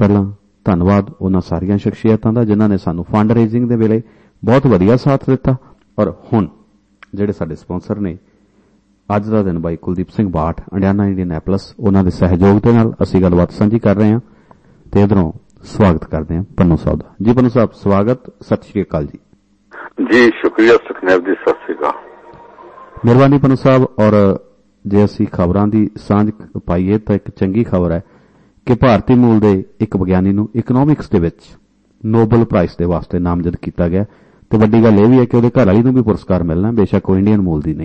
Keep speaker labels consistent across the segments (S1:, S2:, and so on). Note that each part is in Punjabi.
S1: ਪਹਿਲਾਂ ਧੰਨਵਾਦ ਉਹਨਾਂ ਸਾਰੀਆਂ ਸ਼ਖਸੀਅਤਾਂ ਦਾ ਜਿਨ੍ਹਾਂ ਨੇ ਸਾਨੂੰ ਫੰਡ ਰੇਜ਼ਿੰਗ ਦੇ ਵੇਲੇ ਬਹੁਤ ਵਧੀਆ ਸਾਥ ਦਿੱਤਾ। ਔਰ ਹੁਣ ਜਿਹੜੇ ਸਾਡੇ ਸਪਾਂਸਰ ਨੇ ਅੱਜ ਦਾ ਦਿਨ ਬਾਈ ਕੁਲਦੀਪ ਸਿੰਘ ਬਾਠ ਇੰਡੀਆਨਾ ਇੰਡੀਅਨੈਪਲਸ, ਉਹਨਾਂ ਦੇ ਸਹਿਯੋਗ ਦੇ ਨਾਲ ਅਸੀਂ ਗੱਲਬਾਤ ਸਾਂਝੀ ਕਰ ਰਹੇ ਹਾਂ ਤੇ ਇਧਰੋਂ ਸਵਾਗਤ ਕਰਦੇ ਹਾਂ ਪੰਨੂ ਸਾਹਿਬ ਦਾ। ਜੀ ਪੰਨੂ ਸਾਹਿਬ ਸਵਾਗਤ, ਸਤਿ ਸ਼੍ਰੀ ਅਕਾਲ ਜੀ।
S2: ਜੀ ਸ਼ੁਕਰੀਆ ਸੁਖਨੇਵ ਜੀ, ਸਤਿ ਸ਼੍ਰੀ ਅਕਾਲ।
S1: ਮਿਹਰਬਾਨੀ ਪੰਨੂ ਸਾਹਿਬ। ਔਰ ਜੇ ਅਸੀਂ ਖਬਰਾਂ ਦੀ ਸਾਂਝ ਪਾਈਏ ਤਾਂ ਇੱਕ ਚੰਗੀ ਖਬਰ ਹੈ ਕਿ ਭਾਰਤੀ ਮੂਲ ਦੇ ਇੱਕ ਵਿਗਿਆਨੀ ਨੂੰ ਇਕਨੋਮਿਕਸ ਦੇ ਵਿੱਚ ਨੋਬਲ ਪ੍ਰਾਈਜ਼ ਦੇ ਵਾਸਤੇ ਨਾਮਜ਼ਦ ਕੀਤਾ ਗਿਆ ਤੇ ਵੱਡੀ ਗੱਲ ਇਹ ਵੀ ਹੈ ਕਿ ਉਹਦੇ ਘਰ ਵਾਲੀ ਨੂੰ ਵੀ ਪੁਰਸਕਾਰ ਮਿਲਣਾ, ਬੇਸ਼ੱਕ ਉਹ ਇੰਡੀਅਨ ਮੂਲ ਦੀ ਨਹੀਂ।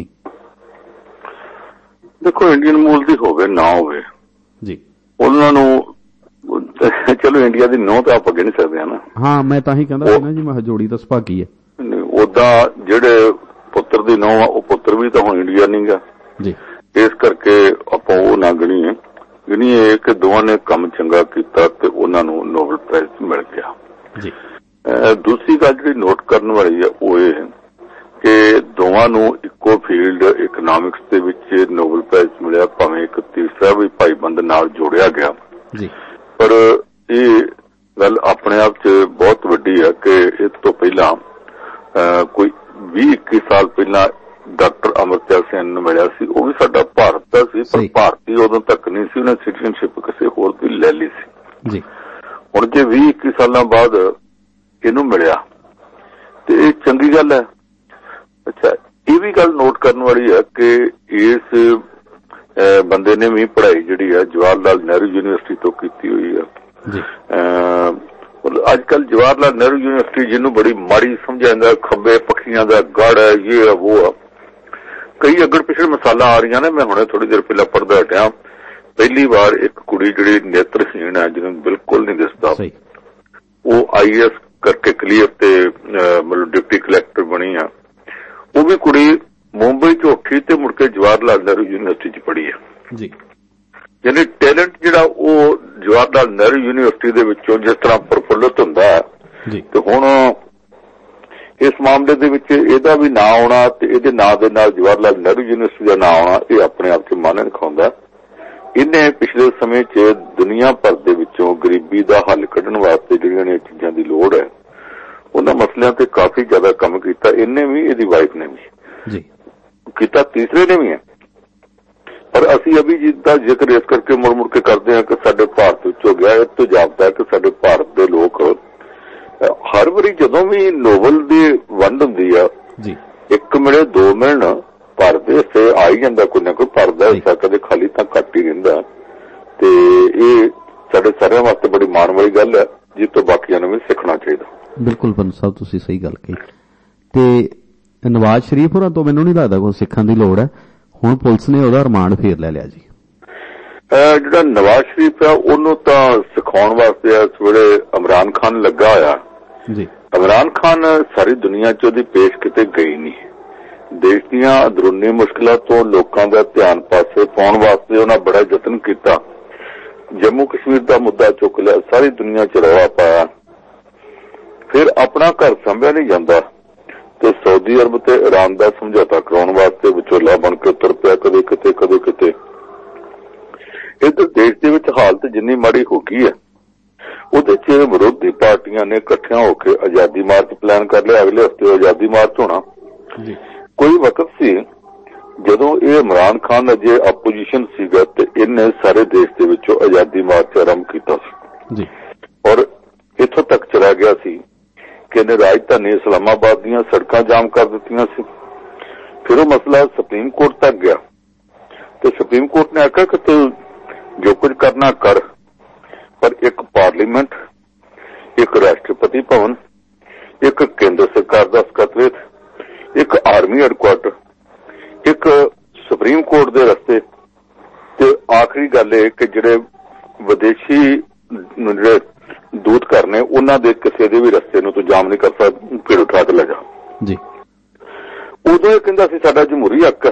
S2: ਦੇਖੋ ਇੰਡੀਅਨ ਮੂਲ ਦੀ ਹੋਵੇ ਨਾ ਹੋਵੇ
S1: ਜੀ,
S2: ਉਹਨਾਂ ਨੂੰ ਚਲੋ ਇੰਡੀਆ ਦੀ ਨੋਹ ਤਾਂ ਆਪਾਂ ਕਹਿ ਨਹੀਂ ਸਕਦੇ ਨਾ।
S1: ਹਾਂ ਮੈਂ ਤਾਂ ਹੀ ਕਹਿੰਦਾ ਸੀ ਨਾ ਜੀ, ਮੈਂ ਜੋੜੀ ਤਾਂ ਸੁਭਾਗੀ ਹੈ।
S2: ਉਦਾਂ ਜਿਹੜੇ ਪੁੱਤਰ ਦੀ ਨੋਹ ਆ ਉਹ ਪੁੱਤਰ ਵੀ ਤਾਂ ਹੁਣ ਇੰਡੀਆ ਨਹੀਂ ਗਾ ਜੀ, ਇਸ ਕਰਕੇ ਆਪਾਂ ਉਹ ਨਾ ਗਣੀਏ ਕਿ ਦੋਵਾਂ ਨੇ ਕੰਮ ਚੰਗਾ ਕੀਤਾ ਤੇ ਉਹਨਾਂ ਨੂੰ ਨੋਬਲ ਪ੍ਰਾਈਜ਼ ਮਿਲ ਗਿਆ ਜੀ। ਦੂਸਰੀ ਗੱਲ ਜਿਹੜੀ ਨੋਟ ਕਰਨ ਵਾਲੀ ਹੈ ਉਹ ਇਹ ਕਿ ਦੋਵਾਂ ਨੂੰ ਇੱਕੋ ਫੀਲਡ ਇਕਨੋਮਿਕਸ ਦੇ ਵਿੱਚ ਨੋਬਲ ਪ੍ਰਾਈਜ਼ ਮਿਲਿਆ, ਭਾਵੇਂ ਇੱਕ ਤੀਸਰਾ ਵੀ ਭਾਈਬੰਦ ਨਾਲ ਜੋੜਿਆ ਗਿਆ ਜੀ। ਪਰ ਇਹ ਗੱਲ ਆਪਣੇ ਆਪ 'ਚ ਬਹੁਤ ਵੱਡੀ ਹੈ ਕਿ ਇਸ ਤੋਂ ਪਹਿਲਾਂ ਕੋਈ 20-21 ਸਾਲ ਪਹਿਲਾਂ ਡਾਕਟਰ ਅਮਰਤਿਆ ਸੈਨ ਨੂੰ ਮਿਲਿਆ ਸੀ, ਉਹ ਵੀ ਸਾਡਾ ਭਾਰਤ ਦਾ ਸੀ, ਪਰ ਭਾਰਤੀ ਉਦੋਂ ਤੱਕ ਨਹੀਂ ਸੀ, ਉਹਨੇ ਸਿਟੀਜ਼ਨਸ਼ਿਪ ਕਿਸੇ ਹੋਰ ਦੀ ਲੈ ਲਈ ਸੀ ਜੀ। ਹੁਣ ਜੇ 20-21 ਸਾਲਾਂ ਬਾਅਦ ਇਹਨੂੰ ਮਿਲਿਆ ਤੇ ਇਹ ਚੰਗੀ ਗੱਲ ਹੈ। ਅੱਛਾ, ਇਹ ਵੀ ਗੱਲ ਨੋਟ ਕਰਨ ਵਾਲੀ ਹੈ ਕਿ ਇਸ ਬੰਦੇ ਨੇ ਵੀ ਪੜ੍ਹਾਈ ਜਿਹੜੀ ਹੈ ਜਵਾਹਰ ਲਾਲ ਨਹਿਰੂ ਯੂਨੀਵਰਸਿਟੀ ਤੋਂ ਕੀਤੀ ਹੋਈ ਹੈ। ਅੱਜ ਕੱਲ ਜਵਾਹਰ ਲਾਲ ਨਹਿਰੂ ਯੂਨੀਵਰਸਿਟੀ ਜਿਹਨੂੰ ਬੜੀ ਮਾੜੀ ਸਮਝਿਆ ਜਾਂਦਾ, ਖੱਬੇ ਪੱਖੀਆਂ ਦਾ ਗੜ ਹੈ, ਇਹ ਉਹ, ਕਈ ਅੱਗੜ ਪਿਛੜ ਮਿਸਾਲਾਂ ਆ ਰਹੀਆਂ ਨੇ। ਮੈਂ ਹੁਣੇ ਥੋੜੀ ਦੇਰ ਪਹਿਲਾਂ ਪੜ੍ਹਦਾ ਹਟਿਆ, ਪਹਿਲੀ ਵਾਰ ਇੱਕ ਕੁੜੀ ਜਿਹੜੀ ਨੇਤਰਹੀਣ ਹੈ, ਜਿਹਨੂੰ ਬਿਲਕੁਲ ਨਹੀਂ ਦਿਸਦਾ, ਉਹ IAS ਕਰਕੇ ਕਲੀਅਰ ਤੇ ਮਤਲਬ ਡਿਪਟੀ ਕਲੈਕਟਰ ਬਣੀ ਆ। ਉਹ ਵੀ ਕੁੜੀ ਮੁੰਬਈ ਚ ਉੱਠੀ ਤੇ ਮੁੜ ਕੇ ਜਵਾਹਰ ਲਾਲ ਨਹਿਰੂ ਯੂਨੀਵਰਸਿਟੀ ਚ ਪੜ੍ਹੀ ਹੈ ਜੀ। ਯਾਨੀ ਟੈਲੈਂਟ ਜਿਹੜਾ ਉਹ ਜਵਾਹਰ ਲਾਲ ਨਹਿਰੂ ਯੂਨੀਵਰਸਿਟੀ ਦੇ ਵਿੱਚੋਂ ਜਿਸ ਤਰ੍ਹਾਂ ਪ੍ਰਫੁੱਲਤ ਹੁੰਦਾ ਹੈ ਤੇ ਹੁਣ ਇਸ ਮਾਮਲੇ ਦੇ ਵਿੱਚ ਇਹਦਾ ਵੀ ਨਾਂ ਆਉਣਾ ਤੇ ਇਹਦੇ ਨਾਂ ਦੇ ਨਾਲ ਜਵਾਹਰ ਲਾਲ ਨਹਿਰੂ ਯੂਨੀਵਰਸਿਟੀ ਦਾ ਨਾਂ ਆਉਣਾ, ਇਹ ਆਪਣੇ ਆਪ 'ਚ ਮਾਣ ਦਿਖਾਉਂਦਾ। ਇਹਨੇ ਪਿਛਲੇ ਸਮੇਂ 'ਚ ਦੁਨੀਆ ਭਰ ਦੇ ਵਿੱਚੋਂ ਗਰੀਬੀ ਦਾ ਹੱਲ ਕੱਢਣ ਵਾਸਤੇ ਜਿਹੜੀਆਂ ਨੇ ਚੀਜ਼ਾਂ ਦੀ ਲੋੜ ਹੈ ਉਹਨਾਂ ਮਸਲਿਆਂ ਤੇ ਕਾਫੀ ਜ਼ਿਆਦਾ ਕੰਮ ਕੀਤਾ। ਇਹਨੇ ਵੀ, ਇਹਦੀ ਵਾਈਫ ਨੇ ਵੀ ਕੀਤਾ, ਤੀਸਰੇ ਨੇ ਵੀ ਹੈ। ਪਰ ਅਸੀਂ ਅਭਿਜੀਤ ਦਾ ਜ਼ਿਕਰ ਇਸ ਕਰਕੇ ਮੁੜ ਕੇ ਕਰਦੇ ਹਾਂ ਕਿ ਸਾਡੇ ਭਾਰਤ ਵਿੱਚ ਹੋ ਗਿਆ। ਇਹ ਤੋਂ ਜਾਪਦਾ ਕਿ ਸਾਡੇ ਭਾਰਤ ਦੇ ਲੋਕ ਹਰ ਵਾਰੀ ਜਦੋਂ ਵੀ ਨੋਬਲ ਦੀ ਵੰਡ ਹੁੰਦੀ ਆ ਜੀ, ਇੱਕ ਮਿਲੇ ਦੋ ਮਿਲਣ, ਭਾਰਤ ਦੇ ਹਿੱਸੇ ਆ ਹੀ ਜਾਂਦਾ ਕੋਈ ਨਾ ਕੋਈ, ਭਾਰਤ ਦਾ ਹਿੱਸਾ ਕਦੇ ਖਾਲੀ ਤਾਂ ਘੱਟ ਹੀ ਰਹਿੰਦਾ। ਤੇ ਇਹ ਸਾਡੇ ਸਾਰਿਆਂ ਵਾਸਤੇ ਬੜੀ ਮਾਣ ਵਾਲੀ ਗੱਲ ਹੈ, ਜਿਸ ਤੋਂ ਬਾਕੀਆਂ ਨੂੰ ਵੀ ਸਿੱਖਣਾ ਚਾਹੀਦਾ।
S1: ਬਿਲਕੁਲ ਪੰਨੂ ਸਾਹਿਬ, ਤੁਸੀਂ ਸਹੀ ਗੱਲ ਕਹੀ। ਤੇ ਨਵਾਜ਼ ਸ਼ਰੀਫ ਹੋਰਾਂ ਤੋਂ ਮੈਨੂੰ ਨਹੀਂ ਲੱਗਦਾ ਕੋਈ ਸਿੱਖਣ ਦੀ ਲੋੜ ਹੈ। ਹੁਣ ਪੁਲਿਸ ਨੇ ਉਹਦਾ ਰਿਮਾਂਡ ਫੇਰ ਲੈ ਲਿਆ ਜੀ।
S2: ਜਿਹੜਾ ਨਵਾਜ਼ ਸ਼ਰੀਫ ਆ ਉਹਨੂੰ ਤਾਂ ਸਿਖਾਉਣ ਵਾਸਤੇ ਇਸ ਵੇਲੇ ਇਮਰਾਨ ਖਾਨ ਲੱਗਾ ਹੋਇਆ ਜੀ। ਇਮਰਾਨ ਖਾਨ ਸਾਰੀ ਦੁਨੀਆ 'ਚ ਉਹਦੀ ਪੇਸ਼ ਕਿਤੇ ਗਈ ਨਹੀਂ। ਦੇਸ਼ ਦੀਆਂ ਅੰਦਰੂਨੀ ਮੁਸ਼ਕਿਲਾਂ ਤੋਂ ਲੋਕਾਂ ਦਾ ਧਿਆਨ ਪਾਸੇ ਪਾਉਣ ਵਾਸਤੇ ਉਹਨਾਂ ਬੜਾ ਯਤਨ ਕੀਤਾ। ਜੰਮੂ ਕਸ਼ਮੀਰ ਦਾ ਮੁੱਦਾ ਚੁੱਕ ਲਿਆ, ਸਾਰੀ ਦੁਨੀਆ 'ਚ ਰੌਲਾ ਪਾਇਆ। ਫਿਰ ਆਪਣਾ ਘਰ ਸੰਭਿਆ ਨਹੀਂ ਜਾਂਦਾ ਤੇ ਸਾਊਦੀ ਅਰਬ ਤੇ ਈਰਾਨ ਦਾ ਸਮਝੌਤਾ ਕਰਾਉਣ ਵਾਸਤੇ ਵਿਚੋਲਾ ਬਣ ਕੇ ਤੁਰ ਪਿਆ, ਕਦੇ ਕਿਤੇ ਕਦੇ ਕਿਤੇ। ਇੱਧਰ ਦੇਸ਼ ਦੇ ਵਿੱਚ ਹਾਲਤ ਜਿੰਨੀ ਮਾੜੀ ਹੋ ਗਈ ਹੈ, ਉਹਦੇ 'ਚ ਵਿਰੋਧੀ ਪਾਰਟੀਆਂ ਨੇ ਇਕੱਠਿਆਂ ਹੋ ਕੇ ਆਜ਼ਾਦੀ ਮਾਰਚ ਪਲਾਨ ਕਰ ਲਿਆ। ਅਗਲੇ ਹਫ਼ਤੇ ਆਜ਼ਾਦੀ ਮਾਰਚ ਹੋਣਾ। ਕੋਈ ਵਕਤ ਸੀ ਜਦੋਂ ਇਹ ਇਮਰਾਨ ਖਾਨ ਅਜੇ ਆਪੋਜੀਸ਼ਨ ਸੀਗਾ ਤੇ ਇਹਨੇ ਸਾਰੇ ਦੇਸ਼ ਦੇ ਵਿੱਚੋਂ ਆਜ਼ਾਦੀ ਮਾਰਚ ਆਰੰਭ ਕੀਤਾ ਸੀ ਔਰ ਇੱਥੋਂ ਤੱਕ ਚਲਾ ਗਿਆ ਸੀ ਕਿ ਇਹਨੇ ਰਾਜਧਾਨੀ ਇਸਲਾਮਾਬਾਦ ਦੀਆਂ ਸੜਕਾਂ ਜਾਮ ਕਰ ਦਿੱਤੀਆਂ ਸੀ। ਫਿਰ ਉਹ ਮਸਲਾ ਸੁਪਰੀਮ ਕੋਰਟ ਤੱਕ ਗਿਆ ਤੇ ਸੁਪਰੀਮ ਕੋਰਟ ਨੇ ਆਖਿਆ ਕਿ ਤੂੰ ਜੋ ਕੁਝ ਕਰਨਾ ਕਰ, ਪਰ ਇੱਕ ਪਾਰਲੀਮੈਂਟ, ਇੱਕ ਰਾਸ਼ਟਰਪਤੀ ਭਵਨ, ਇੱਕ ਕੇਂਦਰ ਸਰਕਾਰ ਦਾ ਸਕੱਤਰੇਤ, ਇੱਕ ਆਰਮੀ ਹੈਡਕੁਆਟਰ, ਇੱਕ ਸੁਪਰੀਮ ਕੋਰਟ ਦੇ ਰਸਤੇ ਤੇ ਆਖਰੀ ਗੱਲ ਇਹ ਕਿ ਜਿਹੜੇ ਵਿਦੇਸ਼ੀ ਜਿਹੜੇ ਦੂਤ ਕਰਨੇ ਉਹਨਾਂ ਦੇ ਕਿਸੇ ਦੇ ਵੀ ਰਸਤੇ ਨੂੰ ਤੂੰ ਜਾਮ ਨਹੀਂ ਕਰ ਸਕਦਾ, ਫਿਰ ਉਠਾ ਕੇ ਲੈ ਜਾ ਜੀ। ਉਦੋਂ ਇਹ ਕਹਿੰਦਾ ਸੀ ਸਾਡਾ ਜਮਹੂਰੀ ਹੱਕ ਹੈ।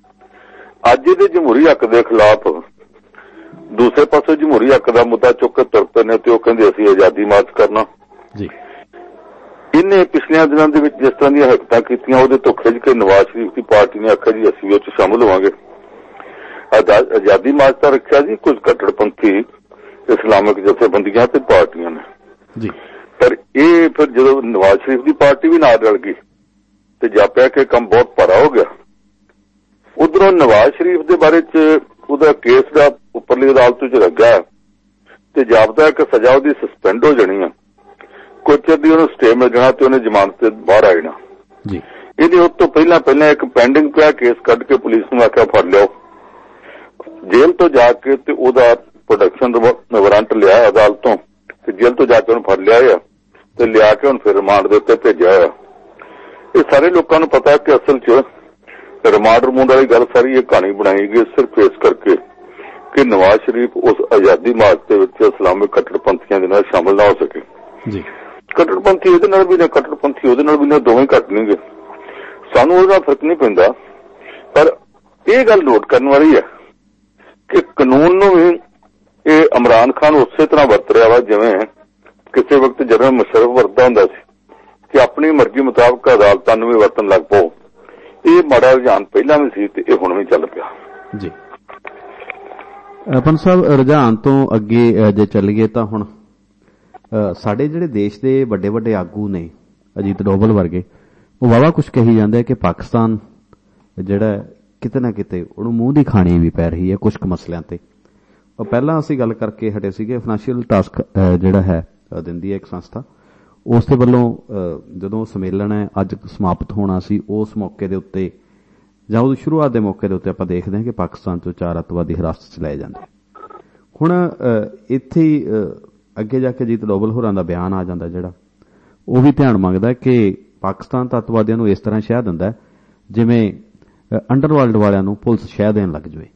S2: ਅੱਜ ਇਹਦੇ ਜਮਹੂਰੀ ਹੱਕ ਦੇ ਖਿਲਾਫ ਦੂਸਰੇ ਪਾਸੇ ਜਮਹੂਰੀ ਹੱਕ ਦਾ ਮੁੱਦਾ ਚੁੱਕ ਕੇ ਤੁਰ ਪਏ ਨੇ ਤੇ ਉਹ ਕਹਿੰਦੇ ਅਸੀਂ ਆਜ਼ਾਦੀ ਮਾਰਚ ਕਰਨਾ ਜੀ। ਇਹਨੇ ਪਿਛਲੇ ਦਿਨਾਂ ਦੇ ਵਿੱਚ ਜਿਸ ਤਰ੍ਹਾਂ ਦੀਆਂ ਹਰਕਤਾਂ ਕੀਤੀਆਂ ਉਹਦੇ ਤੋਂ ਖਿੱਝ ਕੇ ਨਵਾਜ਼ ਸ਼ਰੀਫ ਦੀ ਪਾਰਟੀ ਨੇ ਆਖਿਆ ਜੀ ਅਸੀਂ ਉਹ 'ਚ ਸ਼ਾਮਲ ਹੋਵਾਂਗੇ। ਆਜ਼ਾਦੀ ਮਾਰਚ ਤਾਂ ਰੱਖਿਆ ਜੀ, ਕੁਝ ਕੱਟੜਪੰਥੀ ਇਸਲਾਮਿਕ ਜਥੇਬੰਦੀਆਂ ਤੇ ਪਾਰਟੀਆਂ ਨੇ
S1: ਜੀ।
S2: ਪਰ ਇਹ ਫਿਰ ਜਦੋਂ ਨਵਾਜ਼ ਸ਼ਰੀਫ ਦੀ ਪਾਰਟੀ ਵੀ ਨਾਲ ਰਲ ਗਈ ਤੇ ਜਾਪਿਆ ਕਿ ਕੰਮ ਬਹੁਤ ਭਾਰਾ ਹੋ ਗਿਆ। ਉਧਰੋਂ ਨਵਾਜ਼ ਸ਼ਰੀਫ ਦੇ ਬਾਰੇ ਚ ਉਹਦਾ ਕੇਸ ਦਾ ਉੱਪਰਲੀ ਅਦਾਲਤ ਚ ਲੱਗਾ ਤੇ ਜਾਪਦਾ ਕਿ ਸਜ਼ਾ ਉਹਦੀ ਸਸਪੈਂਡ ਹੋ ਜਾਣੀ ਆ, ਕੁਝ ਚਿਰ ਦੀ ਉਹਨੂੰ ਸਟੇ ਮਿਲ ਜਾਣਾ ਤੇ ਉਹਨੇ ਜ਼ਮਾਨਤ ਤੇ ਬਾਹਰ ਆ ਜਾਣਾ ਜੀ। ਇਹਦੇ ਉਸ ਤੋਂ ਪਹਿਲਾਂ ਇੱਕ ਪੈਂਡਿੰਗ ਪਿਆ ਕੇਸ ਕੱਢ ਕੇ ਪੁਲਿਸ ਨੂੰ ਆਖਿਆ ਫੜ ਲਿਓ। ਜੇਲ੍ਹ ਤੋਂ ਜਾ ਕੇ ਤੇ ਉਹਦਾ ਪ੍ਰੋਡਕਸ਼ਨ ਵਾਰੰਟ ਲਿਆ ਅਦਾਲਤੋਂ ਤੇ ਜੇਲ੍ਹ ਤੋਂ ਜਾ ਕੇ ਉਹਨੂੰ ਫੜ ਲਿਆ ਆ ਤੇ ਲਿਆ ਕੇ ਹੁਣ ਫਿਰ ਰਿਮਾਂਡ ਦੇ ਉੱਤੇ ਭੇਜਿਆ ਆ। ਇਹ ਸਾਰੇ ਲੋਕਾਂ ਨੂੰ ਪਤਾ ਕਿ ਅਸਲ 'ਚ ਰਿਮਾਂਡ ਰਮੂੰਡ ਵਾਲੀ ਗੱਲ ਸਾਰੀ ਇਹ ਕਹਾਣੀ ਬਣਾਈ ਗਈ ਸਿਰਫ ਇਸ ਕਰਕੇ ਕਿ ਨਵਾਜ਼ ਸ਼ਰੀਫ ਉਸ ਆਜ਼ਾਦੀ ਮਾਰਚ ਦੇ ਵਿੱਚ ਇਸਲਾਮਿਕ ਕੱਟੜਪੰਥੀਆਂ ਦੇ ਨਾਲ ਸ਼ਾਮਲ ਨਾ ਹੋ ਸਕੇ ਜੀ। ਕੱਟੜਪੰਥੀ ਇਹਦੇ ਨਾਲ ਵੀ ਨੇ, ਕੱਟੜਪੰਥੀ ਉਹਦੇ ਨਾਲ ਵੀ ਨੇ, ਦੋਵੇਂ ਘੱਟ ਨਹੀਂਗੇ। ਸਾਨੂੰ ਉਹਦਾ ਫਰਕ ਨਹੀਂ ਪੈਂਦਾ, ਪਰ ਇਹ ਗੱਲ ਨੋਟ ਕਰਨ ਵਾਲੀ ਹੈ ਕਿ ਕਾਨੂੰਨ ਨੂੰ ਵੀ ਇਹ ਇਮਰਾਨ ਖਾਨ ਉਸੇ ਤਰ੍ਹਾਂ ਵਰਤ ਰਿਹਾ ਵਾ ਜਿਵੇਂ ਕਿਸੇ ਵਕਤ ਜਨਰਲ ਮੁਸ਼ਰਫ ਵਰਤਦਾ ਹੁੰਦਾ ਸੀ ਕਿ ਆਪਣੀ ਮਰਜ਼ੀ ਮੁਤਾਬਕ ਅਦਾਲਤਾਂ ਨੂੰ ਵੀ ਵਰਤਣ ਲੱਗ ਪਓ। ਇਹ ਮਾੜਾ ਰੁਝਾਨ ਪਹਿਲਾਂ ਵੀ ਸੀ ਤੇ ਇਹ ਹੁਣ ਵੀ ਚੱਲ ਪਿਆ ਜੀ।
S1: ਪੰਤ ਸਾਹਿਬ, ਰੁਝਾਨ ਤੋਂ ਅੱਗੇ ਜੇ ਚੱਲੀਏ ਤਾਂ ਹੁਣ ਸਾਡੇ ਜਿਹੜੇ ਦੇਸ਼ ਦੇ ਵੱਡੇ ਵੱਡੇ ਆਗੂ ਨੇ, ਅਜੀਤ ਡੋਭਲ ਵਰਗੇ, ਉਹ ਵਾਹਵਾ ਕੁਝ ਕਹੀ ਜਾਂਦੇ ਕਿ ਪਾਕਿਸਤਾਨ ਜਿਹੜਾ ਕਿਤੇ ਨਾ ਕਿਤੇ ਉਹਨੂੰ ਮੂੰਹ ਦੀ ਖਾਣੀ ਵੀ ਪੈ ਰਹੀ ਹੈ ਕੁਝ ਕੁ ਮਸਲਿਆਂ ਤੇ। ਪਹਿਲਾਂ ਅਸੀਂ ਗੱਲ ਕਰਕੇ ਹਟੇ ਸੀਗੇ ਫਾਈਨੈਂਸ਼ੀਅਲ ਟਾਸਕ ਜਿਹੜਾ ਹੈ ਦਿੰਦੀ ਹੈ ਇੱਕ ਸੰਸਥਾ, ਉਸ ਦੇ ਵੱਲੋਂ ਜਦੋਂ ਸੰਮੇਲਨ ਹੈ ਅੱਜ ਸਮਾਪਤ ਹੋਣਾ ਸੀ, ਉਸ ਮੌਕੇ ਦੇ ਉੱਤੇ ਜਾਂ ਉਹਦੀ ਸ਼ੁਰੂਆਤ ਦੇ ਮੌਕੇ ਦੇ ਉੱਤੇ ਆਪਾਂ ਦੇਖਦੇ ਹਾਂ ਕਿ ਪਾਕਿਸਤਾਨ ਤੋਂ 4 ਅੱਤਵਾਦੀ ਹਿਰਾਸਤ 'ਚ ਲਏ ਜਾਂਦੇ। ਹੁਣ ਇੱਥੇ ਹੀ ਅੱਗੇ ਜਾ ਕੇ ਅਜੀਤ ਡੋਭਲ ਹੋਰਾਂ ਦਾ ਬਿਆਨ ਆ ਜਾਂਦਾ ਜਿਹੜਾ ਉਹ ਵੀ ਧਿਆਨ ਮੰਗਦਾ ਕਿ ਪਾਕਿਸਤਾਨ ਤਾਂ ਅੱਤਵਾਦੀਆਂ ਨੂੰ ਇਸ ਤਰ੍ਹਾਂ ਸ਼ਹਿ ਦਿੰਦਾ ਜਿਵੇਂ ਅੰਡਰਵਰਲਡ ਵਾਲਿਆਂ ਨੂੰ ਪੁਲਿਸ ਸ਼ਹਿ ਦੇਣ ਲੱਗ ਜਾਵੇ।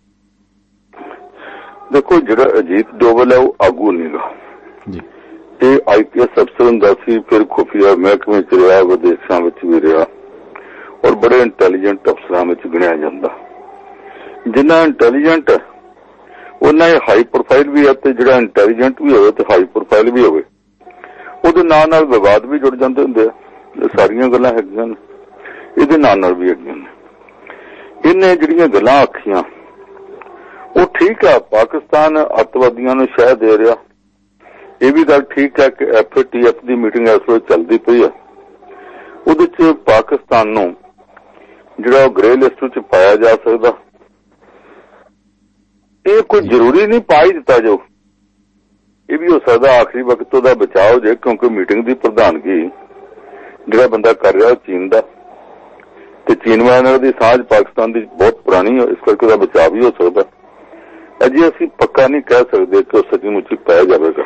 S2: ਦੇਖੋ, ਜਿਹੜਾ ਅਜੀਤ ਡੋਭਲ ਹੈ ਉਹ ਆਗੂ ਨਹੀਂਗਾ ਜੀ। ਇਹ IPS ਅਫਸਰ ਹੁੰਦਾ ਸੀ, ਫਿਰ ਖੁਫੀਆ ਮਹਿਕਮੇ 'ਚ ਰਿਹਾ, ਵਿਦੇਸ਼ਾਂ ਵਿੱਚ ਵੀ ਰਿਹਾ ਔਰ ਬੜੇ ਇੰਟੈਲੀਜੈਂਟ ਅਫਸਰਾਂ ਵਿੱਚ ਗਿਣਿਆ ਜਾਂਦਾ। ਜਿੰਨਾ ਇੰਟੈਲੀਜੈਂਟ ਉਹਨਾਂ ਇਹ ਹਾਈ ਪ੍ਰੋਫਾਈਲ ਵੀ ਹੈ ਤੇ ਜਿਹੜਾ ਇੰਟੈਲੀਜੈਂਟ ਵੀ ਹੋਵੇ ਤੇ ਹਾਈ ਪ੍ਰੋਫਾਈਲ ਵੀ ਹੋਵੇ ਉਹਦੇ ਨਾਲ ਵਿਵਾਦ ਵੀ ਜੁੜ ਜਾਂਦੇ ਹੁੰਦੇ ਆ। ਇਹ ਸਾਰੀਆਂ ਗੱਲਾਂ ਹੈਗੀਆਂ ਨੇ, ਇਹਦੇ ਨਾਲ ਵੀ ਹੈਗੀਆਂ ਨੇ। ਇਹਨੇ ਜਿਹੜੀਆਂ ਗੱਲਾਂ ਆਖੀਆਂ ਉਹ ਠੀਕ ਆ, ਪਾਕਿਸਤਾਨ ਅੱਤਵਾਦੀਆਂ ਨੂੰ ਸ਼ਹਿ ਦੇ ਰਿਹਾ, ਇਹ ਵੀ ਗੱਲ ਠੀਕ ਹੈ ਕਿ FATF ਦੀ ਮੀਟਿੰਗ ਇਸ ਵੇਲੇ ਚੱਲਦੀ ਪਈ ਆ, ਉਹਦੇ 'ਚ ਪਾਕਿਸਤਾਨ ਨੂੰ ਜਿਹੜਾ ਉਹ ਗ੍ਰੇ ਲਿਸਟ 'ਚ ਪਾਇਆ ਜਾ ਸਕਦਾ। ਇਹ ਕੋਈ ਜ਼ਰੂਰੀ ਨਹੀਂ ਪਾ ਹੀ ਦਿੱਤਾ ਜੋ, ਇਹ ਵੀ ਹੋ ਸਕਦਾ ਆਖਰੀ ਵਕਤ ਉਹਦਾ ਬਚਾਅ ਹੋ ਜਾਏ, ਕਿਉਂਕਿ ਮੀਟਿੰਗ ਦੀ ਪ੍ਰਧਾਨਗੀ ਜਿਹੜਾ ਬੰਦਾ ਕਰ ਰਿਹਾ ਉਹ ਚੀਨ ਦਾ ਤੇ ਚੀਨ ਵਾਲਿਆਂ ਨਾਲ ਦੀ ਸਾਂਝ ਪਾਕਿਸਤਾਨ ਦੀ ਬਹੁਤ ਪੁਰਾਣੀ ਹੈ, ਇਸ ਕਰਕੇ ਉਹਦਾ ਬਚਾਅ ਵੀ ਹੋ ਸਕਦਾ। ਅਜੇ ਅਸੀਂ ਪੱਕਾ ਨਹੀਂ ਕਹਿ ਸਕਦੇ ਕਿ ਉਹ ਸੱਚੀ-ਮੁੱਚੀ ਪਾਇਆ ਜਾਵੇਗਾ,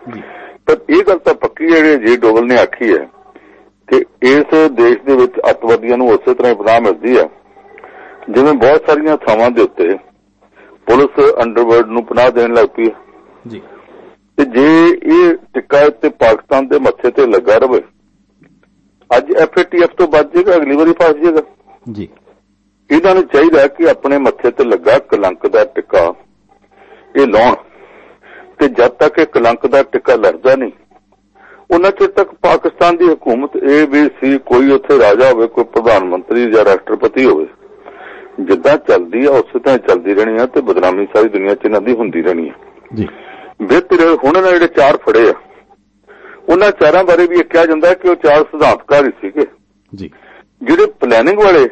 S2: ਪਰ ਇਹ ਗੱਲ ਤਾਂ ਪੱਕੀ ਹੈ ਜਿਹੜੀ ਅਜੀਤ ਡੋਭਲ ਨੇ ਆਖੀ ਹੈ ਕਿ ਇਸ ਦੇਸ਼ ਦੇ ਵਿੱਚ ਅੱਤਵਾਦੀਆਂ ਨੂੰ ਉਸੇ ਤਰ੍ਹਾਂ ਪਨਾਹ ਮਿਲਦੀ ਹੈ ਜਿਵੇਂ ਬਹੁਤ ਸਾਰੀਆਂ ਥਾਵਾਂ ਦੇ ਉੱਤੇ ਪੁਲਿਸ ਅੰਡਰਵਰਲਡ ਨੂੰ ਪਨਾਹ ਦੇਣ ਲੱਗ ਪਈ ਹੈ। ਤੇ ਜੇ ਇਹ ਟਿੱਕਾ ਤੇ ਪਾਕਿਸਤਾਨ ਦੇ ਮੱਥੇ ਤੇ ਲੱਗਾ ਰਵੇ, ਅੱਜ FATF ਤੋਂ ਬਚ ਜਾਏਗਾ, ਅਗਲੀ ਵਾਰੀ ਫਸ ਜਾਏਗਾ ਜੀ। ਇਹਨਾਂ ਨੂੰ ਚਾਹੀਦਾ ਕਿ ਆਪਣੇ ਮੱਥੇ ਤੇ ਲੱਗਾ ਕਲੰਕ ਦਾ ਟਿੱਕਾ ਇਹ ਲਾਉਣ, ਤੇ ਜਦ ਤੱਕ ਇਹ ਕਲੰਕ ਦਾ ਟਿੱਕਾ ਲੜਦਾ ਨਹੀਂ ਉਹਨਾਂ ਚਿਰ ਤੱਕ ਪਾਕਿਸਤਾਨ ਦੀ ਹਕੂਮਤ ਇਹ ਵੀ ਸੀ, ਕੋਈ ਉੱਥੇ ਰਾਜਾ ਹੋਵੇ, ਕੋਈ ਪ੍ਰਧਾਨ ਮੰਤਰੀ ਜਾਂ ਰਾਸ਼ਟਰਪਤੀ ਹੋਵੇ, ਜਿੱਦਾਂ ਚੱਲਦੀ ਆ ਉਸੇ ਤਰ੍ਹਾਂ ਚੱਲਦੀ ਰਹਿਣੀ ਆ ਤੇ ਬਦਨਾਮੀ ਸਾਰੀ ਦੁਨੀਆ 'ਚ ਇਹਨਾਂ ਦੀ ਹੁੰਦੀ ਰਹਿਣੀ ਆ ਜੀ। ਬਿਹਤਰ ਹੁਣ ਇਹਨਾਂ ਜਿਹੜੇ 4 ਫੜੇ ਆ ਉਹਨਾਂ 4 ਬਾਰੇ ਵੀ ਇਹ ਕਿਹਾ ਜਾਂਦਾ ਕਿ ਉਹ 4 ਸਿਧਾਂਤਕਾਰ ਹੀ ਸੀਗੇ ਜੀ, ਜਿਹੜੇ ਪਲੈਨਿੰਗ ਵਾਲੇ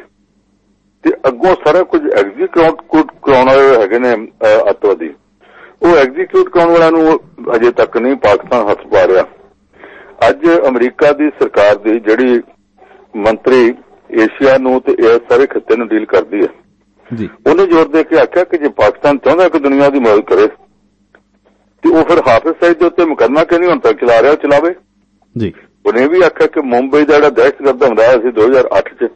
S2: ਤੇ ਅੱਗੋਂ ਸਾਰਾ ਕੁਝ ਐਗਜ਼ੀਕਿਊਟ ਕਰਾਉਣ ਵਾਲੇ ਹੈਗੇ ਨੇ ਅੱਤਵਾਦੀ। ਉਹ ਐਗਜ਼ੀਕਿਊਟ ਕਰਾਉਣ ਵਾਲਿਆਂ ਨੂੰ ਅਜੇ ਤੱਕ ਨਹੀਂ ਪਾਕਿਸਤਾਨ ਹੱਥ ਪਾ ਰਿਹਾ। ਅੱਜ ਅਮਰੀਕਾ ਦੀ ਸਰਕਾਰ ਦੀ ਜਿਹੜੀ ਮੰਤਰੀ ਏਸ਼ੀਆ ਨੂੰ ਤੇ ਇਸ ਸਾਰੇ ਖਿੱਤੇ ਨੂੰ ਡੀਲ ਕਰਦੀ ਹੈ ਜੀ, ਉਹਨੇ ਜ਼ੋਰ ਦੇ ਕੇ ਆਖਿਆ ਕਿ ਜੇ ਪਾਕਿਸਤਾਨ ਚਾਹੁੰਦਾ ਕਿ ਦੁਨੀਆ ਦੀ ਮਦਦ ਕਰੇ ਤੇ ਉਹ ਫਿਰ ਹਾਫਿਜ਼ ਸਈਦ ਦੇ ਉੱਤੇ ਮੁਕੱਦਮਾ ਕਿਉਂ ਨਹੀਂ ਹੁਣ ਤੱਕ ਚਲਾ ਰਿਹਾ, ਉਹ ਚਲਾਵੇ ਜੀ। ਉਹਨੇ ਵੀ ਆਖਿਆ ਕਿ ਮੁੰਬਈ ਦਾ ਜਿਹੜਾ ਦਹਿਸ਼ਤਗਰਦ ਹਮਲਾ ਹੋਇਆ ਸੀ 2008 'ਚ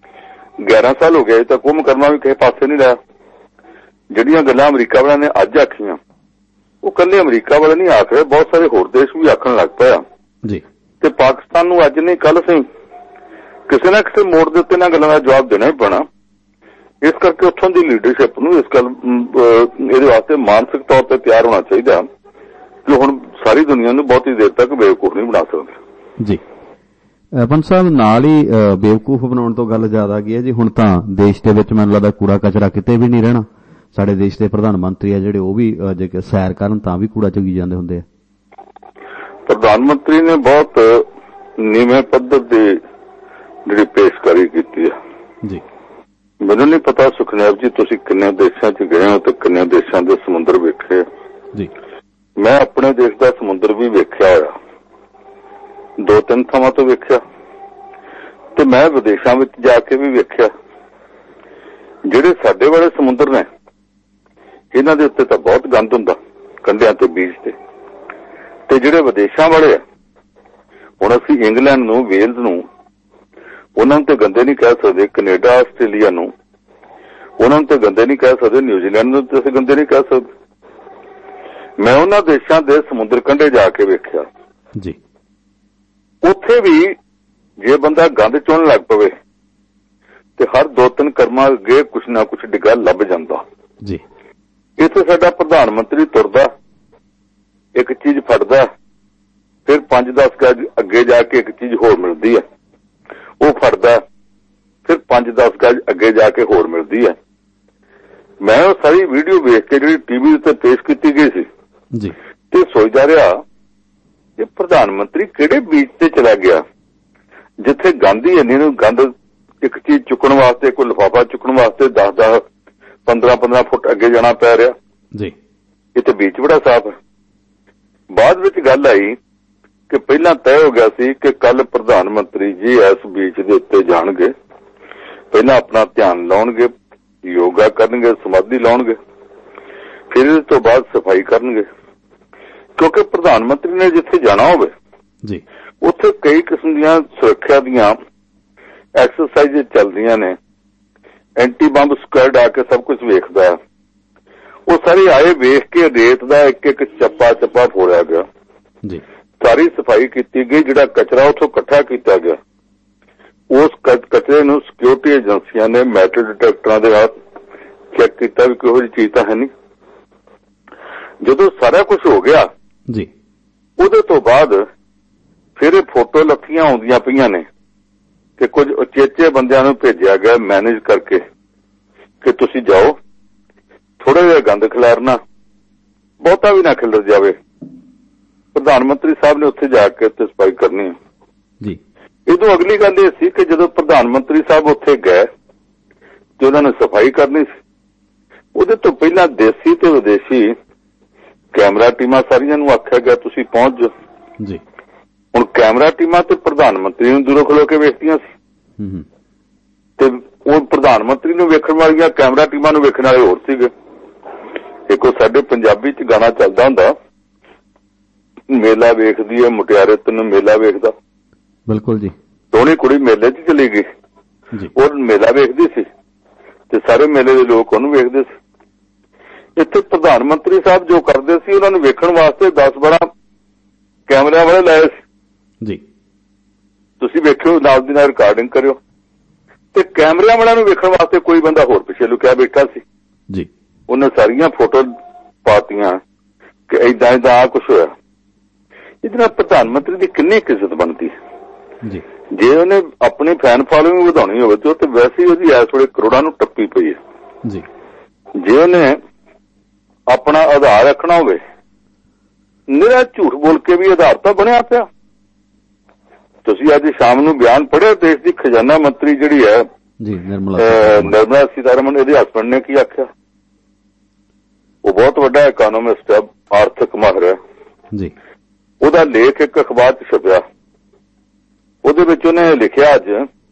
S2: 11 ਸਾਲ ਹੋ ਗਏ ਤੱਕ ਉਹ ਮੁਕੱਦਮਾ ਵੀ ਕਿਸੇ ਪਾਸੇ ਨਹੀਂ ਰਿਹਾ। ਜਿਹੜੀਆਂ ਗੱਲਾਂ ਅਮਰੀਕਾ ਵਾਲਿਆਂ ਨੇ ਅੱਜ ਆਖੀਆਂ ਉਹ ਇਕੱਲੇ ਅਮਰੀਕਾ ਵਾਲੇ ਨਹੀਂ ਆਖ ਰਹੇ, ਬਹੁਤ ਸਾਰੇ ਹੋਰ ਦੇਸ਼ ਵੀ ਆਖਣ ਲੱਗ ਪਿਆ ਜੀ। ਤੇ ਪਾਕਿਸਤਾਨ ਨੂੰ ਅੱਜ ਨਹੀਂ ਕੱਲ ਸਹੀ ਕਿਸੇ ਨਾ ਕਿਸੇ ਮੋੜ ਦੇ ਉੱਤੇ ਇਹਨਾਂ ਗੱਲਾਂ ਦਾ ਜਵਾਬ ਦੇਣਾ ਹੀ ਪੈਣਾ। ਇਸ ਕਰਕੇ ਉੱਥੋਂ ਦੀ ਲੀਡਰਸ਼ਿਪ ਨੂੰ ਇਸ ਗੱਲ ਇਹਦੇ ਵਾਸਤੇ ਮਾਨਸਿਕ ਤੌਰ ਤੇ ਤਿਆਰ ਹੋਣਾ ਚਾਹੀਦਾ ਕਿ ਹੁਣ ਸਾਰੀ ਦੁਨੀਆ ਨੂੰ ਬਹੁਤੀ ਦੇਰ ਤੱਕ ਬੇਵਕੂਫ ਨਹੀਂ ਬਣਾ ਸਕਦੇ ਜੀ।
S1: ਪੰਤ ਸਾਹਿਬ, ਨਾਲ ਹੀ ਬੇਵਕੂਫ ਬਣਾਉਣ ਤੋਂ ਗੱਲ ਜ਼ਿਆਦਾ ਆ ਗਈ ਹੈ ਜੀ। ਹੁਣ ਤਾਂ ਦੇਸ਼ ਦੇ ਵਿੱਚ ਮੈਨੂੰ ਲੱਗਦਾ ਕੂੜਾ ਕਚਰਾ ਕਿਤੇ ਵੀ ਨਹੀਂ ਰਹਿਣਾ, ਸਾਡੇ ਦੇਸ਼ ਦੇ ਪ੍ਰਧਾਨ ਮੰਤਰੀ ਆ ਜਿਹੜੇ ਉਹ ਵੀ ਜੇ ਸੈਰ ਕਰਨ ਤਾਂ ਵੀ ਕੂੜਾ ਚੁਗੀ ਜਾਂਦੇ ਹੁੰਦੇ ਆ।
S2: ਪ੍ਰਧਾਨ ਮੰਤਰੀ ਨੇ ਬਹੁਤ ਨੀਵੇਂ ਪੱਧਰ ਦੀ ਜਿਹੜੀ ਪੇਸ਼ਕਾਰੀ ਕੀਤੀ ਹੈ
S1: ਜੀ।
S2: ਮੈਨੂੰ ਨਹੀਂ ਪਤਾ ਸੁਖਨੇਵ ਜੀ ਤੁਸੀਂ ਕਿੰਨੇ ਦੇਸ਼ਾਂ 'ਚ ਗਏ ਹੋ ਤੇ ਕਿੰਨੇ ਦੇਸ਼ਾਂ ਦੇ ਸਮੁੰਦਰ ਵੇਖੇ
S1: ਜੀ।
S2: ਮੈਂ ਆਪਣੇ ਦੇਸ਼ ਦਾ ਸਮੁੰਦਰ ਵੀ ਵੇਖਿਆ ਹੋਇਆ, 2-3 ਥਾਵਾਂ ਤੋਂ ਵੇਖਿਆ ਤੇ ਮੈਂ ਵਿਦੇਸ਼ਾਂ ਵਿੱਚ ਜਾ ਕੇ ਵੀ ਵੇਖਿਆ। ਜਿਹੜੇ ਸਾਡੇ ਵਾਲੇ ਸਮੁੰਦਰ ਨੇ ਇਹਨਾਂ ਦੇ ਉੱਤੇ ਤਾਂ ਬਹੁਤ ਗੰਦ ਹੁੰਦਾ ਕੰਢਿਆਂ ਤੇ ਬੀਚ ਤੇ ਜਿਹੜੇ ਵਿਦੇਸ਼ਾਂ ਵਾਲੇ ਆ, ਹੁਣ ਅਸੀਂ ਇੰਗਲੈਂਡ ਨੂੰ, ਵੇਲਜ਼ ਨੂੰ ਉਹਨਾਂ ਨੂੰ ਤੇ ਗੰਦੇ ਨਹੀਂ ਕਹਿ ਸਕਦੇ, ਕੈਨੇਡਾ, ਆਸਟ੍ਰੇਲੀਆ ਨੂੰ ਉਹਨਾਂ ਨੂੰ ਤੇ ਗੰਦੇ ਨਹੀਂ ਕਹਿ ਸਕਦੇ, ਨਿਊਜ਼ੀਲੈਂਡ ਨੂੰ ਤੇ ਅਸੀਂ ਗੰਦੇ ਨਹੀਂ ਕਹਿ ਸਕਦੇ। ਮੈਂ ਉਹਨਾਂ ਦੇਸ਼ਾਂ ਦੇ ਸਮੁੰਦਰ ਕੰਢੇ ਜਾ ਕੇ ਵੇਖਿਆ
S1: ਜੀ।
S2: ਉੱਥੇ ਵੀ ਜੇ ਬੰਦਾ ਗੰਦ ਚੁਣ ਲੱਗ ਪਵੇ ਤੇ ਹਰ 2-3 ਕਰਮਾਂ ਅੱਗੇ ਕੁਛ ਨਾ ਕੁਛ ਡਿੱਗਾ ਲੱਭ ਜਾਂਦਾ
S1: ਜੀ।
S2: ਇੱਥੇ ਸਾਡਾ ਪ੍ਰਧਾਨ ਮੰਤਰੀ ਤੁਰਦਾ, ਇੱਕ ਚੀਜ਼ ਫੜਦਾ, ਫਿਰ 5-10 ਗਜ ਅੱਗੇ ਜਾ ਕੇ ਇੱਕ ਚੀਜ਼ ਹੋਰ ਮਿਲਦੀ ਹੈ, ਉਹ ਫੜਦਾ, ਫਿਰ 5-10 ਗਜ ਅੱਗੇ ਜਾ ਕੇ ਹੋਰ ਮਿਲਦੀ ਹੈ। ਮੈਂ ਉਹ ਸਾਰੀ ਵੀਡੀਓ ਵੇਖ ਕੇ ਜਿਹੜੀ ਟੀਵੀ ਉੱਤੇ ਪੇਸ਼ ਕੀਤੀ ਗਈ ਸੀ
S1: ਜੀ
S2: ਤੇ ਸੋਚਦਾ ਰਿਹਾ ਕਿ ਪ੍ਰਧਾਨ ਮੰਤਰੀ ਕਿਹੜੇ ਬੀਚ ਤੇ ਚਲਾ ਗਿਆ ਜਿੱਥੇ ਗੰਦ ਹੀ ਇੰਨੇ ਨੂੰ, ਗੰਦ ਇੱਕ ਚੀਜ਼ ਚੁੱਕਣ ਵਾਸਤੇ, ਕੋਈ ਲਿਫਾਫਾ ਚੁੱਕਣ ਵਾਸਤੇ 10-10, 15-15 ਫੁੱਟ ਅੱਗੇ ਜਾਣਾ ਪੈ ਰਿਹਾ
S1: ਜੀ।
S2: ਇਹ ਤਾਂ ਬੀਚ ਬੜਾ ਸਾਫ਼ ਹੈ। ਬਾਅਦ ਵਿੱਚ ਗੱਲ ਆਈ ਕਿ ਪਹਿਲਾਂ ਤੈਅ ਹੋ ਗਿਆ ਸੀ ਕਿ ਕੱਲ ਪ੍ਰਧਾਨ ਮੰਤਰੀ ਜੀ ਇਸ ਬੀਚ ਦੇ ਉੱਤੇ ਜਾਣਗੇ, ਪਹਿਲਾਂ ਆਪਣਾ ਧਿਆਨ ਲਾਉਣਗੇ, ਯੋਗਾ ਕਰਨਗੇ, ਸਮਾਧੀ ਲਾਉਣਗੇ, ਫਿਰ ਇਸ ਤੋਂ ਬਾਅਦ ਸਫਾਈ ਕਰਨਗੇ। ਕਿਉਂਕਿ ਪ੍ਰਧਾਨ ਮੰਤਰੀ ਨੇ ਜਿੱਥੇ ਜਾਣਾ ਹੋਵੇ
S1: ਜੀ
S2: ਉੱਥੇ ਕਈ ਕਿਸਮ ਦੀਆਂ ਸੁਰੱਖਿਆ ਦੀਆਂ ਐਕਸਰਸਾਈਜ਼ ਚੱਲਦੀਆਂ ਨੇ। ਐਂਟੀ ਬੰਬ ਸਕੁਐਡ ਆ ਕੇ ਸਭ ਕੁਝ ਵੇਖਦਾ, ਉਹ ਸਾਰੇ ਆਏ, ਵੇਖ ਕੇ ਰੇਤ ਦਾ ਇੱਕ ਚੱਪਾ ਫੋੜਿਆ ਗਿਆ
S1: ਜੀ।
S2: ਸਾਰੀ ਸਫਾਈ ਕੀਤੀ ਗਈ, ਜਿਹੜਾ ਕਚਰਾ ਉੱਥੋਂ ਇਕੱਠਾ ਕੀਤਾ ਗਿਆ ਉਸ ਕਚਰੇ ਨੂੰ ਸਿਕਿਉਰਿਟੀ ਏਜੰਸੀਆਂ ਨੇ ਮੈਟਲ ਡਿਟੈਕਟਰਾਂ ਦੇ ਨਾਲ ਚੈੱਕ ਕੀਤਾ ਵੀ ਕੋਈ ਜਿਹੀ ਚੀਜ਼ ਤਾਂ ਹੈ ਨਹੀਂ। ਜਦੋਂ ਸਾਰਾ ਕੁਝ ਹੋ ਗਿਆ
S1: ਜੀ,
S2: ਉਹਦੇ ਤੋਂ ਬਾਅਦ ਫਿਰ ਇਹ ਫੋਟੋ ਲੱਥੀਆਂ ਆਉਂਦੀਆਂ ਪਈਆਂ ਨੇ ਕਿ ਕੁਝ ਉਚੇਚੇ ਬੰਦਿਆਂ ਨੂੰ ਭੇਜਿਆ ਗਿਆ ਮੈਨੇਜ ਕਰਕੇ ਕਿ ਤੁਸੀਂ ਜਾਓ, ਥੋੜਾ ਜਿਹਾ ਗੰਦ ਖਿਲਾਰਨਾ, ਬਹੁਤਾ ਵੀ ਨਾ ਖਿਲਰ ਜਾਵੇ। ਪ੍ਰਧਾਨ ਮੰਤਰੀ ਸਾਹਿਬ ਨੇ ਉੱਥੇ ਜਾ ਕੇ ਉੱਥੇ ਸਫਾਈ ਕਰਨੀ
S1: ਜੀ।
S2: ਇਹਦੋਂ ਅਗਲੀ ਗੱਲ ਇਹ ਸੀ ਕਿ ਜਦੋਂ ਪ੍ਰਧਾਨ ਮੰਤਰੀ ਸਾਹਿਬ ਉੱਥੇ ਗਏ ਤੇ ਉਹਨਾਂ ਨੇ ਸਫਾਈ ਕਰਨੀ ਸੀ, ਉਹਦੇ ਤੋਂ ਪਹਿਲਾਂ ਦੇਸੀ ਤੇ ਵਿਦੇਸ਼ੀ ਕੈਮਰਾ ਟੀਮਾਂ ਸਾਰੀਆਂ ਨੂੰ ਆਖਿਆ ਗਿਆ ਤੁਸੀਂ ਪਹੁੰਚ ਜਾਓ
S1: ਜੀ।
S2: ਹੁਣ ਕੈਮਰਾ ਟੀਮਾਂ ਤੇ ਪ੍ਰਧਾਨ ਮੰਤਰੀ ਨੂੰ ਦੂਰੋਂ ਖਲੋ ਕੇ ਵੇਖਦੀਆਂ ਸੀ ਤੇ ਉਹ ਪ੍ਰਧਾਨ ਮੰਤਰੀ ਨੂੰ ਵੇਖਣ ਵਾਲੀਆਂ ਕੈਮਰਾ ਟੀਮਾਂ ਨੂੰ ਵੇਖਣ ਵਾਲੇ ਹੋਰ ਸੀਗੇ। ਇੱਕ ਉਹ ਸਾਡੇ ਪੰਜਾਬੀ ਚ ਗਾਣਾ ਚੱਲਦਾ ਹੁੰਦਾ, ਮੇਲਾ ਵੇਖਦੀ ਹੈ ਮੁਟਿਆਰੇ ਤੈਨੂੰ ਮੇਲਾ ਵੇਖਦਾ।
S1: ਬਿਲਕੁਲ ਜੀ।
S2: ਸੋਹਣੀ ਕੁੜੀ ਮੇਲੇ 'ਚ ਚਲੀ ਗਈ, ਉਹ ਮੇਲਾ ਵੇਖਦੀ ਸੀ ਤੇ ਸਾਰੇ ਮੇਲੇ ਦੇ ਲੋਕ ਉਹਨੂੰ ਵੇਖਦੇ ਸੀ। ਇੱਥੇ ਪ੍ਰਧਾਨ ਮੰਤਰੀ ਸਾਹਿਬ ਜੋ ਕਰਦੇ ਸੀ ਉਹਨਾਂ ਨੂੰ ਵੇਖਣ ਵਾਸਤੇ 10-12 ਕੈਮਰਿਆਂ ਵਾਲੇ ਲਾਏ ਸੀ
S1: ਜੀ।
S2: ਤੁਸੀਂ ਵੇਖਿਓ, ਨਾਲ ਦੀ ਨਾਲ ਰਿਕਾਰਡਿੰਗ ਕਰਿਓ। ਤੇ ਕੈਮਰਿਆਂ ਵਾਲਿਆਂ ਨੂੰ ਵੇਖਣ ਵਾਸਤੇ ਕੋਈ ਬੰਦਾ ਹੋਰ ਪਿੱਛੇ ਲੁਕਿਆ ਬੈਠਾ ਸੀ
S1: ਜੀ।
S2: ਉਹਨੇ ਸਾਰੀਆਂ ਫੋਟੋ ਪਾਤੀਆਂ ਕਿ ਏਦਾਂ ਆ ਕੁਛ ਹੋਇਆ। ਇਹਦੇ ਨਾਲ ਪ੍ਰਧਾਨ ਮੰਤਰੀ ਦੀ ਕਿੰਨੀ ਇੱਜ਼ਤ ਬਣਦੀ
S1: ਜੀ।
S2: ਜੇ ਉਹਨੇ ਆਪਣੀ ਫੈਨ ਫਾਲੋਇੰਗ ਵਧਾਉਣੀ ਹੋਵੇ ਤੇ ਉਹ ਤੇ ਵੈਸੇ ਹੀ ਉਹਦੀ ਇਸ ਵੇਲੇ ਕਰੋੜਾਂ ਨੂੰ ਟੱਪੀ ਪਈ ਹੈ
S1: ਜੀ।
S2: ਜੇ ਉਹਨੇ ਆਪਣਾ ਆਧਾਰ ਰੱਖਣਾ ਹੋਵੇ, ਨਿਰਾ ਝੂਠ ਬੋਲ ਕੇ ਵੀ ਆਧਾਰ ਤਾਂ ਬਣਿਆ ਪਿਆ। ਤੁਸੀਂ ਅੱਜ ਸ਼ਾਮ ਨੂੰ ਬਿਆਨ ਪੜ੍ਹਿਆ, ਦੇਸ਼ ਦੀ ਖਜ਼ਾਨਾ ਮੰਤਰੀ ਜਿਹੜੀ ਹੈ
S1: ਜੀ ਨਿਰਮਲਾ
S2: ਸੀਤਾਰਮਨ, ਇਹਦੇ ਹਸਬੈਂਡ ਨੇ ਕੀ ਆਖਿਆ? ਉਹ ਬਹੁਤ ਵੱਡਾ ਇਕਨੋਮਿਸਟ ਹੈ, ਆਰਥਿਕ ਮਾਹਿਰ ਹੈ
S1: ਜੀ।
S2: ਉਹਦਾ ਲੇਖ ਇੱਕ ਅਖਬਾਰ 'ਚ ਛਪਿਆ, ਉਹਦੇ ਵਿੱਚ ਉਹਨੇ ਲਿਖਿਆ ਅੱਜ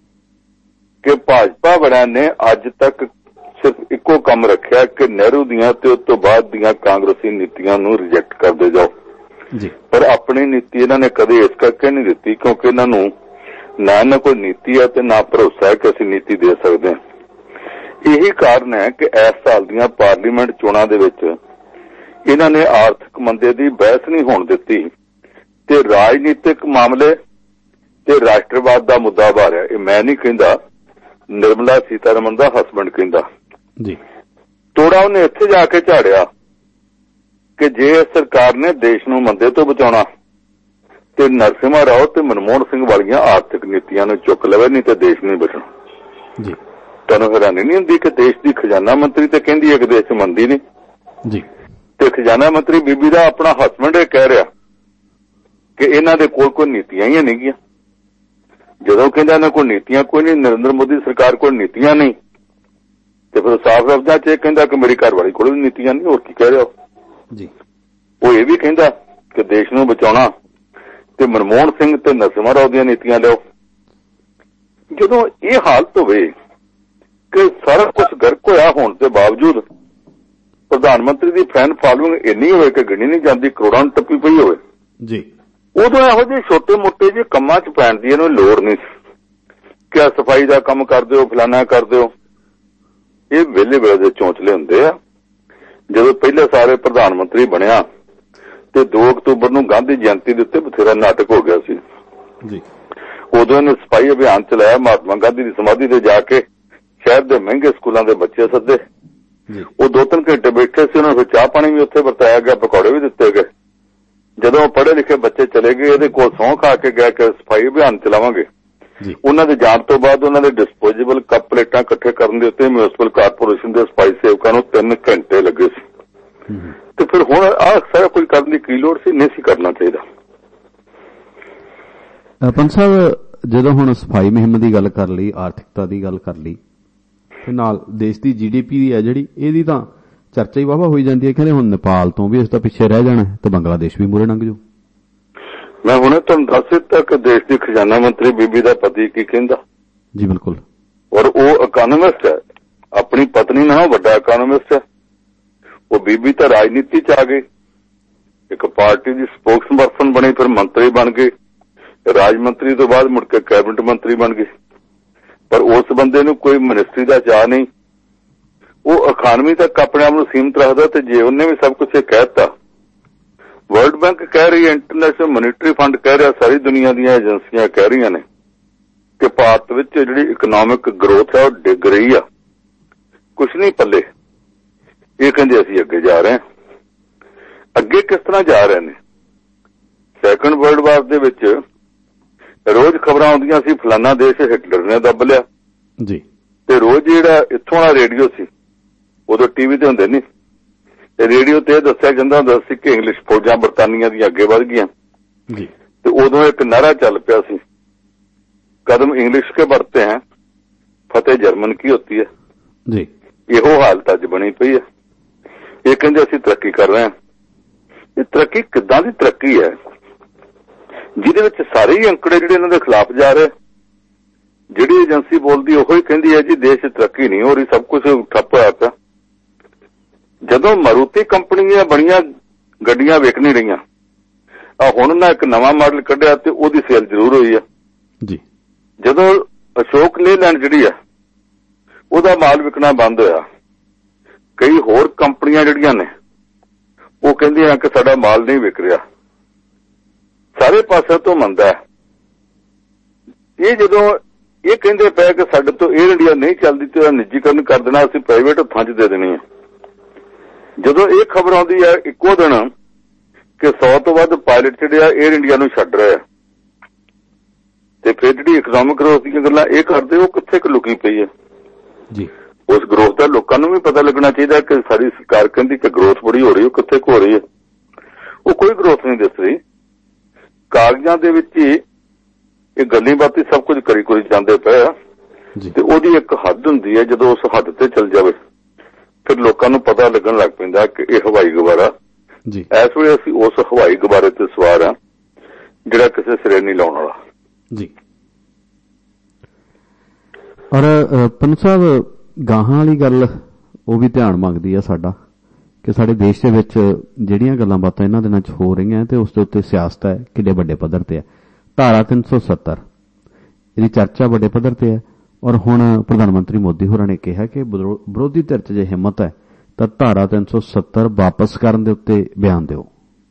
S2: ਕਿ ਭਾਜਪਾ ਵਾਲਿਆਂ ਨੇ ਅੱਜ ਤੱਕ ਸਿਰਫ ਇੱਕੋ ਕੰਮ ਰੱਖਿਆ ਕਿ ਨਹਿਰੂ ਦੀਆਂ ਤੇ ਉਸ ਤੋਂ ਬਾਅਦ ਦੀਆਂ ਕਾਂਗਰਸੀ ਨੀਤੀਆਂ ਨੂੰ ਰਿਜੈਕਟ ਕਰਦੇ ਜਾਓ
S1: ਜੀ।
S2: ਪਰ ਆਪਣੀ ਨੀਤੀ ਇਹਨਾਂ ਨੇ ਕਦੇ ਇਸ ਕਰਕੇ ਨਹੀਂ ਦਿੱਤੀ ਕਿਉਂਕਿ ਇਹਨਾਂ ਨੂੰ ਨਾ ਕੋਈ ਨੀਤੀ ਹੈ ਤੇ ਨਾ ਭਰੋਸਾ ਹੈ ਕਿ ਅਸੀਂ ਨੀਤੀ ਦੇ ਸਕਦੇ ਹਾਂ। ਇਹੀ ਕਾਰਨ ਹੈ ਕਿ ਇਸ ਸਾਲ ਦੀਆਂ ਪਾਰਲੀਮੈਂਟ ਚੋਣਾਂ ਦੇ ਵਿੱਚ ਇਹਨਾਂ ਨੇ ਆਰਥਿਕ ਮੰਦੇ ਦੀ ਬਹਿਸ ਨਹੀਂ ਹੋਣ ਦਿੱਤੀ ਤੇ ਰਾਜਨੀਤਿਕ ਮਾਮਲੇ ਤੇ ਰਾਸ਼ਟਰਵਾਦ ਦਾ ਮੁੱਦਾ ਬਾਰਿਆ। ਇਹ ਮੈਂ ਨਹੀਂ ਕਹਿੰਦਾ, ਨਿਰਮਲਾ ਸੀਤਾਰਮਨ ਦਾ ਹਸਬੈਂਡ ਕਹਿੰਦਾ
S1: ਜੀ।
S2: ਤੋੜਾ ਉਹਨੇ ਇੱਥੇ ਜਾ ਕੇ ਝਾੜਿਆ ਕਿ ਜੇ ਸਰਕਾਰ ਨੇ ਦੇਸ਼ ਨੂੰ ਮੰਦੇ ਤੋਂ ਬਚਾਉਣਾ ਤੇ ਨਰਸਿਮਹਾ ਰਾਓ ਤੇ ਮਨਮੋਹਨ ਸਿੰਘ ਵਾਲੀਆਂ ਆਰਥਿਕ ਨੀਤੀਆਂ ਨੂੰ ਚੁੱਕ ਲਵੇ, ਨਹੀਂ ਤੇ ਦੇਸ਼ ਨਹੀਂ ਬਚਣਾ।
S1: ਜੀ।
S2: ਤੁਹਾਨੂੰ ਹੈਰਾਨੀ ਨਹੀਂ ਹੁੰਦੀ ਕਿ ਦੇਸ਼ ਦੀ ਖਜ਼ਾਨਾ ਮੰਤਰੀ ਤੇ ਕਹਿੰਦੀ ਹੈ ਕਿ ਦੇਸ਼ ਮੰਨਦੀ ਨਹੀਂ
S1: ਜੀ, ਤੇ
S2: ਖਜ਼ਾਨਾ ਮੰਤਰੀ ਬੀਬੀ ਦਾ ਆਪਣਾ ਹਸਬੈਂਡ ਇਹ ਕਹਿ ਰਿਹਾ ਕਿ ਇਹਨਾਂ ਦੇ ਕੋਲ ਕੋਈ ਨੀਤੀਆਂ ਹੀ ਨਹੀਂ ਗੀਆਂ। ਜਦੋਂ ਕਹਿੰਦਾ ਇਹਨਾਂ ਕੋਲ ਨੀਤੀਆਂ ਕੋਈ ਨਹੀਂ, ਨਰਿੰਦਰ ਮੋਦੀ ਸਰਕਾਰ ਕੋਲ ਨੀਤੀਆਂ ਨਹੀਂ, ਤੇ ਫਿਰ ਸਾਫ਼ ਲਫ਼ਜ਼ਾਂ 'ਚ ਇਹ ਕਹਿੰਦਾ ਕਿ ਮੇਰੀ ਘਰਵਾਲੀ ਕੋਲ ਵੀ ਨੀਤੀਆਂ ਨਹੀਂ। ਹੋਰ ਕੀ ਕਹਿ ਰਿਹਾ ਜੀ? ਉਹ ਇਹ ਵੀ ਕਹਿੰਦਾ ਕਿ ਦੇਸ਼ ਨੂੰ ਬਚਾਉਣਾ ਤੇ ਮਨਮੋਹਨ ਸਿੰਘ ਤੇ ਨਰਸਿਮਹਾ ਰਾਓ ਦੀਆਂ ਨੀਤੀਆਂ ਲਿਓ। ਜਦੋਂ ਇਹ ਹਾਲਤ ਹੋਵੇ ਕਿ ਸਾਰਾ ਕੁਝ ਗਰਕ ਹੋਇਆ ਹੋਣ ਦੇ ਬਾਵਜੂਦ ਪ੍ਰਧਾਨ ਮੰਤਰੀ ਦੀ ਫੈਨ ਫਾਲੋਇੰਗ ਇੰਨੀ ਹੋਵੇ ਕਿ ਗਿਣੀ ਨਹੀਂ ਜਾਂਦੀ, ਕਰੋੜਾਂ ਨੂੰ ਟੱਪੀ ਪਈ ਹੋਵੇ ਜੀ, ਉਦੋਂ ਇਹੋ ਜਿਹੇ ਛੋਟੇ ਮੋਟੇ ਜਿਹੇ ਕੰਮਾਂ 'ਚ ਪੈਣ ਦੀ ਇਹਨੂੰ ਲੋੜ ਨਹੀਂ ਸੀ ਕਿ ਆ ਸਫਾਈ ਦਾ ਕੰਮ ਕਰ ਦਿਓ, ਫਲਾਨਾ ਕਰ ਦਿਓ। ਇਹ ਵੇਲੇ ਵੇਲੇ ਦੇ ਚੌਂਚਲੇ ਹੁੰਦੇ ਆ। ਜਦੋਂ ਪਹਿਲੇ ਸਾਰੇ ਪ੍ਰਧਾਨ ਮੰਤਰੀ ਬਣਿਆ ਤੇ 2 ਅਕਤੂਬਰ ਨੂੰ ਗਾਂਧੀ ਜਯੰਤੀ ਦੇ ਉੱਤੇ ਬਥੇਰਾ ਨਾਟਕ ਹੋ ਗਿਆ ਸੀ ਜੀ। ਉਦੋਂ ਇਹਨੇ ਸਫਾਈ ਅਭਿਆਨ ਚਲਾਇਆ, ਮਹਾਤਮਾ ਗਾਂਧੀ ਦੀ ਸਮਾਧੀ ਤੇ ਜਾ ਕੇ ਸ਼ਹਿਰ ਦੇ ਮਹਿੰਗੇ ਸਕੂਲਾਂ ਦੇ ਬੱਚੇ ਸੱਦੇ। ਉਹ 2-3 ਘੰਟੇ ਬੈਠੇ ਸੀ, ਉਹਨਾਂ ਨੂੰ ਚਾਹ ਪਾਣੀ ਵੀ ਉੱਥੇ ਵਰਤਾਇਆ ਗਿਆ, ਪਕੌੜੇ ਵੀ ਦਿੱਤੇ ਗਏ। ਜਦੋਂ ਪੜ੍ਹੇ ਲਿਖੇ ਬੱਚੇ ਚਲੇ ਗਏ, ਇਹਦੇ ਕੋਲ ਸਹੁੰ ਖਾ ਕੇ ਗਿਆ ਕਿ ਸਫਾਈ ਅਭਿਆਨ ਚਲਾਵਾਂਗੇ। ਉਹਨਾਂ ਦੇ ਜਾਣ ਤੋਂ ਬਾਅਦ ਉਹਨਾਂ ਦੇ ਡਿਸਪੋਜ਼ੇਬਲ ਕੱਪ ਪਲੇਟਾਂ ਇਕੱਠੇ ਕਰਨ ਦੇ ਉੱਤੇ ਮਿਊਨਿਸਪਲ ਕਾਰਪੋਰੇਸ਼ਨ ਦੇ ਸਫਾਈ ਸੇਵਕਾਂ ਨੂੰ 3 ਘੰਟੇ ਲੱਗੇ ਸੀ। ਤੇ ਫਿਰ ਹੁਣ ਆਹ ਸਾਰਾ ਕੁਝ ਕਰਨ ਦੀ ਕੀ ਲੋੜ ਸੀ? ਨਹੀਂ ਸੀ ਕਰਨਾ ਚਾਹੀਦਾ।
S1: ਪੰਜ ਸਾਹਿਬ, ਜਦੋਂ ਹੁਣ ਸਫਾਈ ਮੁਹਿੰਮ ਦੀ ਗੱਲ ਕਰ ਲਈ, ਆਰਥਿਕਤਾ ਦੀ ਗੱਲ ਕਰ ਲਈ, ਤੇ ਨਾਲ ਦੇਸ਼ ਦੀ GDP ਦੀ ਹੈ ਜਿਹੜੀ, ਇਹਦੀ ਤਾਂ ਚਰਚਾ ਹੀ ਵਾਹਵਾ ਹੋਈ ਜਾਂਦੀ ਹੈ। ਕਹਿੰਦੇ ਹੁਣ ਨੇਪਾਲ ਤੋਂ ਵੀ ਇਸ ਦਾ ਪਿੱਛੇ ਰਹਿ ਜਾਣਾ ਤੇ ਬੰਗਲਾਦੇਸ਼ ਵੀ ਮੂਹਰੇ ਲੰਘ ਜਾਊ।
S2: ਮੈਂ ਹੁਣੇ ਤੁਹਾਨੂੰ ਦੱਸ ਦਿੱਤਾ ਕਿ ਦੇਸ਼ ਦੀ ਖਜ਼ਾਨਾ ਮੰਤਰੀ ਬੀਬੀ ਦਾ ਪਤੀ ਕੀ ਕਹਿੰਦਾ
S1: ਜੀ। ਬਿਲਕੁਲ।
S2: ਔਰ ਉਹ ਇਕਨੋਮਿਸਟ ਹੈ, ਆਪਣੀ ਪਤਨੀ ਨਾਲ ਵੱਡਾ ਇਕਨੋਮਿਸਟ ਹੈ। ਉਹ ਬੀਬੀ ਤਾਂ ਰਾਜਨੀਤੀ 'ਚ ਆ ਗਈ, ਇੱਕ ਪਾਰਟੀ ਦੀ ਸਪੋਕਸਪਰਸਨ ਬਣੀ, ਫਿਰ ਮੰਤਰੀ ਬਣ ਗਈ, ਰਾਜ ਮੰਤਰੀ ਤੋਂ ਬਾਅਦ ਮੁੜ ਕੇ ਕੈਬਨਿਟ ਮੰਤਰੀ ਬਣ ਗਈ। ਪਰ ਉਸ ਬੰਦੇ ਨੂੰ ਕੋਈ ਮਿਨਿਸਟਰੀ ਦਾ ਚਾਅ ਨਹੀਂ। ਉਹ ਇਕਾਨਮੀ ਤੱਕ ਆਪਣੇ ਆਪ ਨੂੰ ਸੀਮਤ ਰੱਖਦਾ। ਤੇ ਜੇ ਉਹਨੇ ਵੀ ਸਭ ਕੁਝ ਇਹ ਕਹਿ ਦਿੱਤਾ, ਵਰਲਡ ਬੈਂਕ ਕਹਿ ਰਹੀ ਹੈ, ਇੰਟਰਨੈਸ਼ਨਲ ਮੋਨੀਟਰੀ ਫੰਡ ਕਹਿ ਰਿਹਾ, ਸਾਰੀ ਦੁਨੀਆ ਦੀਆਂ ਏਜੰਸੀਆਂ ਕਹਿ ਰਹੀਆਂ ਨੇ ਕਿ ਭਾਰਤ ਵਿੱਚ ਜਿਹੜੀ ਇਕਨੋਮਿਕ ਗਰੋਥ ਹੈ ਉਹ ਡਿੱਗ ਰਹੀ ਆ, ਕੁਛ ਨਹੀਂ ਪੱਲੇ। ਇਹ ਕਹਿੰਦੇ ਅਸੀਂ ਅੱਗੇ ਜਾ ਰਹੇ ਹਾਂ। ਅੱਗੇ ਕਿਸ ਤਰ੍ਹਾਂ ਜਾ ਰਹੇ ਨੇ? ਸੈਕੰਡ ਵਰਲਡ ਵਾਰ ਦੇ ਵਿੱਚ ਰੋਜ਼ ਖਬਰਾਂ ਆਉਂਦੀਆਂ ਸੀ ਫਲਾਨਾ ਦੇਸ਼ ਹਿਟਲਰ ਨੇ ਦੱਬ ਲਿਆ ਜੀ। ਤੇ ਰੋਜ਼ ਜਿਹੜਾ ਇੱਥੋਂ ਵਾਲਾ ਰੇਡੀਓ ਸੀ, ਉਦੋਂ ਟੀਵੀ ਤੇ ਹੁੰਦੇ ਨਹੀਂ, ਤੇ ਰੇਡੀਓ ਤੇ ਦੱਸਿਆ ਜਾਂਦਾ ਹੁੰਦਾ ਸੀ ਕਿ ਇੰਗਲਿਸ਼ ਫੌਜਾਂ ਬਰਤਾਨੀਆ ਦੀਆਂ ਅੱਗੇ ਵੱਧ ਗਈਆਂ ਜੀ। ਤੇ ਉਦੋਂ ਇੱਕ ਨਾਰਾ ਚੱਲ ਪਿਆ ਸੀ, ਕਦਮ ਇੰਗਲਿਸ਼ ਕੇ बढ़ते हैं, ਫਤਿਹ ਜਰਮਨ ਕੀ ਹੁੰਦੀ ਹੈ ਜੀ। ਇਹੋ ਹਾਲਤ ਅੱਜ ਬਣੀ ਪਈ ਹੈ। ਇਹ ਕਹਿੰਦੇ ਅਸੀਂ ਤਰੱਕੀ ਕਰ ਰਹੇ ਹਾਂ। ਇਹ ਤਰੱਕੀ ਕਿੱਦਾਂ ਦੀ ਤਰੱਕੀ ਹੈ ਜਿਹਦੇ ਵਿੱਚ ਸਾਰੇ ਹੀ ਅੰਕੜੇ ਜਿਹੜੇ ਇਹਨਾਂ ਦੇ ਖਿਲਾਫ ਜਾ ਰਹੇ? ਜਿਹੜੀ ਏਜੰਸੀ ਬੋਲਦੀ ਉਹੋ ਹੀ ਕਹਿੰਦੀ ਹੈ ਜੀ ਦੇਸ਼ 'ਚ ਤਰੱਕੀ ਨਹੀਂ ਹੋ ਰਹੀ, ਸਭ ਕੁਝ ਠੱਪ ਹੋਇਆ ਪਿਆ। ਜਦੋਂ ਮਾਰੂਤੀ ਕੰਪਨੀ ਦੀਆਂ ਬਣੀਆਂ ਗੱਡੀਆਂ ਵਿਕ ਨਹੀਂ ਰਹੀਆਂ, ਹੁਣ ਨਾ ਇੱਕ ਨਵਾਂ ਮਾਡਲ ਕੱਢਿਆ ਤੇ ਉਹਦੀ ਸੇਲ ਜ਼ਰੂਰ ਹੋਈ ਆ ਜੀ। ਜਦੋਂ ਅਸ਼ੋਕ ਲੇਲੈਂਡ ਜਿਹੜੀ ਆ ਉਹਦਾ ਮਾਲ ਵਿਕਣਾ ਬੰਦ ਹੋਇਆ, ਕਈ ਹੋਰ ਕੰਪਨੀਆਂ ਜਿਹੜੀਆਂ ਨੇ ਉਹ ਕਹਿੰਦੀਆਂ ਕਿ ਸਾਡਾ ਮਾਲ ਨਹੀਂ ਵਿਕ ਰਿਹਾ। ਸਾਰੇ ਪਾਸੇ ਤੋਂ ਮੰਦਾ ਹੈ। ਇਹ ਜਦੋਂ ਇਹ ਕਹਿੰਦੇ ਪਏ ਕਿ ਸਾਡੇ ਤੋਂ 에ਅਰ ਇੰਡੀਆ ਨਹੀਂ ਚੱਲਦੀ ਤੇ ਨਿੱਜੀਕਰਨ ਕਰ ਦੇਣਾ, ਅਸੀਂ ਪ੍ਰਾਈਵੇਟ ਹੱਥਾਂ 'ਚ ਦੇ ਦੇਣੀ ਹੈ। ਜਦੋਂ ਇਹ ਖਬਰ ਆਉਂਦੀ ਹੈ ਇੱਕੋ ਦਿਨ ਕਿ 100 ਤੋਂ ਵੱਧ ਪਾਇਲਟ ਜਿਹੜੇ ਆ 에ਅਰ ਇੰਡੀਆ ਨੂੰ ਛੱਡ ਰਹੇ ਆ, ਤੇ ਫਿਰ ਜਿਹੜੀ ਇਕਨੋਮਿਕ ਗਰੋਥ ਦੀਆਂ ਗੱਲਾਂ ਇਹ ਕਰਦੇ, ਉਹ ਕਿੱਥੇ ਕੁ ਲੁਕੀ ਪਈ ਹੈ ਜੀ। ਉਸ ਗਰੋਥ ਦਾ ਲੋਕਾਂ ਨੂੰ ਵੀ ਪਤਾ ਲੱਗਣਾ ਚਾਹੀਦਾ ਕਿ ਸਾਡੀ ਸਰਕਾਰ ਕਹਿੰਦੀ ਕਿ ਗਰੋਥ ਬੜੀ ਹੋ ਰਹੀ, ਉਹ ਕਿੱਥੇ ਕੁ ਹੋ ਰਹੀ ਹੈ? ਉਹ ਕੋਈ ਗਰੋਥ ਨਹੀਂ ਦਿਸ ਰਹੀ। ਕਾਗਜ਼ਾਂ ਦੇ ਵਿੱਚ ਹੀ ਇਹ ਗੱਲੀ ਬਾਤੀ ਸਭ ਕੁਝ ਕਰੀ ਜਾਂਦੇ ਪਏ ਆ। ਤੇ ਉਹਦੀ ਇੱਕ ਹੱਦ ਹੁੰਦੀ ਹੈ, ਜਦੋਂ ਉਸ ਹੱਦ ਤੇ ਚੱਲ ਜਾਵੇ ਫਿਰ ਲੋਕਾਂ ਨੂੰ ਪਤਾ ਲੱਗਣ ਲੱਗ ਪੈਂਦਾ ਕਿ ਇਹ ਹਵਾਈ ਗੁਬਾਰਾ ਜੀ। ਇਸ ਵੇਲੇ ਅਸੀਂ ਉਸ ਹਵਾਈ ਗੁਬਾਰੇ ਤੇ ਸਵਾਰ ਆ ਜਿਹੜਾ ਕਿਸੇ ਸਿਰੇ ਨਹੀਂ ਲਾਉਣ ਵਾਲਾ ਜੀ।
S1: ਔਰ ਪੰਨੂ ਸਾਹਿਬ, ਗਾਹਾਂ ਵਾਲੀ ਗੱਲ ਉਹ ਵੀ ਧਿਆਨ ਮੰਗਦੀ ਆ ਸਾਡਾ ਕਿ ਸਾਡੇ ਦੇਸ਼ ਦੇ ਵਿੱਚ ਜਿਹੜੀਆਂ ਗੱਲਾਂ ਬਾਤਾਂ ਇਹਨਾਂ ਦਿਨਾਂ 'ਚ ਹੋ ਰਹੀਆਂ ਤੇ ਉਸ ਦੇ ਉੱਤੇ ਸਿਆਸਤ ਹੈ ਕਿੱਡੇ ਵੱਡੇ ਪੱਧਰ ਤੇ ਹੈ। ਧਾਰਾ 370 ਇਹਦੀ ਚਰਚਾ ਵੱਡੇ ਪੱਧਰ ਤੇ ਹੈ। ਔਰ ਹੁਣ ਪ੍ਰਧਾਨ ਮੰਤਰੀ ਮੋਦੀ ਹੋਰਾਂ ਨੇ ਕਿਹਾ ਕਿ ਵਿਰੋਧੀ ਧਿਰ 'ਚ ਜੇ ਹਿੰਮਤ ਹੈ ਤਾਂ ਧਾਰਾ 370 ਵਾਪਸ ਕਰਨ ਦੇ ਉੱਤੇ ਬਿਆਨ ਦਿਓ।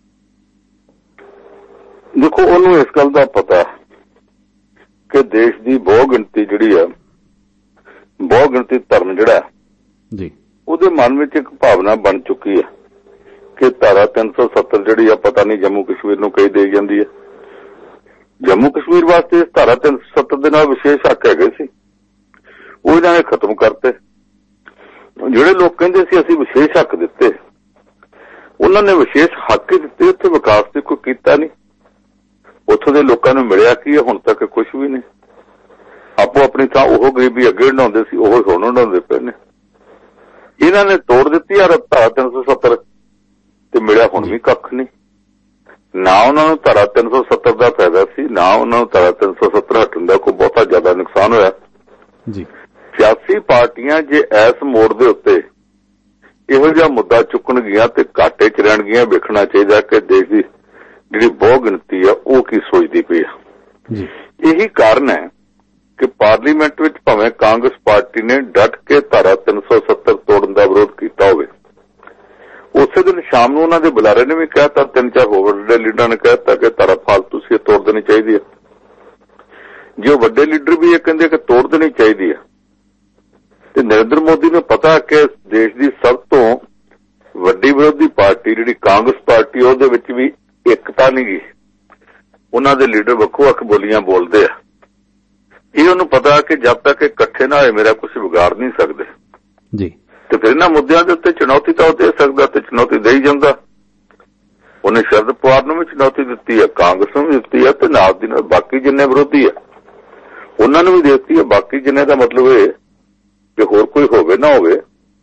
S2: ਦੇਖੋ, ਉਹਨੂੰ ਇਸ ਗੱਲ ਦਾ ਪਤਾ ਕਿ ਦੇਸ਼ ਦੀ ਬਹੁ ਗਿਣਤੀ ਜਿਹੜੀ ਆ, ਬਹੁ ਗਿਣਤੀ ਧਰਮ ਜਿਹੜਾ ਜੀ, ਉਹਦੇ ਮਨ ਵਿੱਚ ਇੱਕ ਭਾਵਨਾ ਬਣ ਚੁੱਕੀ ਹੈ ਕਿ ਧਾਰਾ 370 ਜਿਹੜੀ ਆ ਪਤਾ ਨਹੀਂ ਜੰਮੂ ਕਸ਼ਮੀਰ ਨੂੰ ਕਹੀ ਦੇ ਜਾਂਦੀ ਹੈ। ਜੰਮੂ ਕਸ਼ਮੀਰ ਵਾਸਤੇ ਇਸ ਧਾਰਾ 370 ਦੇ ਨਾਲ ਵਿਸ਼ੇਸ਼ ਹੱਕ ਹੈਗੇ ਸੀ। ਉਹ ਇਹਨਾਂ ਨੇ ਖਤਮ ਕਰਤੇ। ਜਿਹੜੇ ਲੋਕ ਕਹਿੰਦੇ ਸੀ ਅਸੀਂ ਵਿਸ਼ੇਸ਼ ਹੱਕ ਦਿੱਤੇ, ਉਹਨਾਂ ਨੇ ਵਿਸ਼ੇਸ਼ ਹੱਕ ਹੀ ਦਿੱਤੇ, ਉੱਥੇ ਵਿਕਾਸ ਤੇ ਕੋਈ ਕੀਤਾ ਨਹੀਂ। ਉੱਥੋਂ ਦੇ ਲੋਕਾਂ ਨੂੰ ਮਿਲਿਆ ਕੀ ਹੈ? ਹੁਣ ਤੱਕ ਕੁਝ ਵੀ ਨਹੀਂ। ਆਪੋ ਆਪਣੀ ਥਾਂ ਉਹ ਗਰੀਬੀ ਅੱਗੇ ਹੰਢਾਉਂਦੇ ਸੀ, ਉਹ ਹੁਣ ਹੰਢਾਉਂਦੇ ਪਏ ਨੇ। ਇਹਨਾਂ ਨੇ ਤੋੜ ਦਿੱਤੀ ਆ ਧਾਰਾ 370 ਤੇ ਮਿਲਿਆ ਹੁਣ ਵੀ ਕੱਖ ਨਹੀਂ। ਨਾ ਉਹਨਾਂ ਨੂੰ ਧਾਰਾ 370 ਦਾ ਫਾਇਦਾ ਸੀ, ਨਾ ਉਹਨਾਂ ਨੂੰ ਧਾਰਾ 370 ਹਟਣ ਦਾ ਕੋਈ ਬਹੁਤਾ ਜ਼ਿਆਦਾ ਨੁਕਸਾਨ ਹੋਇਆ ਜੀ। ਸਿਆਸੀ ਪਾਰਟੀਆਂ ਜੇ ਇਸ ਮੋੜ ਦੇ ਉੱਤੇ ਇਹੋ ਜਿਹਾ ਮੁੱਦਾ ਚੁੱਕਣਗੀਆਂ ਤੇ ਘਾਟੇ ਚ ਰਹਿਣਗੀਆਂ। ਵੇਖਣਾ ਚਾਹੀਦਾ ਕਿ ਦੇਸ਼ ਦੀ ਜਿਹੜੀ ਬਹੁ ਗਿਣਤੀ ਆ ਉਹ ਕੀ ਸੋਚਦੀ ਪਈ ਆ। ਇਹੀ ਕਾਰਨ ਹੈ ਕਿ ਪਾਰਲੀਮੈਂਟ ਵਿੱਚ ਭਾਵੇਂ ਕਾਂਗਰਸ ਪਾਰਟੀ ਨੇ ਡਟ ਕੇ ਧਾਰਾ 370 ਤੋੜਨ ਦਾ ਵਿਰੋਧ ਕੀਤਾ ਹੋਵੇ, ਉਸੇ ਦਿਨ ਸ਼ਾਮ ਨੂੰ ਉਹਨਾਂ ਦੇ ਬੁਲਾਰੇ ਨੇ ਵੀ ਕਹਿਤਾ, 3-4 ਹੋਰ ਵੱਡੇ ਲੀਡਰਾਂ ਨੇ ਕਹਿਤਾ ਕਿ ਧਾਰਾ ਫਾਲਤੂ ਸੀ, ਤੋੜ ਦੇਣੀ ਚਾਹੀਦੀ ਹੈ। ਜੇ ਉਹ ਵੱਡੇ ਲੀਡਰ ਵੀ ਇਹ ਕਹਿੰਦੇ ਕਿ ਤੋੜ ਦੇਣੀ ਚਾਹੀਦੀ ਹੈ, ਤੇ ਨਰਿੰਦਰ ਮੋਦੀ ਨੂੰ ਪਤਾ ਕਿ ਦੇਸ਼ ਦੀ ਸਭ ਤੋਂ ਵੱਡੀ ਵਿਰੋਧੀ ਪਾਰਟੀ ਜਿਹੜੀ ਕਾਂਗਰਸ ਪਾਰਟੀ, ਉਹਦੇ ਵਿੱਚ ਵੀ ਏਕਤਾ ਨਹੀਂ ਗਈ। ਉਹਨਾਂ ਦੇ ਲੀਡਰ ਵੱਖੋ ਵੱਖ ਬੋਲੀਆਂ ਬੋਲਦੇ ਆ। ਇਹ ਉਹਨੂੰ ਪਤਾ ਕਿ ਜਦ ਤੱਕ ਇਕੱਠੇ ਨਾ ਹੋਏ ਮੇਰਾ ਕੁਝ ਵਿਗਾੜ ਨਹੀਂ ਸਕਦੇ ਜੀ। ਤੇ ਫਿਰ ਇਹਨਾਂ ਮੁੱਦਿਆਂ ਦੇ ਉੱਤੇ ਚੁਣੌਤੀ ਤਾਂ ਉਹ ਦੇ ਸਕਦਾ ਤੇ ਚੁਣੌਤੀ ਦੇ ਹੀ ਜਾਂਦਾ। ਉਹਨੇ ਸ਼ਰਦ ਪਵਾਰ ਨੂੰ ਵੀ ਚੁਣੌਤੀ ਦਿੱਤੀ ਹੈ, ਕਾਂਗਰਸ ਨੂੰ ਵੀ ਦਿੱਤੀ ਹੈ, ਤੇ ਨਾਲ ਦੀ ਨਾਲ ਬਾਕੀ ਜਿੰਨੇ ਵਿਰੋਧੀ ਆ ਉਹਨਾਂ ਨੂੰ ਵੀ ਦਿੱਤੀ ਹੈ। ਬਾਕੀ ਜਿੰਨੇ ਦਾ ਮਤਲਬ ਇਹ ਕਿ ਹੋਰ ਕੋਈ ਹੋਵੇ ਨਾ ਹੋਵੇ,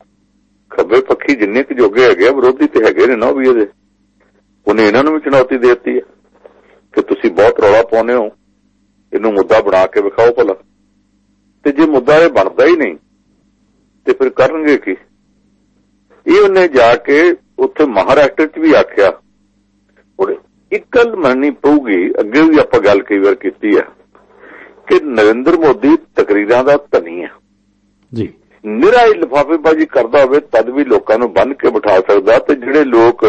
S2: ਖੱਬੇ ਪੱਖੀ ਜਿੰਨੇ ਕੁ ਜੋਗੇ ਹੈਗੇ ਆ ਵਿਰੋਧੀ ਤੇ ਹੈਗੇ ਨੇ ਨਾ ਉਹ ਵੀ ਇਹਦੇ। ਉਹਨੇ ਇਹਨਾਂ ਨੂੰ ਵੀ ਚੁਣੌਤੀ ਦੇ ਦਿੱਤੀ ਹੈ ਕਿ ਤੁਸੀਂ ਬਹੁਤ ਰੌਲਾ ਪਾਉਂਦੇ ਹੋ, ਇਹਨੂੰ ਮੁੱਦਾ ਬਣਾ ਕੇ ਵਿਖਾਓ ਭਲਾ। ਤੇ ਜੇ ਮੁੱਦਾ ਇਹ ਬਣਦਾ ਹੀ ਨਹੀਂ ਤੇ ਫਿਰ ਕਰਨਗੇ ਕੀ? ਇਹ ਉਹਨੇ ਜਾ ਕੇ ਉੱਥੇ ਮਹਾਰਾਸ਼ਟਰ 'ਚ ਵੀ ਆਖਿਆ। ਹੁਣ ਇੱਕ ਗੱਲ ਮੰਨਣੀ ਪਊਗੀ, ਅੱਗੇ ਵੀ ਆਪਾਂ ਗੱਲ ਕਈ ਵਾਰ ਕੀਤੀ ਹੈ ਕਿ ਨਰਿੰਦਰ ਮੋਦੀ ਤਕਰੀਰਾਂ ਦਾ ਧਨੀ ਹੈ ਜੀ। ਨਿਰਾ ਹੀ ਲਿਫਾਫੇਬਾਜ਼ੀ ਕਰਦਾ ਹੋਵੇ ਤਦ ਵੀ ਲੋਕਾਂ ਨੂੰ ਬੰਨ੍ਹ ਕੇ ਬਿਠਾ ਸਕਦਾ। ਤੇ ਜਿਹੜੇ ਲੋਕ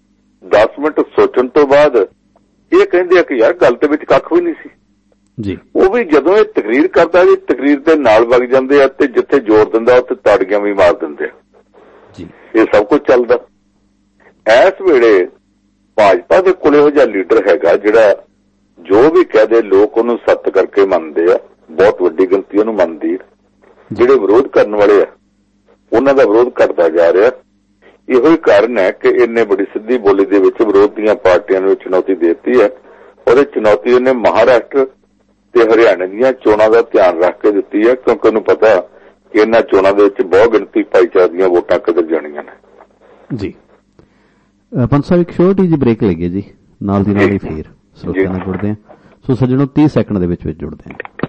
S2: 10 ਮਿੰਟ ਸੋਚਣ ਤੋਂ ਬਾਅਦ ਇਹ ਕਹਿੰਦੇ ਆ ਕਿ ਯਾਰ ਗੱਲ ਦੇ ਵਿੱਚ ਕੱਖ ਵੀ ਨਹੀਂ ਸੀ ਜੀ, ਉਹ ਵੀ ਜਦੋਂ ਇਹ ਤਕਰੀਰ ਕਰਦਾ ਜੀ ਤਕਰੀਰ ਦੇ ਨਾਲ ਵਗ ਜਾਂਦੇ ਆ ਤੇ ਜਿੱਥੇ ਜ਼ੋਰ ਦਿੰਦਾ ਉੱਥੇ ਤਾੜੀਆਂ ਵੀ ਮਾਰ ਦਿੰਦੇ ਆ ਜੀ। ਇਹ ਸਭ ਕੁਝ ਚੱਲਦਾ। ਇਸ ਵੇਲੇ ਭਾਜਪਾ ਦੇ ਕੋਲ ਇਹੋ ਜਿਹਾ ਲੀਡਰ ਹੈਗਾ ਜਿਹੜਾ ਜੋ ਵੀ ਕਹਦੇ ਲੋਕ ਉਹਨੂੰ ਸੱਤ ਕਰਕੇ ਮੰਨਦੇ ਆ, ਬਹੁਤ ਵੱਡੀ ਗਿਣਤੀ ਉਹਨੂੰ ਮੰਨਦੀ। ਜਿਹੜੇ ਵਿਰੋਧ ਕਰਨ ਵਾਲੇ ਆ ਉਹਨਾਂ ਦਾ ਵਿਰੋਧ ਘਟਦਾ ਜਾ ਰਿਹਾ। ਇਹੋ ਹੀ ਕਾਰਨ ਹੈ ਕਿ ਇਹਨੇ ਬੜੀ ਸਿੱਧੀ ਬੋਲੀ ਦੇ ਵਿੱਚ ਵਿਰੋਧ ਦੀਆਂ ਪਾਰਟੀਆਂ ਨੂੰ ਚੁਣੌਤੀ ਦੇ ਦਿੱਤੀ ਹੈ। ਉਹਦੇ ਚੁਣੌਤੀ ਉਹਨੇ ਮਹਾਰਾਸ਼ਟਰ ਤੇ ਹਰਿਆਣਾ ਦੀਆਂ ਚੋਣਾਂ ਦਾ ਧਿਆਨ ਰੱਖ ਕੇ ਦਿੱਤੀ ਹੈ, ਕਿਉਂਕਿ ਉਹਨੂੰ ਪਤਾ ਕਿ ਇਹਨਾਂ ਚੋਣਾਂ ਦੇ ਵਿੱਚ ਬਹੁਤ ਗਿਣਤੀ ਭਾਈਚਾਰੇ ਦੀਆਂ ਵੋਟਾਂ ਕਿੱਧਰ ਜਾਣੀਆਂ ਨੇ ਜੀ।
S1: ਪੰਜ ਸਾਹਿਬ ਇੱਕ ਛੋਟੀ ਜਿਹੀ ਬ੍ਰੇਕ ਲਈਏ ਜੀ, ਨਾਲ ਦੀ ਨਾਲ ਹੀ ਫੇਰ ਸਰੋਤਿਆਂ ਨਾਲ ਜੁੜਦੇ ਹਾਂ। ਸੋ ਸੱਜਣੋ 30 ਸੈਕਿੰਡ ਦੇ ਵਿੱਚ ਜੁੜਦੇ ਹਾਂ।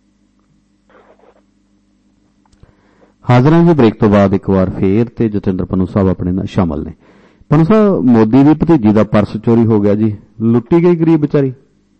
S1: ਹਾਜ਼ਰ ਹਾਂ ਜੀ ਬ੍ਰੇਕ ਤੋਂ ਬਾਅਦ ਇੱਕ ਵਾਰ ਫੇਰ, ਤੇ ਜਤਿੰਦਰ ਪੰਨੂ ਸਾਹਿਬ ਆਪਣੇ ਨਾਲ ਸ਼ਾਮਲ ਨੇ। ਪੰਨੂ ਸਾਹਿਬ, ਮੋਦੀ ਦੀ ਭਤੀਜੀ ਦਾ ਪਰਸ ਚੋਰੀ ਹੋ ਗਿਆ ਜੀ, ਲੁੱਟੀ ਗਈ ਗਰੀਬ ਵਿਚਾਰੀ।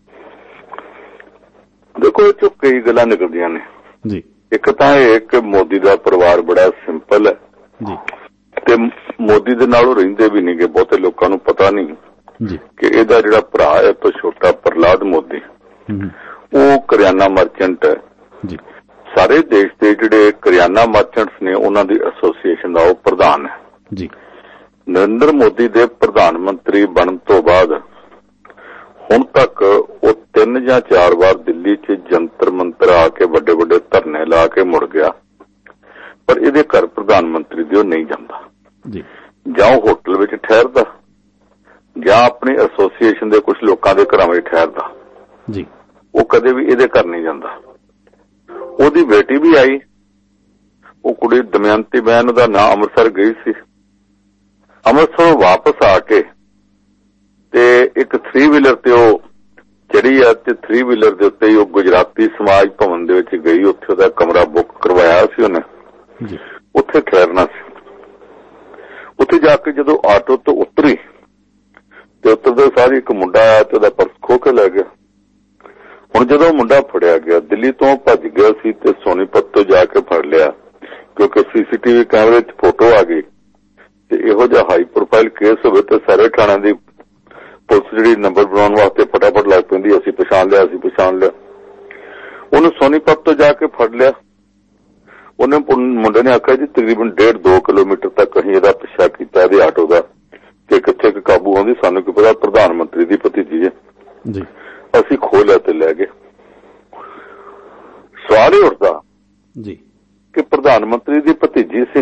S2: ਦੇਖੋ ਇਹ ਚੋਂ ਕਈ ਗੱਲਾਂ ਨਿਕਲਦੀਆਂ ਨੇ ਜੀ। ਇੱਕ ਤਾਂ ਇਹ ਕਿ ਮੋਦੀ ਦਾ ਪਰਿਵਾਰ ਬੜਾ ਸਿੰਪਲ ਹੈ ਜੀ, ਤੇ ਮੋਦੀ ਦੇ ਨਾਲ ਉਹ ਰਹਿੰਦੇ ਵੀ ਨਹੀਂਗੇ। ਬਹੁਤੇ ਲੋਕਾਂ ਨੂੰ ਪਤਾ ਨਹੀਂ ਜੀ ਕਿ ਇਹਦਾ ਜਿਹੜਾ ਭਰਾ ਹੈ ਤੋਂ ਛੋਟਾ ਪ੍ਰਹਲਾਦ ਮੋਦੀ, ਉਹ ਕਰਿਆਨਾ ਮਰਚੈਂਟ ਹੈ ਜੀ। ਸਾਰੇ ਦੇਸ਼ ਦੇ ਜਿਹੜੇ ਕਰਿਆਨਾ ਮਰਚੈਂਟਸ ਨੇ ਉਹਨਾਂ ਦੀ ਐਸੋਸੀਏਸ਼ਨ ਦਾ ਉਹ ਪ੍ਰਧਾਨ ਹੈ ਜੀ। ਨਰਿੰਦਰ ਮੋਦੀ ਦੇ ਪ੍ਰਧਾਨ ਮੰਤਰੀ ਬਣਨ ਤੋਂ ਬਾਅਦ ਹੁਣ ਤੱਕ ਉਹ 3 ਜਾਂ 4 ਵਾਰ ਦਿੱਲੀ 'ਚ ਜੰਤਰ ਮੰਤਰ ਆ ਕੇ ਵੱਡੇ ਵੱਡੇ ਧਰਨੇ ਲਾ ਕੇ ਮੁੜ ਗਿਆ, ਪਰ ਇਹਦੇ ਘਰ ਪ੍ਰਧਾਨ ਮੰਤਰੀ ਦੇ ਉਹ ਨਹੀਂ ਜਾਂਦਾ ਜੀ। ਜਾਂ ਉਹ ਹੋਟਲ ਵਿੱਚ ਠਹਿਰਦਾ ਜਾਂ ਆਪਣੀ ਐਸੋਸੀਏਸ਼ਨ ਦੇ ਕੁਝ ਲੋਕਾਂ ਦੇ ਘਰਾਂ ਵਿੱਚ ਠਹਿਰਦਾ ਜੀ। ਉਹ ਕਦੇ ਵੀ ਇਹਦੇ ਘਰ ਨਹੀਂ ਜਾਂਦਾ। ਉਹਦੀ ਬੇਟੀ ਵੀ ਆਈ, ਉਹ ਕੁੜੀ ਦਮਯੰਤੀ ਬਹਿਨ, ਉਹਦਾ ਨਾਂ, ਅੰਮ੍ਰਿਤਸਰ ਗਈ ਸੀ। ਅੰਮ੍ਰਿਤਸਰ ਵਾਪਸ ਆ ਕੇ ਤੇ ਇੱਕ 3 ਵੀਲਰ ਤੇ ਉਹ ਚੜੀ ਆ, ਤੇ 3 ਵੀਲਰ ਦੇ ਉੱਤੇ ਉਹ ਗੁਜਰਾਤੀ ਸਮਾਜ ਭਵਨ ਦੇ ਵਿੱਚ ਗਈ। ਉੱਥੇ ਉਹਦਾ ਕਮਰਾ ਬੁੱਕ ਕਰਵਾਇਆ ਸੀ ਉਹਨੇ, ਉੱਥੇ ਠਹਿਰਨਾ ਸੀ। ਉੱਥੇ ਜਾ ਕੇ ਜਦੋਂ ਆਟੋ ਤੋਂ ਉਤਰੀ ਤੇ ਉਤਰਦੇ ਸਾਰੀ ਇੱਕ ਮੁੰਡਾ ਆਇਆ ਤੇ ਉਹਦਾ ਪਰਸ ਖੋਹ ਕੇ ਲੈ ਗਿਆ। ਹੁਣ ਜਦੋਂ ਮੁੰਡਾ ਫੜਿਆ ਗਿਆ, ਦਿੱਲੀ ਤੋਂ ਭੱਜ ਗਿਆ ਸੀ ਤੇ ਸੋਨੀਪਤ ਤੋਂ ਜਾ ਕੇ ਫੜ ਲਿਆ, ਕਿਉਂਕਿ ਸੀਸੀਟੀਵੀ ਕੈਮਰੇ 'ਚ ਫੋਟੋ ਆ ਗਈ। ਤੇ ਇਹੋ ਜਿਹਾ ਹਾਈ ਪ੍ਰੋਫਾਈਲ ਕੇਸ ਹੋਵੇ ਤੇ ਸਾਰੇ ਥਾਣਿਆਂ ਦੀ ਪੁਲਿਸ ਜਿਹੜੀ ਨੰਬਰ ਬਣਾਉਣ ਵਾਸਤੇ ਫਟਾਫਟ ਲੱਗ ਪੈਂਦੀ, ਅਸੀਂ ਪਛਾਣ ਲਿਆ, ਅਸੀਂ ਪਛਾਣ ਲਿਆ। ਉਹਨੂੰ ਸੋਨੀਪਤ ਤੋਂ ਜਾ ਕੇ ਫੜ ਲਿਆ। ਉਹਨੇ ਮੁੰਡੇ ਨੇ ਆਖਿਆ ਜੀ ਤਕਰੀਬਨ 1.5-2 ਕਿਲੋਮੀਟਰ ਤੱਕ ਅਸੀਂ ਇਹਦਾ ਪਿੱਛਾ ਕੀਤਾ ਇਹਦੇ ਆਟੋ ਦਾ, ਕਿ ਕਿੱਥੇ ਕਿ ਕਾਬੂ ਆਉਂਦੀ ਸਾਨੂੰ ਕੀ ਪਤਾ, ਪ੍ਰਧਾਨ ਮੰਤਰੀ ਦੀ ਭਤੀਜੀ ਹੈ ਜੀ। ਅਸੀਂ ਖੋਹ ਲਿਆ ਤੇ ਲੈ ਗਏ। ਸਵਾਲ ਹੀ ਉੱਠਦਾ ਜੀ ਕਿ ਪ੍ਰਧਾਨ ਮੰਤਰੀ ਦੀ ਭਤੀਜੀ ਸੀ,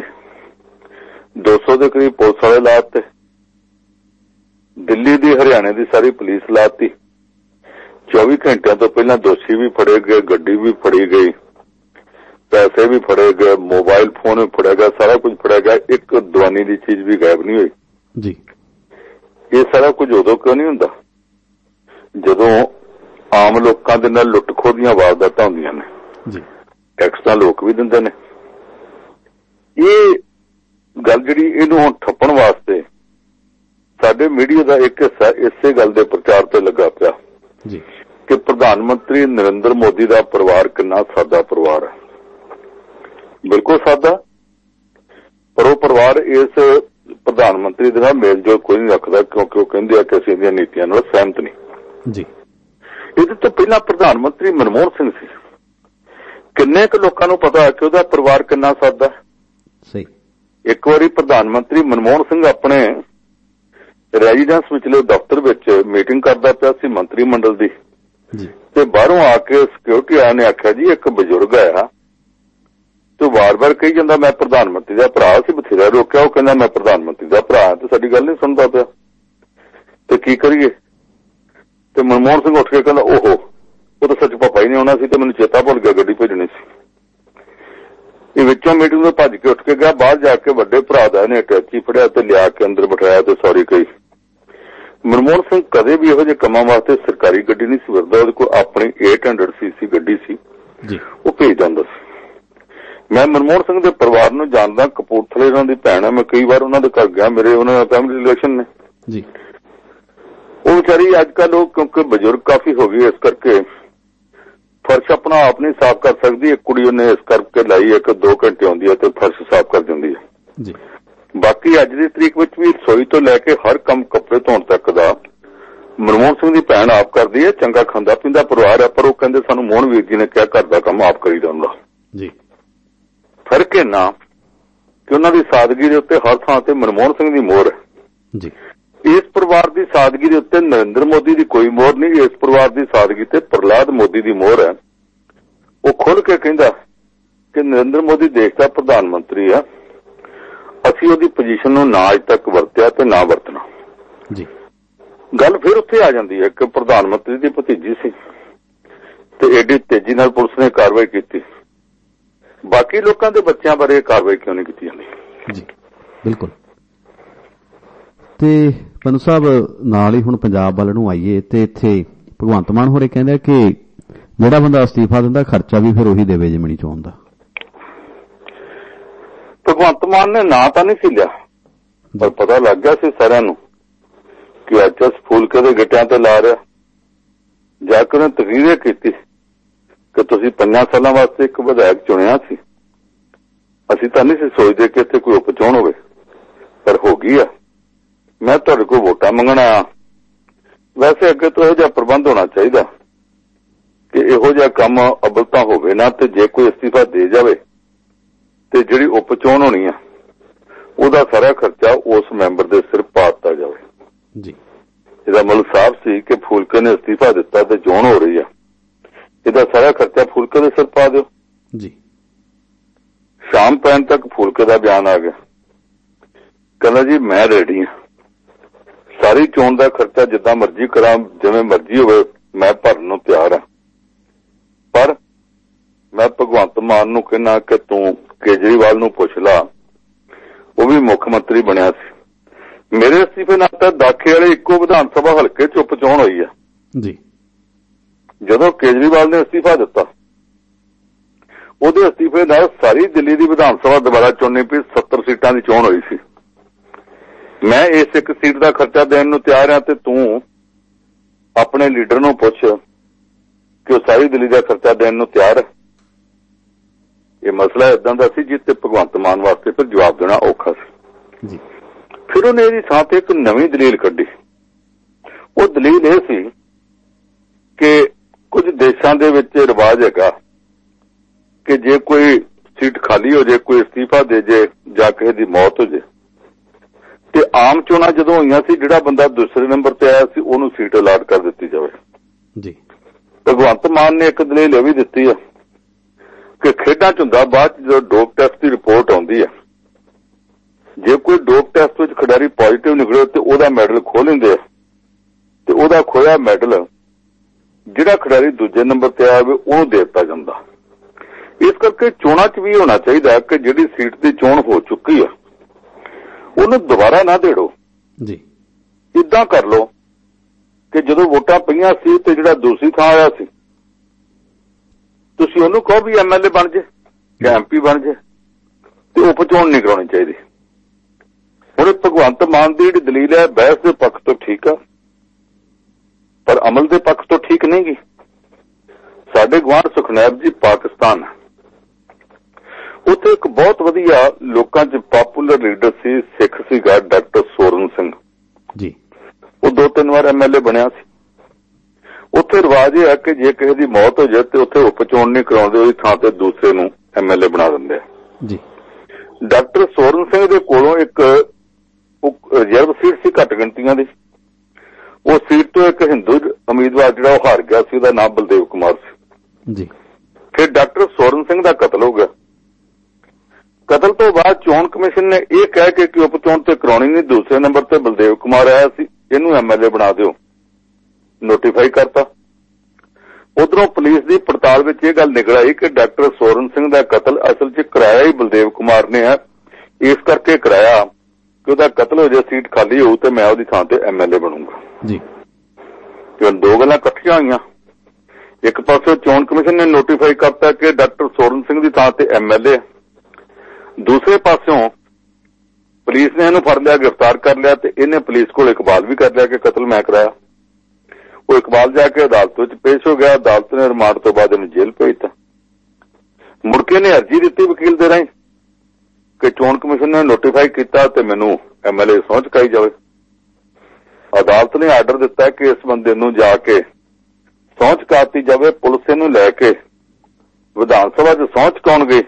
S2: 200 ਦੇ ਕਰੀਬ ਪੁਲਿਸ ਵਾਲੇ ਲਾਤੇ, ਦਿੱਲੀ ਦੀ ਹਰਿਆਣੇ ਦੀ ਸਾਰੀ ਪੁਲਿਸ ਲਾਤੀ, 24 ਘੰਟਿਆਂ ਤੋਂ ਪਹਿਲਾਂ ਦੋਸ਼ੀ ਵੀ ਫੜੇ ਗਏ, ਗੱਡੀ ਵੀ ਫੜੀ ਗਈ, ਪੈਸੇ ਵੀ ਫੜੇ ਗਏ, ਮੋਬਾਈਲ ਫੋਨ ਵੀ ਫੜਿਆ ਗਿਆ, ਸਾਰਾ ਕੁਝ ਫੜਿਆ ਗਿਆ, ਇੱਕ ਦਵਾਨੀ ਦੀ ਚੀਜ਼ ਵੀ ਗਾਇਬ ਨਹੀਂ ਹੋਈ ਜੀ। ਇਹ ਸਾਰਾ ਕੁਝ ਉਦੋਂ ਕਿਉਂ ਨਹੀਂ ਹੁੰਦਾ ਜਦੋਂ ਆਮ ਲੋਕਾਂ ਦੇ ਨਾਲ ਲੁੱਟ ਖੋਹ ਦੀਆਂ ਵਾਰਦਾਤਾਂ ਹੁੰਦੀਆਂ ਨੇ ਜੀ। ਟੈਕਸ ਤਾਂ ਲੋਕ ਵੀ ਦਿੰਦੇ ਨੇ। ਇਹ ਗੱਲ ਜਿਹੜੀ ਇਹਨੂੰ ਹੁਣ ਠੱਪਣ ਵਾਸਤੇ ਸਾਡੇ ਮੀਡੀਆ ਦਾ ਇੱਕ ਹਿੱਸਾ ਇਸੇ ਗੱਲ ਦੇ ਪ੍ਰਚਾਰ ਤੇ ਲੱਗਾ ਪਿਆ ਜੀ ਕਿ ਪ੍ਰਧਾਨ ਮੰਤਰੀ ਨਰਿੰਦਰ ਮੋਦੀ ਦਾ ਪਰਿਵਾਰ ਕਿੰਨਾ ਸਾਦਾ ਪਰਿਵਾਰ ਹੈ। ਬਿਲਕੁਲ ਸਾਦਾ, ਪਰ ਉਹ ਪਰਿਵਾਰ ਇਸ ਪ੍ਰਧਾਨ ਮੰਤਰੀ ਦੇ ਨਾਲ ਮੇਲ ਜੋਲ ਕੋਈ ਨਹੀਂ ਰੱਖਦਾ, ਕਿਉਂਕਿ ਉਹ ਕਹਿੰਦੇ ਆ ਕਿ ਅਸੀਂ ਇਹਦੀਆਂ ਨੀਤੀਆਂ ਨਾਲ ਸਹਿਮਤ ਨਹੀਂ ਜੀ। ਇਹਦੇ ਤੋਂ ਪਹਿਲਾਂ ਪ੍ਰਧਾਨ ਮੰਤਰੀ ਮਨਮੋਹਨ ਸਿੰਘ ਸੀ। ਕਿੰਨੇ ਕੁ ਲੋਕਾਂ ਨੂੰ ਪਤਾ ਕਿ ਉਹਦਾ ਪਰਿਵਾਰ ਕਿੰਨਾ ਸਾਦਾ ਸਹੀ। ਇੱਕ ਵਾਰੀ ਪ੍ਰਧਾਨ ਮੰਤਰੀ ਮਨਮੋਹਨ ਸਿੰਘ ਆਪਣੇ ਰੈਜ਼ੀਡੈਂਸ ਵਿਚਲੇ ਦਫ਼ਤਰ ਵਿੱਚ ਮੀਟਿੰਗ ਕਰਦਾ ਪਿਆ ਸੀ ਮੰਤਰੀ ਮੰਡਲ ਦੀ ਜੀ, ਤੇ ਬਾਹਰੋਂ ਆ ਕੇ ਸਿਕਿਉਰਿਟੀ ਵਾਲਿਆਂ ਨੇ ਆਖਿਆ ਜੀ ਇੱਕ ਬਜ਼ੁਰਗ ਆਇਆ ਤੇ ਵਾਰ-ਵਾਰ ਕਹੀ ਜਾਂਦਾ ਮੈਂ ਪ੍ਰਧਾਨ ਮੰਤਰੀ ਦਾ ਭਰਾ ਸੀ। ਬਥੇਰਾ ਰੋਕਿਆ, ਉਹ ਕਹਿੰਦਾ ਮੈਂ ਪ੍ਰਧਾਨ ਮੰਤਰੀ ਦਾ ਭਰਾ ਤੇ ਸਾਡੀ ਗੱਲ ਨਹੀਂ ਸੁਣਦਾ ਪਿਆ, ਤੇ ਕੀ ਕਰੀਏ। ਤੇ ਮਨਮੋਹਨ ਸਿੰਘ ਉੱਠ ਕੇ ਕਹਿੰਦਾ ਓਹੋ, ਉਹ ਤਾਂ ਸੱਚ ਪਾਪਾ ਹੀ ਨਹੀਂ ਆਉਣਾ ਸੀ ਤੇ ਮੈਨੂੰ ਚੇਤਾ ਭੁੱਲ ਗਿਆ, ਗੱਡੀ ਭੇਜਣੀ ਸੀ। ਇਹ ਵਿੱਚੋਂ ਮੀਟਿੰਗ ਤੋਂ ਭੱਜ ਕੇ ਉੱਠ ਕੇ ਗਿਆ, ਬਾਹਰ ਜਾ ਕੇ ਵੱਡੇ ਭਰਾ ਦਾ ਇਹਨੇ ਅਟੈਚੀ ਫੜਿਆ ਤੇ ਲਿਆ ਕੇ ਅੰਦਰ ਬਿਠਾਇਆ ਤੇ ਸੌਰੀ ਕਹੀ। ਮਨਮੋਹਨ ਸਿੰਘ ਕਦੇ ਵੀ ਇਹੋ ਜਿਹੇ ਕੰਮਾਂ ਵਾਸਤੇ ਸਰਕਾਰੀ ਗੱਡੀ ਨਹੀਂ ਸੀ ਵਰਤਦਾ, ਉਹਦੇ ਕੋਲ ਆਪਣੀ 800cc ਗੱਡੀ ਸੀ ਜੀ, ਉਹ ਭੇਜ ਜਾਂਦਾ ਸੀ। ਮੈਂ ਮਨਮੋਹਨ ਸਿੰਘ ਦੇ ਪਰਿਵਾਰ ਨੂੰ ਜਾਣਦਾ, ਕਪੂਰਥਲੇ ਉਹਨਾਂ ਦੀ ਭੈਣ ਹੈ, ਮੈਂ ਕਈ ਵਾਰ ਉਹਨਾਂ ਦੇ ਘਰ ਗਿਆ, ਮੇਰੇ ਉਹਨਾਂ ਨਾਲ ਫੈਮਿਲੀ ਰਿਲੇਸ਼ਨ ਨੇ ਜੀ। ਉਹ ਵਿਚਾਰੀ ਅੱਜ ਕੱਲ ਉਹ ਕਿਉਂਕਿ ਬਜ਼ੁਰਗ ਕਾਫੀ ਹੋ ਗਈ, ਇਸ ਕਰਕੇ ਫਰਸ਼ ਆਪਣਾ ਆਪ ਨਹੀਂ ਸਾਫ਼ ਕਰ ਸਕਦੀ। ਇੱਕ ਕੁੜੀ ਉਹਨੇ ਇਸ ਕਰਕੇ ਲਾਈ ਹੈ ਕਿ 2 ਘੰਟੇ ਆਉਂਦੀ ਹੈ ਤੇ ਫਰਸ਼ ਸਾਫ਼ ਕਰ ਦਿੰਦੀ ਹੈ ਜੀ। ਬਾਕੀ ਅੱਜ ਦੀ ਤਰੀਕ ਵਿੱਚ ਵੀ ਰਸੋਈ ਤੋਂ ਲੈ ਕੇ ਹਰ ਕੰਮ, ਕੱਪੜੇ ਧੋਣ ਤੱਕ ਦਾ ਮਨਮੋਹਨ ਸਿੰਘ ਦੀ ਭੈਣ ਆਪ ਕਰਦੀ ਹੈ। ਚੰਗਾ ਖਾਂਦਾ ਪੀਂਦਾ ਪਰਿਵਾਰ ਹੈ, ਪਰ ਉਹ ਕਹਿੰਦੇ ਸਾਨੂੰ ਮੋਹਨ ਵੀਰ ਜੀ ਨੇ ਕਿਹਾ ਘਰ ਦਾ ਕੰਮ ਆਪ ਕਰੀ ਜਾਂਦਾ ਜੀ। ਫਰਕ ਇੰਨਾ ਕਿ ਉਹਨਾਂ ਦੀ ਸਾਦਗੀ ਦੇ ਉੱਤੇ ਹਰ ਥਾਂ ਤੇ ਮਨਮੋਹਨ ਸਿੰਘ ਦੀ ਮੋਹਰ ਹੈ ਜੀ। ਇਸ ਪਰਿਵਾਰ ਦੀ ਸਾਦਗੀ ਦੇ ਉੱਤੇ ਨਰਿੰਦਰ ਮੋਦੀ ਦੀ ਕੋਈ ਮੋਹਰ ਨਹੀਂ। ਇਸ ਪਰਿਵਾਰ ਦੀ ਸਾਦਗੀ ਤੇ ਪ੍ਰਹਲਾਦ ਮੋਦੀ ਦੀ ਮੋਹਰ ਹੈ। ਉਹ ਖੁੱਲ੍ਹ ਕੇ ਕਹਿੰਦਾ ਕਿ ਨਰਿੰਦਰ ਮੋਦੀ ਦੇਸ਼ ਦਾ ਪ੍ਰਧਾਨ ਮੰਤਰੀ ਆ, ਅਸੀਂ ਉਹਦੀ ਪੋਜੀਸ਼ਨ ਨੂੰ ਨਾ ਅੱਜ ਤੱਕ ਵਰਤਿਆ ਤੇ ਨਾ ਵਰਤਣਾ ਜੀ। ਗੱਲ ਫਿਰ ਉੱਥੇ ਆ ਜਾਂਦੀ ਹੈ ਕਿ ਪ੍ਰਧਾਨ ਮੰਤਰੀ ਦੀ ਭਤੀਜੀ ਸੀ ਤੇ ਐਡੀ ਤੇਜ਼ੀ ਨਾਲ ਪੁਲਿਸ ਨੇ ਕਾਰਵਾਈ ਕੀਤੀ, ਬਾਕੀ ਲੋਕਾਂ ਦੇ ਬੱਚਿਆਂ ਬਾਰੇ ਕਾਰਵਾਈ ਕਿਉਂ ਨਹੀਂ ਕੀਤੀ ਜਾਂਦੀ ਜੀ। ਬਿਲਕੁਲ।
S1: ਤੇ ਪੰਨੂ ਸਾਹਿਬ ਨਾਲ ਹੀ ਹੁਣ ਪੰਜਾਬ ਵੱਲ ਨੂੰ ਆਈਏ ਤੇ ਇੱਥੇ ਭਗਵੰਤ ਮਾਨ ਹੋਰੇ ਕਹਿੰਦੇ ਕਿ ਜਿਹੜਾ ਬੰਦਾ ਅਸਤੀਫਾ ਦਿੰਦਾ ਖਰਚਾ ਵੀ ਫਿਰ ਉਹੀ ਦੇਵੇ ਜਿਮਣੀ ਚੋਣ ਦਾ।
S2: ਭਗਵੰਤ ਮਾਨ ਨੇ ਨਾਂ ਤਾਂ ਨਹੀਂ ਸੀ ਲਿਆ, ਪਰ ਪਤਾ ਲੱਗ ਗਿਆ ਸੀ ਸਾਰਿਆਂ ਨੂੰ ਕਿ ਐਚਐਸ ਫੂਲਕੇ ਦੇ ਗਿੱਟਿਆਂ ਤੇ ਲਾ ਰਿਹਾ। ਜਾ ਕੇ ਉਹਨੇ ਤਕਰੀਰ ਕੀਤੀ ਕਿ ਤੁਸੀਂ 5 ਸਾਲਾਂ ਵਾਸਤੇ ਇੱਕ ਵਿਧਾਇਕ ਚੁਣਿਆ ਸੀ, ਅਸੀਂ ਤਾਂ ਨਹੀਂ ਸੀ ਸੋਚਦੇ ਕਿ ਇੱਥੇ ਕੋਈ ਉਪਚੋਣ ਹੋਵੇ, ਪਰ ਹੋ ਗਈ ਆ। ਮੈਂ ਤੁਹਾਡੇ ਕੋਲ ਵੋਟਾਂ ਮੰਗਣ ਆਇਆ। ਵੈਸੇ ਅੱਗੇ ਤੋਂ ਇਹੋ ਜਿਹਾ ਪ੍ਰਬੰਧ ਹੋਣਾ ਚਾਹੀਦਾ ਕਿ ਇਹੋ ਜਿਹਾ ਕੰਮ ਅਬਲ ਤਾਂ ਹੋਵੇ ਨਾ, ਤੇ ਜੇ ਕੋਈ ਅਸਤੀਫਾ ਦੇ ਜਾਵੇ ਤੇ ਜਿਹੜੀ ਉਪਚੋਣ ਹੋਣੀ ਆ ਉਹਦਾ ਸਾਰਾ ਖਰਚਾ ਉਸ ਮੈਂਬਰ ਦੇ ਸਿਰ ਪਾ ਦਿੱਤਾ ਜਾਵੇ ਜੀ। ਇਹਦਾ ਮਤਲਬ ਸਾਫ਼ ਸੀ ਕਿ ਫੂਲਕੇ ਨੇ ਅਸਤੀਫਾ ਦਿੱਤਾ ਤੇ ਚੋਣ ਹੋ ਰਹੀ ਆ, ਇਹਦਾ ਸਾਰਾ ਖਰਚਾ ਫੂਲਕੇ ਦੇ ਸਿਰ ਪਾ ਦਿਓ ਜੀ। ਸ਼ਾਮ ਪੈਣ ਤੱਕ ਫੂਲਕੇ ਦਾ ਬਿਆਨ ਆ ਗਿਆ, ਕਹਿੰਦਾ ਜੀ ਮੈਂ ਰੈਡੀ ਹਾਂ, ਸਾਰੀ ਚੋਣ ਦਾ ਖਰਚਾ ਜਿੱਦਾਂ ਮਰਜ਼ੀ ਕਰਾਂ, ਜਿਵੇਂ ਮਰਜ਼ੀ ਹੋਵੇ, ਮੈਂ ਭਰਨ ਨੂੰ ਤਿਆਰ ਹਾਂ। ਪਰ ਮੈਂ ਭਗਵੰਤ ਮਾਨ ਨੂੰ ਕਹਿਣਾ ਕਿ ਤੂੰ ਕੇਜਰੀਵਾਲ ਨੂੰ ਪੁੱਛ ਲਾ, ਉਹ ਵੀ ਮੁੱਖ ਮੰਤਰੀ ਬਣਿਆ ਸੀ। ਮੇਰੇ ਅਸਤੀਫੇ ਨਾਲ ਤਾਂ ਦਾਖੇ ਵਾਲੇ ਇੱਕੋ ਵਿਧਾਨ ਸਭਾ ਹਲਕੇ ਚ ਉਪਚੋਣ ਹੋਈ ਆ ਜੀ। ਜਦੋਂ ਕੇਜਰੀਵਾਲ ਨੇ ਅਸਤੀਫਾ ਦਿੱਤਾ, ਉਹਦੇ ਅਸਤੀਫੇ ਨਾਲ ਸਾਰੀ ਦਿੱਲੀ ਦੀ ਵਿਧਾਨ ਸਭਾ ਦੁਬਾਰਾ ਚੁਣਨੀ ਪਈ। 70 ਸੀਟਾਂ ਦੀ ਚੋਣ ਹੋਈ ਸੀ। ਮੈਂ ਇਸ ਇੱਕ ਸੀਟ ਦਾ ਖਰਚਾ ਦੇਣ ਨੂੰ ਤਿਆਰ ਹਾਂ ਤੇ ਤੂੰ ਆਪਣੇ ਲੀਡਰ ਨੂੰ ਪੁੱਛ ਕਿ ਉਹ ਸਾਰੀ ਦਿੱਲੀ ਦਾ ਖਰਚਾ ਦੇਣ ਨੂੰ ਤਿਆਰ ਹੈ। ਇਹ ਮਸਲਾ ਇਦਾਂ ਦਾ ਸੀ ਜਿਸ ਤੇ ਭਗਵੰਤ ਮਾਨ ਵਾਸਤੇ ਫਿਰ ਜਵਾਬ ਦੇਣਾ ਔਖਾ ਸੀ ਜੀ। ਫਿਰ ਉਹਨੇ ਇਹਦੀ ਥਾਂ ਤੇ ਇੱਕ ਨਵੀਂ ਦਲੀਲ ਕੱਢੀ। ਉਹ ਦਲੀਲ ਇਹ ਸੀ ਕਿ ਕੁਝ ਦੇਸ਼ਾਂ ਦੇ ਵਿੱਚ ਰਿਵਾਜ ਹੈਗਾ ਕਿ ਜੇ ਕੋਈ ਸੀਟ ਖਾਲੀ ਹੋ ਜੇ, ਕੋਈ ਅਸਤੀਫਾ ਦੇ ਜੇ ਜਾਂ ਕਿਸੇ ਦੀ ਮੌਤ ਹੋ ਜੇ, ਤੇ ਆਮ ਚੋਣਾਂ ਜਦੋਂ ਹੋਈਆਂ ਸੀ ਜਿਹੜਾ ਬੰਦਾ ਦੂਸਰੇ ਨੰਬਰ ਤੇ ਆਇਆ ਸੀ ਉਹਨੂੰ ਸੀਟ ਅਲਾਟ ਕਰ ਦਿੱਤੀ ਜਾਵੇ ਜੀ। ਭਗਵੰਤ ਮਾਨ ਨੇ ਇੱਕ ਦਲੀਲ ਇਹ ਵੀ ਦਿੱਤੀ ਆ, कि खेडां च हुंदा बाद जो डोप टैस्ट की रिपोर्ट आउंदी है, जे कोई डोप टैस्ट विच खिडारी पॉजिटिव निकले तो ओहदा मैडल खो लैंदे आ ते ओहदा खोया मैडल जिहड़ा खिडारी दूजे नंबर ते आवे ओह दे दित्ता जांदा। इस करके चोणां च भी होना चाहिए कि जिहड़ी सीट की चोण हो चुकी है ਉਹਨੂੰ ਦੁਬਾਰਾ ਨਾ ਦੇੜੋ ਜੀ। इदां कर लो कि ਜਦੋਂ ਵੋਟਾਂ ਪਈਆਂ ਸੀ ਤੇ ਜਿਹੜਾ ਦੂਸਰੀ ਥਾਂ ਆਇਆ ਸੀ ਤੁਸੀਂ ਉਹਨੂੰ ਕਹੋ ਵੀ ਐਮਐਲਏ ਬਣ ਜੇ ਜਾਂ ਐਮਪੀ ਬਣ ਜੇ ਤੇ ਉਪਚੋਣ ਨਹੀਂ ਕਰਾਉਣੀ ਚਾਹੀਦੀ। ਹੁਣ ਭਗਵੰਤ ਮਾਨ ਦੀ ਜਿਹੜੀ ਦਲੀਲ ਹੈ ਬਹਿਸ ਦੇ ਪੱਖ ਤੋਂ ਠੀਕ ਆ ਪਰ ਅਮਲ ਦੇ ਪੱਖ ਤੋਂ ਠੀਕ ਨਹੀਂ ਗੀ। ਸਾਡੇ ਗੁਆਂਢ ਸੁਖਨੈਬ ਜੀ ਪਾਕਿਸਤਾਨ ਉੱਥੇ ਇੱਕ ਬਹੁਤ ਵਧੀਆ ਲੋਕਾਂ 'ਚ ਪਾਪੂਲਰ ਲੀਡਰ ਸੀ, ਸਿੱਖ ਸੀਗਾ ਡਾਕਟਰ ਸੋਰਨ ਸਿੰਘ ਜੀ। ਉਹ 2-3 ਵਾਰ ਐਮਐਲਏ ਬਣਿਆ ਸੀ। ਉੱਥੇ ਰਿਵਾਜ ਇਹ ਹੈ ਕਿ ਜੇ ਕਿਸੇ ਦੀ ਮੌਤ ਹੋ ਜਾਏ ਤੇ ਉੱਥੇ ਉਪਚੋਣ ਨਹੀਂ ਕਰਾਉਂਦੇ, ਉਹਦੀ ਥਾਂ ਤੇ ਦੂਸਰੇ ਨੂੰ ਐਮਐਲਏ ਬਣਾ ਦਿੰਦੇ ਆ ਜੀ। ਡਾਕਟਰ ਸੋਰਨ ਸਿੰਘ ਦੇ ਕੋਲੋਂ ਇੱਕ ਰਿਜ਼ਰਵ ਸੀਟ ਸੀ ਘੱਟ ਗਿਣਤੀਆਂ ਦੀ, ਉਹ ਸੀਟ ਤੋਂ ਇੱਕ ਹਿੰਦੂ ਉਮੀਦਵਾਰ ਜਿਹੜਾ ਉਹ ਹਾਰ ਗਿਆ ਸੀ, ਉਹਦਾ ਨਾਮ ਬਲਦੇਵ ਕੁਮਾਰ ਸੀ ਜੀ। ਫਿਰ ਡਾਕਟਰ ਸੋਰਨ ਸਿੰਘ ਦਾ ਕਤਲ ਹੋ ਗਿਆ। ਕਤਲ ਤੋਂ ਬਾਅਦ ਚੋਣ ਕਮਿਸ਼ਨ ਨੇ ਇਹ ਕਹਿ ਕੇ ਕਿ ਉਪਚੋਣ ਤੇ ਕਰਾਉਣੀ ਨਹੀਂ, ਦੂਸਰੇ ਨੰਬਰ ਤੇ ਬਲਦੇਵ ਕੁਮਾਰ ਆਇਆ ਸੀ, ਇਹਨੂੰ ਐਮਐਲਏ ਬਣਾ ਦਿਓ, ਨੋਟੀਫਾਈ ਕਰਤਾ। ਉਧਰੋਂ ਪੁਲਿਸ ਦੀ ਪੜਤਾਲ ਵਿੱਚ ਇਹ ਗੱਲ ਨਿਕਲ ਆਈ ਕਿ ਡਾਕਟਰ ਸੋਰਨ ਸਿੰਘ ਦਾ ਕਤਲ ਅਸਲ 'ਚ ਕਰਾਇਆ ਹੀ ਬਲਦੇਵ ਕੁਮਾਰ ਨੇ ਹੈ, ਇਸ ਕਰਕੇ ਕਰਾਇਆ ਕਿ ਉਹਦਾ ਕਤਲ ਹੋ ਜਾਏ, ਸੀਟ ਖਾਲੀ ਹੋਊ ਤੇ ਮੈਂ ਉਹਦੀ ਥਾਂ ਤੇ ਐਮਐਲਏ ਬਣੂੰਗਾ ਜੀ। ਦੋ ਗੱਲਾਂ ਇਕੱਠੀਆਂ ਹੋਈਆਂ। ਇੱਕ ਪਾਸੇ ਚੋਣ ਕਮਿਸ਼ਨ ਨੇ ਨੋਟੀਫਾਈ ਕਰਤਾ ਕਿ ਡਾਕਟਰ ਸੋਰਨ ਸਿੰਘ ਦੀ ਥਾਂ ਤੇ ਐਮਐਲਏ, ਦੂਸਰੇ ਪਾਸਿਓਂ ਪੁਲਿਸ ਨੇ ਇਹਨੂੰ ਫੜ ਲਿਆ, ਗ੍ਰਿਫਤਾਰ ਕਰ ਲਿਆ ਤੇ ਇਹਨੇ ਪੁਲਿਸ ਕੋਲ ਇਕਬਾਲ ਵੀ ਕਰ ਲਿਆ ਕਿ ਕਤਲ ਮੈਂ ਕਰਾਇਆ। ਉਹ ਇਕਬਾਲ ਜਾ ਕੇ ਅਦਾਲਤ ਵਿੱਚ ਪੇਸ਼ ਹੋ ਗਿਆ। ਅਦਾਲਤ ਨੇ ਰਿਮਾਂਡ ਤੋਂ ਬਾਅਦ ਇਹਨੂੰ ਜੇਲ੍ਹ ਭੇਜਤਾ। ਮੁੜ ਕੇ ਇਹਨੇ ਅਰਜੀ ਦਿੱਤੀ ਵਕੀਲ ਦੇ ਰਾਹੀਂ ਕਿ ਚੋਣ ਕਮਿਸ਼ਨ ਨੇ ਨੋਟੀਫਾਈ ਕੀਤਾ ਤੇ ਮੈਨੂੰ ਐਮਐਲਏ ਸਹੁੰ ਚੁਕਾਈ ਜਾਵੇ। ਅਦਾਲਤ ਨੇ ਆਰਡਰ ਦਿੱਤਾ ਕਿ ਇਸ ਬੰਦੇ ਨੂੰ ਜਾ ਕੇ ਸਹੁੰ ਚੁਕਾਤੀ ਜਾਵੇ। ਪੁਲਿਸ ਇਹਨੂੰ ਲੈ ਕੇ ਵਿਧਾਨ ਸਭਾ 'ਚ ਸਹੁੰ ਚੁਕਾਉਣ ਗਏ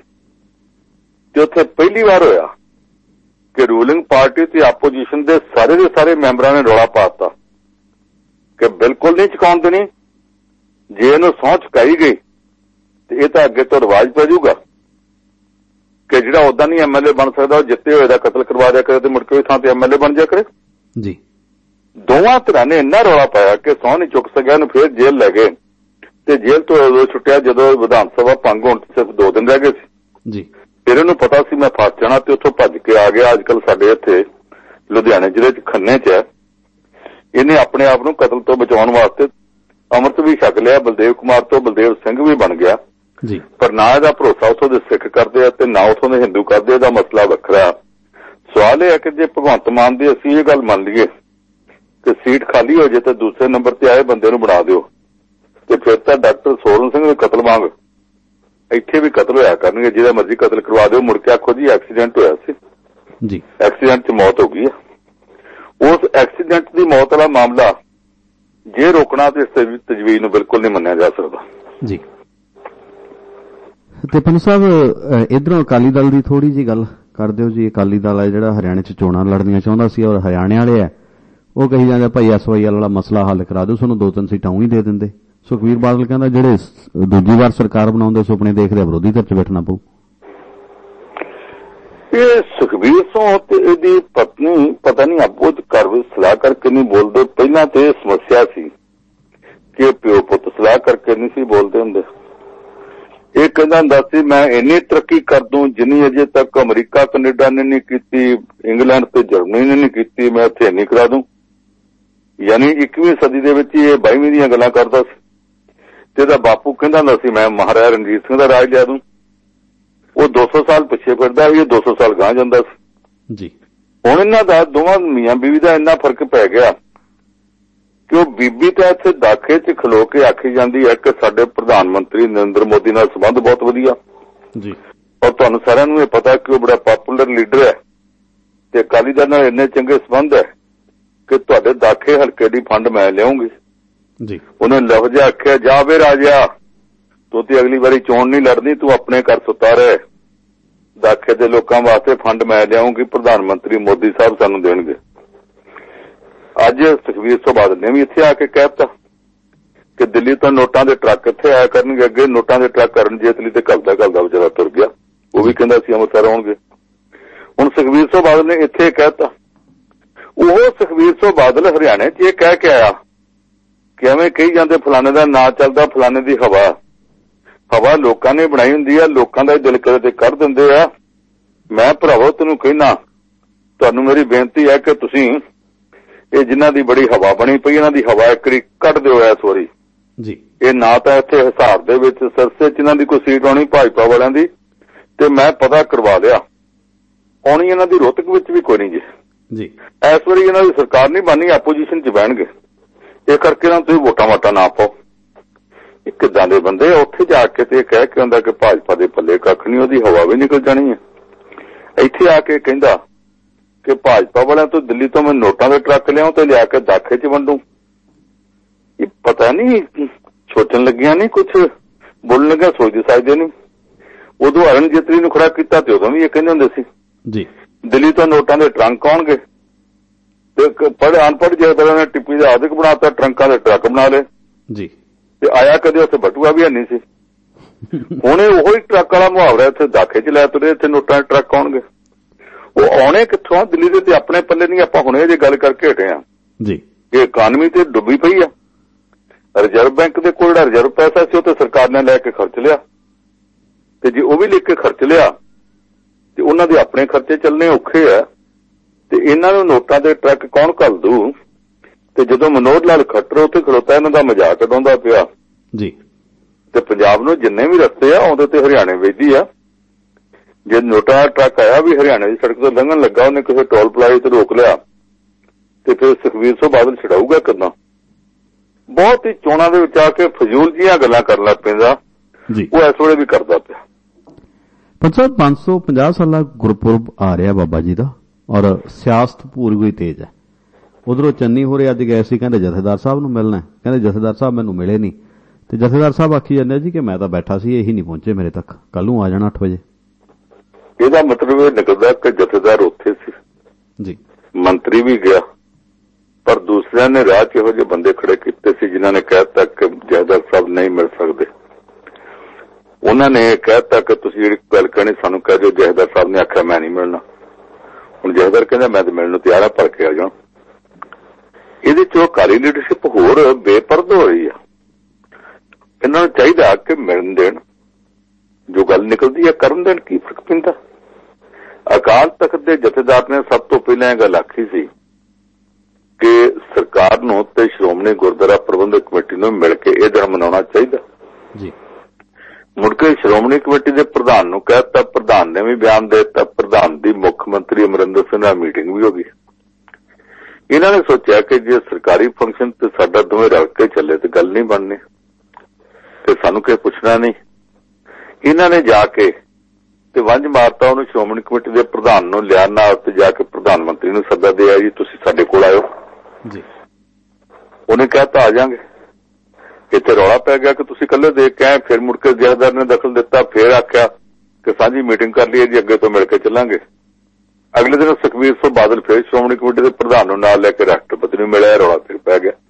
S2: ਤੇ ਉੱਥੇ ਪਹਿਲੀ ਵਾਰ ਹੋਇਆ ਕਿ ਰੂਲਿੰਗ ਪਾਰਟੀ ਤੇ ਆਪੋਜੀਸ਼ਨ ਦੇ ਸਾਰੇ ਮੈਂਬਰਾਂ ਨੇ ਰੌਲਾ ਪਾ ਦਿੱਤਾ ਕਿ ਬਿਲਕੁਲ ਨਹੀਂ ਚੁਕਾਉਣ ਦੇਣੀ, ਜੇ ਇਹਨੂੰ ਸਹੁੰ ਚੁਕਾਈ ਗਈ ਤੇ ਇਹ ਤਾਂ ਅੱਗੇ ਤੋਂ ਰਿਵਾਜ ਪੈ ਜਾਊਗਾ ਕਿ ਜਿਹੜਾ ਉਦਾਂ ਨਹੀਂ ਐਮਐਲਏ ਬਣ ਸਕਦਾ ਉਹ ਜਿੱਤੇ ਹੋਏ ਦਾ ਕਤਲ ਕਰਵਾ ਦਿਆ ਕਰੇ ਤੇ ਮੁੜ ਕੇ ਉਹ ਥਾਂ ਤੇ ਐਮਐਲਏ ਬਣ ਜਾ ਕਰੇ ਜੀ। ਦੋਵਾਂ ਧਿਰਾਂ ਨੇ ਇੰਨਾ ਰੌਲਾ ਪਾਇਆ ਕਿ ਸਹੁੰ ਨਹੀਂ ਚੁੱਕ ਸਕਿਆ, ਇਹਨੂੰ ਫਿਰ ਜੇਲ੍ਹ ਲੈ ਗਏ ਤੇ ਜੇਲ੍ਹ ਤੋਂ ਉਦੋਂ ਛੁੱਟਿਆ ਜਦੋਂ ਵਿਧਾਨ ਸਭਾ ਭੰਗ ਹੋਣ ਸਿਰਫ 2 ਦਿਨ ਰਹਿ ਗਏ ਸੀ ਜੀ। ਫਿਰ ਇਹਨੂੰ ਪਤਾ ਸੀ ਮੈਂ ਫਸ ਜਾਣਾ ਤੇ ਉੱਥੋਂ ਭੱਜ ਕੇ ਆ ਗਿਆ। ਅੱਜ ਕੱਲ੍ਹ ਸਾਡੇ ਇੱਥੇ ਲੁਧਿਆਣੇ ਜ਼ਿਲ੍ਹੇ 'ਚ ਖੰਨੇ 'ਚ ਹੈ। ਇਹਨੇ ਆਪਣੇ ਆਪ ਨੂੰ ਕਤਲ ਤੋਂ ਬਚਾਉਣ ਵਾਸਤੇ ਅੰਮ੍ਰਿਤ ਵੀ ਛਕ ਲਿਆ। ਬਲਦੇਵ ਕੁਮਾਰ ਤੋਂ ਬਲਦੇਵ ਸਿੰਘ ਵੀ ਬਣ ਗਿਆ ਜੀ, ਪਰ ਨਾ ਇਹਦਾ ਭਰੋਸਾ ਉੱਥੋਂ ਦੇ ਸਿੱਖ ਕਰਦੇ ਆ ਤੇ ਨਾ ਉੱਥੋਂ ਦੇ ਹਿੰਦੂ ਕਰਦੇ। ਇਹਦਾ ਮਸਲਾ ਵੱਖਰਾ। ਸਵਾਲ ਇਹ ਹੈ ਕਿ ਜੇ ਭਗਵੰਤ ਮਾਨ ਦੀ ਅਸੀਂ ਇਹ ਗੱਲ ਮੰਨ ਲਈਏ ਕਿ ਸੀਟ ਖਾਲੀ ਹੋ ਜਾਏ ਤਾਂ ਦੂਸਰੇ ਨੰਬਰ ਤੇ ਆਏ ਬੰਦੇ ਨੂੰ ਬਣਾ ਦਿਓ ਤੇ ਫਿਰ ਤਾਂ ਡਾਕਟਰ ਸੋਰਨ ਸਿੰਘ ਦੇ ਕਤਲ ਵਾਂਗ ਇੱਥੇ ਵੀ ਕਤਲ ਹੋਇਆ ਕਰਨਗੇ, ਜਿਹਦਾ ਮਰਜ਼ੀ ਕਤਲ ਕਰਵਾ ਦਿਓ। ਮੁੜ ਕੇ ਆਖੋ ਜੀ ਐਕਸੀਡੈਂਟ ਹੋਇਆ ਸੀ ਜੀ, ਐਕਸੀਡੈਂਟ 'ਚ ਮੌਤ ਹੋ ਗਈ ਹੈ। ਉਸ ਐਕਸੀਡੈਂਟ ਦੀ ਮੌਤ ਵਾਲਾ ਮਾਮਲਾ ਜੇ ਰੋਕਣਾ ਤੇ ਇਸ ਤਜਵੀਜ਼ ਨੂੰ ਬਿਲਕੁਲ ਨਹੀਂ ਮੰਨਿਆ ਜਾ ਸਕਦਾ ਜੀ।
S1: ਤੇ ਪੰਨੂ ਸਾਹਿਬ ਇਧਰੋਂ ਅਕਾਲੀ ਦਲ ਦੀ ਥੋੜੀ ਜਿਹੀ ਗੱਲ ਕਰ ਦਿਓ ਜੀ। ਅਕਾਲੀ ਦਲ ਹੈ ਜਿਹੜਾ ਹਰਿਆਣੇ 'ਚ ਚੋਣਾਂ ਲੜਨੀਆਂ ਚਾਹੁੰਦਾ ਸੀ ਔਰ ਹਰਿਆਣੇ ਵਾਲੇ ਆ ਉਹ ਕਹੀ ਜਾਂਦੇ ਭਾਈ SYL ਵਾਲਾ ਮਸਲਾ ਹੱਲ ਕਰਾ ਦਿਓ, ਤੁਹਾਨੂੰ 2-3 ਸੀਟਾਂ ਹੀ ਦੇ ਦਿੰਦੇ। ਸੁਖਬੀਰ ਬਾਦਲ ਕਹਿੰਦਾ ਜਿਹੜੇ ਦੂਜੀ ਵਾਰ ਸਰਕਾਰ ਬਣਾਉਂਦੇ ਸੁਪਨੇ ਦੇਖਦੇ ਵਿਰੋਧੀ ਧਿਰ 'ਚ ਬੈਠਣਾ ਪਊ।
S2: ਇਹ ਸੁਖਬੀਰ ਸਿੰਘ ਤੇ ਇਹਦੀ ਪਤਨੀ ਪਤਾ ਨਹੀਂ ਆਪੋ ਘਰ ਵਿੱਚ ਸਲਾਹ ਕਰਕੇ ਨਹੀਂ ਬੋਲਦੇ। ਪਹਿਲਾਂ ਤੇ ਇਹ ਸਮੱਸਿਆ ਸੀ ਕਿ ਪਿਓ ਪੁੱਤ ਸਲਾਹ ਕਰਕੇ ਨਹੀਂ ਸੀ ਬੋਲਦੇ ਹੁੰਦੇ। ਇਹ ਕਹਿੰਦਾ ਹੁੰਦਾ ਸੀ ਮੈਂ ਇੰਨੀ ਤਰੱਕੀ ਕਰ ਦੂੰ ਜਿੰਨੀ ਅਜੇ ਤੱਕ ਅਮਰੀਕਾ ਕੈਨੇਡਾ ਨੇ ਨਹੀਂ ਕੀਤੀ, ਇੰਗਲੈਂਡ ਤੇ ਜਰਮਨੀ ਨੇ ਨਹੀਂ ਕੀਤੀ, ਮੈਂ ਇੱਥੇ ਨਹੀਂ ਕਰਾ ਦੂੰ। ਯਾਨੀ 21ਵੀਂ ਸਦੀ ਦੇ ਵਿੱਚ ਇਹ 22ਵੀਂ ਦੀਆਂ ਗੱਲਾਂ ਕਰਦਾ ਸੀ ਤੇ ਇਹਦਾ ਬਾਪੂ ਕਹਿੰਦਾ ਹੁੰਦਾ ਸੀ ਮੈਂ ਮਹਾਰਾਜਾ ਰਣਜੀਤ ਸਿੰਘ ਦਾ ਰਾਜ ਲਿਆ ਦੂੰ। ਉਹ 200 ਸਾਲ ਪਿੱਛੇ ਫਿਰਦਾ ਸੀ, ਇਹ 200 ਸਾਲ ਗਾਂਹ ਜਾਂਦਾ ਸੀ ਜੀ। ਹੁਣ ਇਹਨਾਂ ਦਾ ਦੋਵਾਂ ਮੀਆਂ ਬੀਵੀ ਦਾ ਇੰਨਾ ਫਰਕ ਪੈ ਗਿਆ ਕਿ ਉਹ ਬੀਬੀ ਤਾਂ ਇੱਥੇ ਦਾਖੇ 'ਚ ਖਲੋ ਕੇ ਆਖੀ ਜਾਂਦੀ ਹੈ ਕਿ ਸਾਡੇ ਪ੍ਰਧਾਨ ਮੰਤਰੀ ਨਰਿੰਦਰ ਮੋਦੀ ਨਾਲ ਸੰਬੰਧ ਬਹੁਤ ਵਧੀਆ ਜੀ। ਔਰ ਤੁਹਾਨੂੰ ਸਾਰਿਆਂ ਨੂੰ ਇਹ ਪਤਾ ਕਿ ਉਹ ਬੜਾ ਪਾਪੂਲਰ ਲੀਡਰ ਹੈ ਤੇ ਅਕਾਲੀ ਦਲ ਨਾਲ ਇੰਨੇ ਚੰਗੇ ਸੰਬੰਧ ਹੈ ਕਿ ਤੁਹਾਡੇ ਦਾਖੇ ਹਲਕੇ ਦੀ ਫੰਡ ਮੈਂ ਲਿਆਉਂਗੀ ਜੀ। ਉਹਨੇ ਲਫ਼ਜ਼ ਆਖਿਆ ਜਾਵੇ ਰਾਜਾ ਤੂੰ ਤੇ ਅਗਲੀ ਵਾਰੀ ਚੋਣ ਨਹੀਂ ਲੜਨੀ, ਤੂੰ ਆਪਣੇ ਘਰ ਸੁੱਤਾ ਰਹਿ, ਦਾਖੇ ਦੇ ਲੋਕਾਂ ਵਾਸਤੇ ਫੰਡ ਮੈਂ ਲਿਆਉਂਗੀ, ਪ੍ਰਧਾਨ ਮੰਤਰੀ ਮੋਦੀ ਸਾਹਿਬ ਸਾਨੂੰ ਦੇਣਗੇ। ਅੱਜ ਸੁਖਬੀਰ ਸਿੰਘ ਬਾਦਲ ਨੇ ਵੀ ਇੱਥੇ ਆ ਕੇ ਕਹਿ ਦਿੱਤਾ ਕਿ ਦਿੱਲੀ ਤੋਂ ਨੋਟਾਂ ਦੇ ਟਰੱਕ ਇੱਥੇ ਆਇਆ ਕਰਨਗੇ। ਅੱਗੇ ਨੋਟਾਂ ਦੇ ਟਰੱਕ ਅਰੁਣ ਜੇਤਲੀ ਤੇ ਘਲਦਾ ਵਿਚਾਰਾ ਤੁਰ ਗਿਆ, ਉਹ ਵੀ ਕਹਿੰਦਾ ਸੀ ਅੰਮ੍ਰਿਤਸਰ ਆਉਣਗੇ। ਹੁਣ ਸੁਖਬੀਰ ਸਿੰਘ ਬਾਦਲ ਨੇ ਇੱਥੇ ਕਹਿਤਾ, ਉਹ ਸੁਖਬੀਰ ਸਿੰਘ ਬਾਦਲ ਹਰਿਆਣੇ 'ਚ ਇਹ ਕਹਿ ਕੇ ਆਇਆ ਕਿ ਐਵੇਂ ਕਹੀ ਜਾਂਦੇ ਫਲਾਣੇ ਦਾ ਨਾਂ ਚੱਲਦਾ, ਫਲਾਣੇ ਦੀ ਹਵਾ ਲੋਕਾਂ ਨੇ ਬਣਾਈ ਹੁੰਦੀ ਆ, ਲੋਕਾਂ ਦਾ ਦਿਲ ਕਰੇ ਤੇ ਕੱਢ ਦਿੰਦੇ ਆ। ਮੈਂ ਭਰਾਵੋ ਤੈਨੂੰ ਕਹਿਣਾ, ਤੁਹਾਨੂੰ ਮੇਰੀ ਬੇਨਤੀ ਹੈ ਕਿ ਤੁਸੀਂ ਇਹ ਜਿਨ੍ਹਾਂ ਦੀ ਬੜੀ ਹਵਾ ਬਣੀ ਪਈ, ਇਹਨਾਂ ਦੀ ਹਵਾ ਇੱਕ ਵਾਰੀ ਕੱਢ ਦਿਓ ਇਸ ਵਾਰੀ ਜੀ। ਇਹ ਨਾ ਤਾਂ ਇੱਥੇ ਹਿਸਾਰ ਦੇ ਵਿੱਚ ਸਰਸੇ 'ਚ ਇਹਨਾਂ ਦੀ ਕੋਈ ਸੀਟ ਆਉਣੀ ਭਾਜਪਾ ਵਾਲਿਆਂ ਦੀ, ਤੇ ਮੈਂ ਪਤਾ ਕਰਵਾ ਲਿਆ ਆਉਣੀ ਇਹਨਾਂ ਦੀ ਰੋਹਤਕ ਵਿੱਚ ਵੀ ਕੋਈ ਨਹੀਂ ਜੀ। ਇਸ ਵਾਰੀ ਇਹਨਾਂ ਦੀ ਸਰਕਾਰ ਨਹੀਂ ਬਣਨੀ, ਆਪੋਜੀਸ਼ਨ 'ਚ ਬਹਿਣਗੇ। ਇਹ ਕਰਕੇ ਇਹਨਾਂ ਨੂੰ ਤੁਸੀਂ ਵੋਟਾਂ ਨਾ ਪਾਓ। ਇਹ ਕਿੱਦਾਂ ਦੇ ਬੰਦੇ ਉੱਥੇ ਜਾ ਕੇ ਤੇ ਕਹਿ ਕੇ ਹੁੰਦਾ ਕਿ ਭਾਜਪਾ ਦੇ ਪੱਲੇ ਕੱਖ ਨਹੀਂ, ਉਹਦੀ ਹਵਾ ਵੀ ਨਿਕਲ ਜਾਣੀ ਹੈ। ਇੱਥੇ ਆ ਕੇ ਕਹਿੰਦਾ ਕਿ ਭਾਜਪਾ ਵਾਲਿਆਂ ਤੋਂ ਦਿੱਲੀ ਤੋਂ ਮੈਂ ਨੋਟਾਂ ਦੇ ਟਰੱਕ ਲਿਆਉਂ ਤੇ ਲਿਆ ਕੇ ਦਾਖੇ 'ਚ ਵੰਡੂ। ਇਹ ਪਤਾ ਨਹੀਂ ਸੋਚਣ ਲੱਗਿਆ ਨਹੀਂ, ਕੁਛ ਬੋਲਣ ਲੱਗਿਆ ਸੋਚਦੇ ਸਾਜਦੇ ਨਹੀਂ। ਉਦੋਂ ਅਰੁਣ ਜੇਤਲੀ ਨੂੰ ਖੜਾ ਕੀਤਾ ਤੇ ਉਦੋਂ ਵੀ ਇਹ ਕਹਿੰਦੇ ਹੁੰਦੇ ਸੀ ਜੀ ਦਿੱਲੀ ਤੋਂ ਨੋਟਾਂ ਦੇ ਟਰੰਕ ਆਉਣਗੇ, ਤੇ ਪੜ੍ਹੇ ਅਨਪੜ੍ਹ ਜੇਤਲੀ ਨੇ ਟਿੱਪੀ ਦੇ ਆਦਿਕ ਬਣਾਤਾ, ਟਰੰਕਾਂ ਦੇ ਟਰੱਕ ਬਣਾ ਲਏ ਜੀ। ਤੇ ਆਇਆ ਕਦੇ ਉੱਥੇ ਬਟੂਆ ਵੀ ਨਹੀਂ ਸੀ। ਹੁਣ ਉਹੀ ਟਰੱਕ ਵਾਲਾ ਮੁਹਾਵਰਾ ਇੱਥੇ ਦਾਖੇ 'ਚ ਲੈ ਤੁਰੇ, ਇੱਥੇ ਨੋਟਾਂ ਦੇ ਟਰੱਕ ਆਉਣਗੇ। ਉਹ ਆਉਣੇ ਕਿੱਥੋਂ? ਦਿੱਲੀ ਦੇ ਤੇ ਆਪਣੇ ਪੱਲੇ ਨਹੀਂ। ਆਪਾਂ ਹੁਣੇ ਜੇ ਗੱਲ ਕਰਕੇ ਹਟੇ ਆ ਜੀ, ਇਹ ਇਕਾਨਮੀ ਤੇ ਡੁੱਬੀ ਪਈ ਆ। ਰਿਜ਼ਰਵ ਬੈਂਕ ਦੇ ਕੋਲ ਜਿਹੜਾ ਰਿਜ਼ਰਵ ਪੈਸਾ ਸੀ ਉਹ ਤੇ ਸਰਕਾਰ ਨੇ ਲੈ ਕੇ ਖਰਚ ਲਿਆ, ਤੇ ਜੇ ਉਹ ਵੀ ਲੈ ਕੇ ਖਰਚ ਲਿਆ ਤੇ ਉਹਨਾਂ ਦੇ ਆਪਣੇ ਖਰਚੇ ਚੱਲਣੇ ਔਖੇ ਆ। ਤੇ ਇਹਨਾਂ ਨੂੰ ਨੋਟਾਂ ਦੇ ਟਰੱਕ ਕੌਣ ਘੱਲ ਦੂ? ਤੇ ਜਦੋਂ ਮਨੋਹਰ ਲਾਲ ਖੱਟਰ ਉੱਥੇ ਖਲੋਤਾ ਇਹਨਾਂ ਦਾ ਮਜ਼ਾਕ ਉਡਾਉਂਦਾ ਪਿਆ ਜੀ, ਤੇ ਪੰਜਾਬ ਨੂੰ ਜਿੰਨੇ ਵੀ ਰਸਤੇ ਆ ਆਉਂਦੇ ਤੇ ਹਰਿਆਣੇ ਵੇਚਦੀ ਆ। ਜੇ ਨੋਟਾਂ ਦਾ ਟਰੱਕ ਆਇਆ ਵੀ ਹਰਿਆਣੇ ਦੀ ਸੜਕ ਤੋਂ ਲੰਘਣ ਲੱਗਾ, ਉਹਨੇ ਕਿਸੇ ਟੋਲ ਪਲਾਜ਼ੇ ਤੇ ਰੋਕ ਲਿਆ, ਤੇ ਫਿਰ ਸੁਖਬੀਰ ਸਿੰਘ ਬਾਦਲ ਛਡਾਊਗਾ ਕਿੱਦਾਂ? ਬਹੁਤ ਹੀ ਚੋਣਾਂ ਦੇ ਵਿੱਚ ਆ ਕੇ ਫਜ਼ੂਲ ਜੀਆਂ ਗੱਲਾਂ ਕਰਨ ਲੱਗ ਪੈਂਦਾ ਜੀ। ਉਹ ਇਸ ਵੇਲੇ ਵੀ ਕਰਦਾ ਪਿਆ।
S1: ਪੰਜ 550 ਸਾਲਾ ਗੁਰਪੁਰਬ ਆ ਰਿਹਾ ਬਾਬਾ ਜੀ ਦਾ, ਔਰ ਸਿਆਸਤ ਪੂਰੀ ਹੋਈ ਤੇਜ਼ ਹੈ। ਉਧਰੋਂ ਚੰਨੀ ਹੋਰੇ ਅੱਜ ਗਏ ਸੀ, ਕਹਿੰਦੇ ਜਥੇਦਾਰ ਸਾਹਿਬ ਨੂੰ ਮਿਲਣਾ, ਕਹਿੰਦੇ ਜਥੇਦਾਰ ਸਾਹਿਬ ਮੈਨੂੰ ਮਿਲੇ ਨਹੀਂ, ਤੇ ਜਥੇਦਾਰ ਸਾਹਿਬ ਆਖੀ ਜਾਂਦੇ ਜੀ ਕਿ ਮੈਂ ਤਾਂ ਬੈਠਾ ਸੀ, ਇਹੀ ਨਹੀਂ ਪਹੁੰਚੇ ਮੇਰੇ ਤੱਕ, ਕੱਲ ਨੂੰ ਆ ਜਾਣਾ 8 ਵਜੇ।
S2: ਇਹਦਾ ਮਤਲਬ ਇਹ ਨਿਕਲਦਾ ਕਿ ਜਥੇਦਾਰ ਉੱਥੇ ਸੀ ਜੀ, ਮੰਤਰੀ ਵੀ ਗਿਆ, ਪਰ ਦੂਸਰਿਆਂ ਨੇ ਰਾਹ 'ਚ ਇਹੋ ਜਿਹੇ ਬੰਦੇ ਖੜੇ ਕੀਤੇ ਸੀ ਜਿਨ੍ਹਾਂ ਨੇ ਕਹਿ ਦਿੱਤਾ ਕਿ ਜਥੇਦਾਰ ਸਾਹਿਬ ਨਹੀਂ ਮਿਲ ਸਕਦੇ। ਉਹਨਾਂ ਨੇ ਕਹਿ ਦਿੱਤਾ ਕਿ ਤੁਸੀਂ ਜਿਹੜੀ ਗੱਲ ਕਰਨੀ ਸਾਨੂੰ ਕਹਿ ਦਿਓ। ਜਥੇਦਾਰ ਸਾਹਿਬ ਨੇ ਆਖਿਆ ਮੈਂ ਨਹੀਂ ਮਿਲਣਾ। ਹੁਣ ਜਥੇਦਾਰ ਕਹਿੰਦਾ ਮੈਂ ਤਾਂ ਮਿਲਣ ਨੂੰ ਤਿਆਰ ਆ, ਭਰ ਕੇ ਆ ਜਾਣਾ। ਇਹਦੇ 'ਚ ਅਕਾਲੀ ਲੀਡਰਸ਼ਿਪ ਹੋਰ ਬੇਪਰਦ ਹੋ ਰਹੀ ਆ। ਇਹਨਾਂ ਨੂੰ ਚਾਹੀਦਾ ਕਿ ਮਿਲਣ ਦੇਣ, ਜੋ ਗੱਲ ਨਿਕਲਦੀ ਹੈ ਕਰਨ ਦੇਣ, ਕੀ ਫਰਕ ਪੈਂਦਾ? ਅਕਾਲ ਤਖਤ ਦੇ ਜਥੇਦਾਰ ਨੇ ਸਭ ਤੋਂ ਪਹਿਲਾਂ ਇਹ ਗੱਲ ਆਖੀ ਸੀ ਕਿ ਸਰਕਾਰ ਨੂੰ ਤੇ ਸ਼੍ਰੋਮਣੀ ਗੁਰਦੁਆਰਾ ਪ੍ਰਬੰਧਕ ਕਮੇਟੀ ਨੂੰ ਮਿਲ ਕੇ ਇਹ ਦਿਨ ਮਨਾਉਣਾ ਚਾਹੀਦਾ ਜੀ। ਮੁੜ ਕੇ ਸ਼੍ਰੋਮਣੀ ਕਮੇਟੀ ਦੇ ਪ੍ਰਧਾਨ ਨੂੰ ਕਹਿ ਦਿੱਤਾ, ਪ੍ਰਧਾਨ ਨੇ ਵੀ ਬਿਆਨ ਦੇ ਦਿੱਤਾ, ਪ੍ਰਧਾਨ ਦੀ ਮੁੱਖ ਮੰਤਰੀ ਅਮਰਿੰਦਰ ਸਿੰਘ ਨਾਲ ਮੀਟਿੰਗ ਵੀ ਹੋ ਗਈ। ਇਹਨਾਂ ਨੇ ਸੋਚਿਆ ਕਿ ਜੇ ਸਰਕਾਰੀ ਫੰਕਸ਼ਨ ਤੇ ਸਾਡਾ ਦੋਵੇਂ ਰਲ ਕੇ ਚੱਲੇ ਤੇ ਗੱਲ ਨਹੀਂ ਬਣਨੀ, ਤੇ ਸਾਨੂੰ ਕਿਸੇ ਪੁੱਛਣਾ ਨਹੀਂ। ਇਹਨਾਂ ਨੇ ਜਾ ਕੇ ਤੇ ਵੰਝ ਮਾਰਤਾ ਉਹਨੂੰ, ਸ਼੍ਰੋਮਣੀ ਕਮੇਟੀ ਦੇ ਪ੍ਰਧਾਨ ਨੂੰ ਲਿਆ ਨਾਲ, ਤੇ ਜਾ ਕੇ ਪ੍ਰਧਾਨ ਮੰਤਰੀ ਨੂੰ ਸੱਦਾ ਦੇ ਆਇਆ ਜੀ ਤੁਸੀਂ ਸਾਡੇ ਕੋਲ ਆਇਓ ਜੀ। ਉਹਨੇ ਕਹਿਤਾ ਆ ਜਾਾਂਗੇ। ਇੱਥੇ ਰੌਲਾ ਪੈ ਗਿਆ ਕਿ ਤੁਸੀਂ ਇਕੱਲੇ ਦੇਖ ਕੇ ਆਏ। ਫਿਰ ਮੁੜ ਕੇ ਜਥੇਦਾਰ ਨੇ ਦਖਲ ਦਿੱਤਾ, ਫਿਰ ਆਖਿਆ ਕਿ ਸਾਂਝੀ ਮੀਟਿੰਗ ਕਰ ਲਈਏ ਜੀ, ਅੱਗੇ ਤੋਂ ਮਿਲ ਕੇ ਚੱਲਾਂਗੇ। ਅਗਲੇ ਦਿਨ ਸੁਖਬੀਰ ਸਿੰਘ ਬਾਦਲ ਫਿਰ ਸ਼੍ਰੋਮਣੀ ਕਮੇਟੀ ਦੇ ਪ੍ਰਧਾਨ ਨੂੰ ਨਾਲ ਲੈ ਕੇ ਰਾਸ਼ਟਰਪਤੀ ਨੂੰ ਮਿਲਿਆ, ਰੌਲਾ ਫਿਰ ਪੈ ਗਿਆ।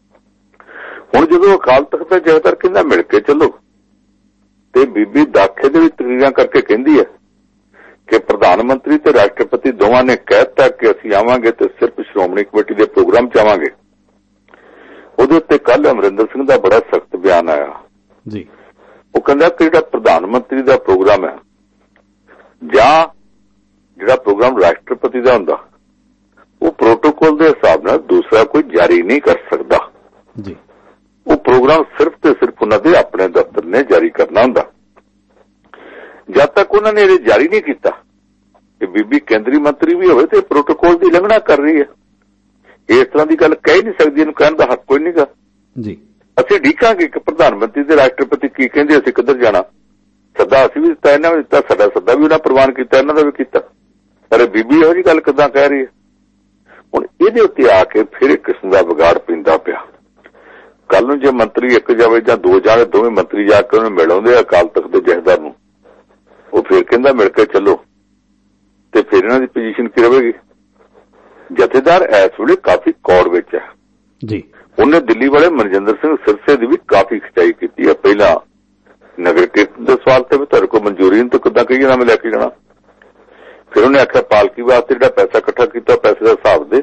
S2: ਹੁਣ ਜਦੋਂ ਅਕਾਲ ਤਖਤ ਦਾ ਜਥੇਦਾਰ ਕਹਿੰਦਾ ਮਿਲ ਕੇ ਚੱਲੋ, ਤੇ ਬੀਬੀ ਦਾਖੇ ਦੇ ਵਿੱਚ ਤਕਰੀਰਾਂ ਕਰਕੇ ਕਹਿੰਦੀ ਹੈ ਕਿ ਪ੍ਰਧਾਨ ਮੰਤਰੀ ਤੇ ਰਾਸ਼ਟਰਪਤੀ ਦੋਵਾਂ ਨੇ ਕਹਿ ਦਿੱਤਾ ਕਿ ਅਸੀਂ ਆਵਾਂਗੇ ਤੇ ਸਿਰਫ ਸ਼੍ਰੋਮਣੀ ਕਮੇਟੀ ਦੇ ਪ੍ਰੋਗਰਾਮ 'ਚ ਆਵਾਂਗੇ। ਉਹਦੇ ਉੱਤੇ ਕੱਲ ਅਮਰਿੰਦਰ ਸਿੰਘ ਦਾ ਬੜਾ ਸਖਤ ਬਿਆਨ ਆਇਆ ਜੀ। ਉਹ ਕਹਿੰਦਾ ਕਿ ਜਿਹੜਾ ਪ੍ਰਧਾਨ ਮੰਤਰੀ ਦਾ ਪ੍ਰੋਗਰਾਮ ਹੈ ਜਾਂ ਜਿਹੜਾ ਪ੍ਰੋਗਰਾਮ ਰਾਸ਼ਟਰਪਤੀ ਦਾ ਹੁੰਦਾ, ਉਹ ਪ੍ਰੋਟੋਕਾਲ ਦੇ ਹਿਸਾਬ ਨਾਲ ਦੂਸਰਾ ਕੋਈ ਜਾਰੀ ਨਹੀਂ ਕਰ ਸਕਦਾ ਜੀ। ਉਹ ਪ੍ਰੋਗਰਾਮ ਸਿਰਫ ਤੇ ਸਿਰਫ ਉਹਨਾਂ ਦੇ ਆਪਣੇ ਦਫ਼ਤਰ ਨੇ ਜਾਰੀ ਕਰਨਾ ਹੁੰਦਾ। ਜਦ ਤੱਕ ਉਹਨਾਂ ਨੇ ਇਹ ਜਾਰੀ ਨਹੀਂ ਕੀਤਾ ਕਿ ਬੀਬੀ ਕੇਂਦਰੀ ਮੰਤਰੀ ਵੀ ਹੋਵੇ ਤੇ ਪ੍ਰੋਟੋਕਾਲ ਦੀ ਉਲੰਘਣਾ ਕਰ ਰਹੀ ਹੈ, ਇਸ ਤਰ੍ਹਾਂ ਦੀ ਗੱਲ ਕਹਿ ਨਹੀਂ ਸਕਦੀ, ਇਹਨੂੰ ਕਹਿਣ ਦਾ ਹੱਕ ਕੋਈ ਨਹੀਂਗਾ ਜੀ। ਅਸੀਂ ਢੀਕਾਂਗੇ ਕਿ ਪ੍ਰਧਾਨ ਮੰਤਰੀ ਤੇ ਰਾਸ਼ਟਰਪਤੀ ਕੀ ਕਹਿੰਦੇ, ਅਸੀਂ ਕਿੱਧਰ ਜਾਣਾ। ਸੱਦਾ ਅਸੀਂ ਵੀ ਦਿੱਤਾ, ਇਹਨਾਂ ਵੀ ਦਿੱਤਾ, ਸਾਡਾ ਸੱਦਾ ਵੀ ਉਹਨਾਂ ਪ੍ਰਵਾਨ ਕੀਤਾ, ਇਹਨਾਂ ਦਾ ਵੀ ਕੀਤਾ, ਪਰ ਬੀਬੀ ਇਹੋ ਜਿਹੀ ਗੱਲ ਕਿੱਦਾਂ ਕਹਿ ਰਹੀ ਹੈ। ਹੁਣ ਇਹਦੇ ਉੱਤੇ ਆ ਕੇ ਫਿਰ ਇੱਕ ਕਿਸਮ ਦਾ ਵਿਗਾੜ ਪੈਂਦਾ ਪਿਆ। ਕੱਲ ਨੂੰ ਜੇ ਮੰਤਰੀ ਇੱਕ ਜਾਵੇ ਜਾਂ ਦੋ ਜਾਵੇ, ਦੋਵੇਂ ਮੰਤਰੀ ਜਾ ਕੇ ਉਹਨੂੰ ਮਿਲਾਉਂਦੇ ਆ ਅਕਾਲ ਤਖਤ ਦੇ ਜਥੇਦਾਰ ਨੂੰ, ਉਹ ਫਿਰ ਕਹਿੰਦਾ ਮਿਲ ਕੇ ਚੱਲੋ, ਤੇ ਫਿਰ ਇਹਨਾਂ ਦੀ ਪੋਜੀਸ਼ਨ ਕੀ ਰਹੇਗੀ? ਜਥੇਦਾਰ ਇਸ ਵੇਲੇ ਕਾਫੀ ਕੌੜ ਵਿੱਚ ਹੈ ਜੀ। ਉਹਨੇ ਦਿੱਲੀ ਵਾਲੇ ਮਨਜਿੰਦਰ ਸਿੰਘ ਸਿਰਸੇ ਦੀ ਵੀ ਕਾਫੀ ਖਿਚਾਈ ਕੀਤੀ ਹੈ। ਪਹਿਲਾਂ ਨਗਰ ਕੀਰਤਨ ਦੇ ਸਵਾਲ ਤੇ ਵੀ ਤੁਹਾਡੇ ਕੋਲ ਮਨਜ਼ੂਰੀ ਨਹੀਂ ਤਾਂ ਕਿੱਦਾਂ ਕਹੀਏ ਨਾ ਮੈਂ ਲੈ ਕੇ ਜਾਣਾ। ਫਿਰ ਉਹਨੇ ਆਖਿਆ ਪਾਲਕੀ ਵਾਸਤੇ ਜਿਹੜਾ ਪੈਸਾ ਇਕੱਠਾ ਕੀਤਾ ਪੈਸੇ ਦਾ ਹਿਸਾਬ ਦੇ।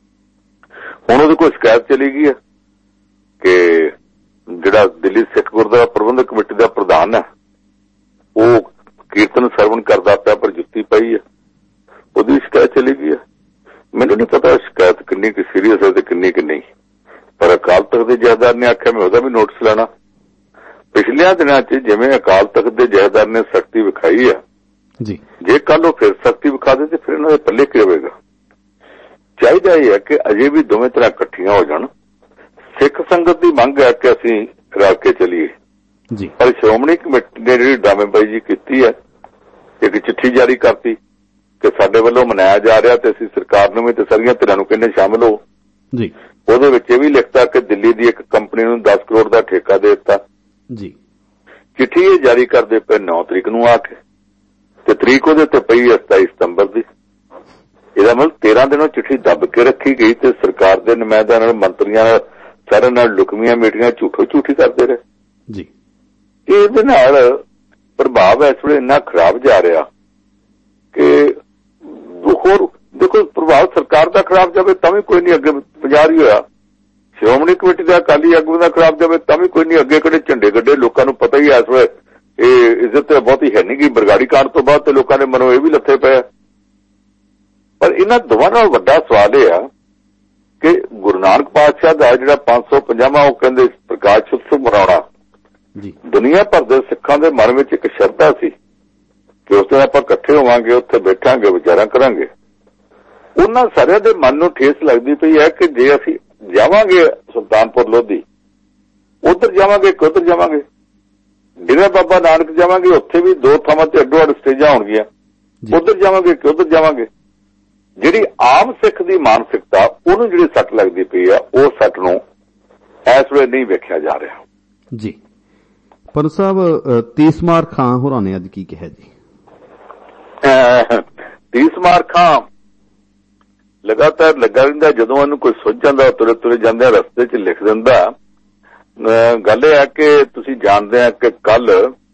S2: ਹੁਣ ਉਹਦੇ ਕੋਲ ਸ਼ਿਕਾਇਤ ਚਲੀ ਗਈ ਹੈ ਕਿ ਜਿਹੜਾ ਦਿੱਲੀ ਸਿੱਖ ਗੁਰਦੁਆਰਾ ਪ੍ਰਬੰਧਕ ਕਮੇਟੀ ਦਾ ਪ੍ਰਧਾਨ ਹੈ ਉਹ ਕੀਰਤਨ ਸਰਵਣ ਕਰਦਾ ਪਿਆ ਪਰ ਜੁੱਤੀ ਪਈ ਹੈ, ਉਹਦੀ ਸ਼ਿਕਾਇਤ ਚਲੀ ਗਈ ਹੈ। ਮੈਨੂੰ ਨਹੀਂ ਪਤਾ ਸ਼ਿਕਾਇਤ ਕਿੰਨੀ ਕੁ ਸੀਰੀਅਸ ਹੈ ਤੇ ਕਿੰਨੀ ਕੁ ਨਹੀਂ, ਪਰ ਅਕਾਲ ਤਖਤ ਦੇ ਜਥੇਦਾਰ ਨੇ ਆਖਿਆ ਮੈਂ ਉਹਦਾ ਵੀ ਨੋਟਿਸ ਲੈਣਾ। ਪਿਛਲਿਆਂ ਦਿਨਾਂ 'ਚ ਜਿਵੇਂ ਅਕਾਲ ਤਖਤ ਦੇ ਜਥੇਦਾਰ ਨੇ ਸਖਤੀ ਵਿਖਾਈ ਹੈ ਜੀ, ਜੇ ਕੱਲ ਉਹ ਫਿਰ ਸਖਤੀ ਵਿਖਾ ਦੇ ਤੇ ਫਿਰ ਇਹਨਾਂ ਦੇ ਪੱਲੇ ਕੀ ਹੋਵੇਗਾ। ਚਾਹੀਦਾ ਇਹ ਹੈ ਕਿ ਅਜੇ ਵੀ ਦੋਵੇਂ ਤਰ੍ਹਾਂ ਇਕੱਠੀਆਂ ਹੋ ਜਾਣ। ਸਿੱਖ ਸੰਗਤ ਦੀ ਮੰਗ ਹੈ ਕਿ ਅਸੀਂ ਰਲ ਕੇ ਚੱਲੀਏ ਜੀ, ਪਰ ਸ਼੍ਰੋਮਣੀ ਕਮੇਟੀ ਨੇ ਜਿਹੜੀ ਡਰਾਮੇਬਾਜ਼ੀ ਜੀ ਕੀਤੀ ਹੈ, ਇੱਕ ਚਿੱਠੀ ਜਾਰੀ ਕਰਤੀ ਕਿ ਸਾਡੇ ਵੱਲੋਂ ਮਨਾਇਆ ਜਾ ਰਿਹਾ ਤੇ ਅਸੀਂ ਸਰਕਾਰ ਨੂੰ ਵੀ ਤੇ ਸਾਰੀਆਂ ਧਿਰਾਂ ਨੂੰ ਕਹਿੰਦੇ ਸ਼ਾਮਲ ਹੋ ਜੀ। ਉਹਦੇ ਵਿੱਚ ਇਹ ਵੀ ਲਿਖਤਾ ਕਿ ਦਿੱਲੀ ਦੀ ਇੱਕ ਕੰਪਨੀ ਨੂੰ 10 ਕਰੋੜ ਦਾ ਠੇਕਾ ਦੇ ਦਿੱਤਾ ਜੀ। ਚਿੱਠੀ ਇਹ ਜਾਰੀ ਕਰਦੇ ਪਏ 9 ਤਰੀਕ ਨੂੰ ਆ ਕੇ ਤੇ ਤਰੀਕ ਉਹਦੇ ਤੇ ਪਈ ਹੈ 27 ਸਤੰਬਰ ਦੀ। ਇਹਦਾ ਮਤਲਬ 13 ਦਿਨੋਂ ਚਿੱਠੀ ਦੱਬ ਕੇ ਰੱਖੀ ਗਈ ਤੇ ਸਰਕਾਰ ਦੇ ਨੁਮਾਇੰਦਿਆਂ ਨਾਲ ਮੰਤਰੀਆਂ ਨਾਲ ਸਾਰਿਆਂ ਨਾਲ ਲੁਕਵੀਆਂ ਮੀਟਿੰਗਾਂ ਝੂਠੀ ਕਰਦੇ ਰਹੇ ਜੀ। ਇਹਦੇ ਨਾਲ ਪ੍ਰਭਾਵ ਇਸ ਵੇਲੇ ਇੰਨਾ ਖਰਾਬ ਜਾ ਰਿਹਾ ਕਿ ਹੋਰ ਦੇਖੋ ਪ੍ਰਭਾਵ ਸਰਕਾਰ ਦਾ ਖਰਾਬ ਜਾਵੇ ਤਾਂ ਵੀ ਕੋਈ ਨਹੀਂ, ਅੱਗੇ ਬਾਜ਼ਾਰ ਹੀ ਹੋਇਆ। ਸ਼੍ਰੋਮਣੀ ਕਮੇਟੀ ਦਾ ਅਕਾਲੀ ਆਗੂ ਦਾ ਖਰਾਬ ਜਾਵੇ ਤਾਂ ਵੀ ਕੋਈ ਨਹੀਂ, ਅੱਗੇ ਕਿਹੜੇ ਝੰਡੇ ਗੱਡੇ। ਲੋਕਾਂ ਨੂੰ ਪਤਾ ਹੀ ਇਸ ਵੇਲੇ ਇਹ ਇੱਜ਼ਤ ਬਹੁਤੀ ਹੈ ਨਹੀਂ ਗੀ। ਬਰਗਾੜੀ ਕਾਂਡ ਤੋਂ ਬਾਅਦ ਤੇ ਲੋਕਾਂ ਦੇ ਮਨੋਂ ਇਹ ਵੀ ਲੱਥੇ ਪਏ। ਪਰ ਇਹਨਾਂ ਦੋਵਾਂ ਨਾਲ ਵੱਡਾ ਸਵਾਲ ਇਹ ਆ ਕਿ ਗੁਰੂ ਨਾਨਕ ਪਾਤਸ਼ਾਹ ਦਾ ਜਿਹੜਾ 550ਵਾਂ ਉਹ ਕਹਿੰਦੇ ਪ੍ਰਕਾਸ਼ ਉਤਸਵ ਮਨਾਉਣਾ ਜੀ, ਦੁਨੀਆ ਭਰ ਦੇ ਸਿੱਖਾਂ ਦੇ ਮਨ ਵਿੱਚ ਇੱਕ ਸ਼ਰਧਾ ਸੀ ਕਿ ਉਸ ਦਿਨ ਆਪਾਂ ਇਕੱਠੇ ਹੋਵਾਂਗੇ, ਉੱਥੇ ਬੈਠਾਂਗੇ, ਵਿਚਾਰਾਂ ਕਰਾਂਗੇ। ਉਹਨਾਂ ਸਾਰਿਆਂ ਦੇ ਮਨ ਨੂੰ ਠੇਸ ਲੱਗਦੀ ਪਈ ਹੈ ਕਿ ਜੇ ਅਸੀਂ ਜਾਵਾਂਗੇ ਸੁਲਤਾਨਪੁਰ ਲੋਧੀ, ਉੱਧਰ ਜਾਵਾਂਗੇ ਕਿ ਉੱਧਰ ਜਾਵਾਂਗੇ, ਡੇਰਾ ਬਾਬਾ ਨਾਨਕ ਜਾਵਾਂਗੇ, ਉੱਥੇ ਵੀ 2 ਥਾਵਾਂ ਤੇ ਅੱਡੋ ਅੱਡ ਸਟੇਜਾਂ ਹੋਣਗੀਆਂ, ਉੱਧਰ ਜਾਵਾਂਗੇ ਕਿ ਉੱਧਰ ਜਾਵਾਂਗੇ। ਜਿਹੜੀ ਆਮ ਸਿੱਖ ਦੀ ਮਾਨਸਿਕਤਾ ਉਹਨੂੰ ਜਿਹੜੀ ਸੱਟ ਲੱਗਦੀ ਪਈ ਆ, ਉਹ ਸੱਟ ਨੂੰ ਇਸ ਵੇਲੇ ਨਹੀਂ ਵੇਖਿਆ ਜਾ ਰਿਹਾ ਜੀ।
S1: ਪਰ ਸਾਹਿਬ ਤੀਸਮਾਰ ਖਾਂ ਹੋਰਾਂ ਨੇ ਅੱਜ ਕੀ ਕਿਹਾ ਜੀ?
S2: ਤੀਸਮਾਰ ਖਾਂ ਲਗਾਤਾਰ ਲੱਗਾ ਰਹਿੰਦਾ, ਜਦੋਂ ਉਹਨੂੰ ਕੋਈ ਸੁੱਝ ਜਾਂਦਾ ਤੁਰੇ ਤੁਰੇ ਜਾਂਦੇ ਰਸਤੇ 'ਚ ਲਿਖ ਦਿੰਦਾ। ਗੱਲ ਇਹ ਹੈ ਕਿ ਤੁਸੀਂ ਜਾਣਦੇ ਆ ਕਿ ਕੱਲ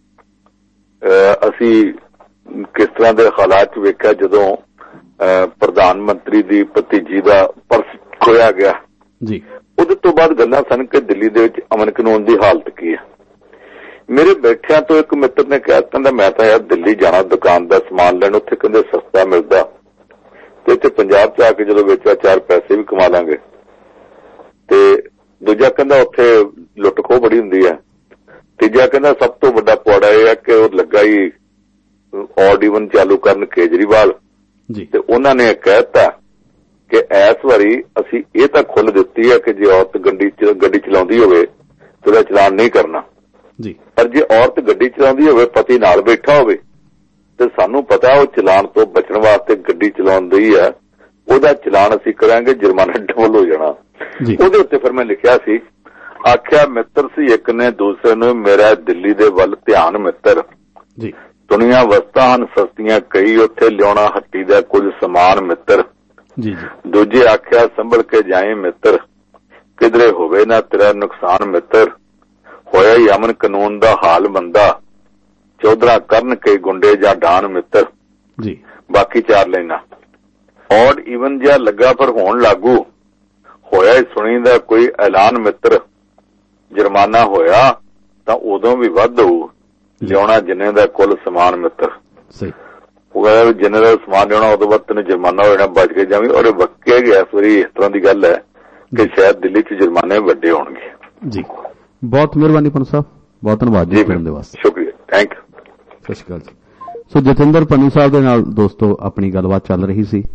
S2: ਅਸੀਂ ਕਿਸ ਤਰ੍ਹਾਂ ਦੇ ਹਾਲਾਤ 'ਚ ਵੇਖਿਆ ਜਦੋਂ ਪ੍ਰਧਾਨ ਮੰਤਰੀ ਦੀ ਭਤੀਜੀ ਦਾ ਪਰਸ ਖੋਇਆ ਗਿਆ ਜੀ। ਉਹਦੇ ਤੋਂ ਬਾਅਦ ਗੱਲਾਂ ਸਨ ਕਿ ਦਿੱਲੀ ਦੇ ਵਿੱਚ ਅਮਨ ਕਾਨੂੰਨ ਦੀ ਹਾਲਤ ਕੀ ਹੈ। ਮੇਰੇ ਬੈਠਿਆਂ ਤੋਂ ਇੱਕ ਮਿੱਤਰ ਨੇ ਕਿਹਾ, ਕਹਿੰਦਾ ਮੈਂ ਤਾਂ ਯਾਰ ਦਿੱਲੀ ਜਾਣਾ ਦੁਕਾਨ ਦਾ ਸਮਾਨ ਲੈਣ, ਉੱਥੇ ਕਹਿੰਦੇ ਸਸਤਾ ਮਿਲਦਾ ਤੇ ਇੱਥੇ ਪੰਜਾਬ 'ਚ ਆ ਕੇ ਜਦੋਂ ਵੇਚਿਆ 4 ਪੈਸੇ ਵੀ ਕਮਾ ਲਾਂਗੇ। ਤੇ ਦੂਜਾ ਕਹਿੰਦਾ ਉੱਥੇ ਲੁੱਟ ਖੋਹ ਬੜੀ ਹੁੰਦੀ ਹੈ। ਤੀਜਾ ਕਹਿੰਦਾ ਸਭ ਤੋਂ ਵੱਡਾ ਪੁਆੜਾ ਇਹ ਹੈ ਕਿ ਉਹ ਲੱਗਾ ਹੀ ਔਡ ਈਵਨ ਚਾਲੂ ਕਰਨ ਕੇਜਰੀਵਾਲ ਜੀ, ਤੇ ਉਹਨਾਂ ਨੇ ਕਹਿ ਦਿੱਤਾ ਕਿ ਇਸ ਵਾਰੀ ਅਸੀਂ ਇਹ ਤਾਂ ਖੁੱਲ੍ਹ ਦਿੱਤੀ ਹੈ ਕਿ ਜੇ ਔਰਤ ਗੱਡੀ ਚਲਾਉਂਦੀ ਹੋਵੇ ਤੇ ਉਹਦਾ ਚਲਾਨ ਨਹੀਂ ਕਰਨਾ ਜੀ, ਪਰ ਜੇ ਔਰਤ ਗੱਡੀ ਚਲਾਉਂਦੀ ਹੋਵੇ, ਪਤੀ ਨਾਲ ਬੈਠਾ ਹੋਵੇ, ਤੇ ਸਾਨੂੰ ਪਤਾ ਉਹ ਚਲਾਨ ਤੋਂ ਬਚਣ ਵਾਸਤੇ ਗੱਡੀ ਚਲਾਉਂਦੀ ਹੈ, ਉਹਦਾ ਚਲਾਨ ਅਸੀਂ ਕਰਾਂਗੇ, ਜੁਰਮਾਨਾ ਡਬਲ ਹੋ ਜਾਣਾ। ਉਹਦੇ ਉੱਤੇ ਫਿਰ ਮੈਂ ਲਿਖਿਆ ਸੀ, ਆਖਿਆ ਮਿੱਤਰ ਸੀ ਇੱਕ ਨੇ ਦੂਸਰੇ ਨੂੰ, ਮੇਰਾ ਦਿੱਲੀ ਦੇ ਵੱਲ ਧਿਆਨ ਮਿੱਤਰ ਜੀ, ਦੁਨੀਆਂ ਵਸਤਾਂ ਹਨ ਸਸਤੀਆਂ ਕਈ, ਉੱਥੇ ਲਿਆਉਣਾ ਹੱਟੀ ਦਾ ਕੁਝ ਸਮਾਨ ਮਿੱਤਰ ਜੀ। ਦੂਜੇ ਆਖਿਆ ਸੰਭਲ ਕੇ ਜਾਏ ਮਿੱਤਰ, ਕਿਧਰੇ ਹੋਵੇ ਨਾ ਤੇਰਾ ਨੁਕਸਾਨ ਮਿੱਤਰ, ਹੋਇਆ ਹੀ ਅਮਨ ਕਾਨੂੰਨ ਦਾ ਹਾਲ ਮੰਦਾ, ਚੌਧਰਾ ਕਰਨ ਕੇ ਗੁੰਡੇ ਜਾਂ ਡਾਨ ਮਿੱਤਰ ਜੀ। ਬਾਕੀ 4 ਲਾਈਨਾਂ। ਔਡ ਈਵਨ ਜਿਹਾ ਲੱਗਾ ਪਰ ਹੋਣ ਲਾਗੂ, ਹੋਇਆ ਹੀ ਸੁਣੀ ਦਾ ਕੋਈ ਐਲਾਨ ਮਿੱਤਰ, ਜੁਰਮਾਨਾ ਹੋਇਆ ਤਾਂ ਉਦੋਂ ਵੀ ਵੱਧ ਹੋਊ, ਲਿਆਉਣਾ ਜਿੰਨੇ ਦਾ ਕੁੱਲ ਸਮਾਨ ਮਿੱਤਰ। ਉਹ ਕਹਿੰਦਾ ਜਿੰਨੇ ਦਾ ਸਮਾਨ ਲਿਆਉਣਾ ਉਦੋਂ ਬਾਅਦ ਤੈਨੂੰ ਜੁਰਮਾਨਾ ਹੋ ਜਾਣਾ, ਬਚ ਕੇ ਜਾਵੀਂ। ਔਰ ਵਾਕਿਆ ਗਿਆ ਇਸ ਵਾਰੀ ਇਸ ਤਰ੍ਹਾਂ ਦੀ ਗੱਲ ਹੈ ਕਿ ਸ਼ਾਇਦ ਦਿੱਲੀ 'ਚ ਜੁਰਮਾਨੇ ਵੱਡੇ ਹੋਣਗੇ ਜੀ।
S1: ਬਹੁਤ ਮਿਹਰਬਾਨੀ ਪੰਨੂ ਸਾਹਿਬ, ਬਹੁਤ ਧੰਨਵਾਦ ਜੀ ਕਰਨ ਦੇ ਵਾਸਤੇ।
S2: ਸ਼ੁਕਰੀਆ, ਥੈਂਕ ਯੂ,
S1: ਸਤਿ ਸ਼੍ਰੀ ਅਕਾਲ ਜੀ। ਸੋ ਜਤਿੰਦਰ ਪੰਨੂ ਸਾਹਿਬ ਦੇ ਨਾਲ ਦੋਸਤੋ ਆਪਣੀ ਗੱਲਬਾਤ ਚੱਲ ਰਹੀ ਸੀ।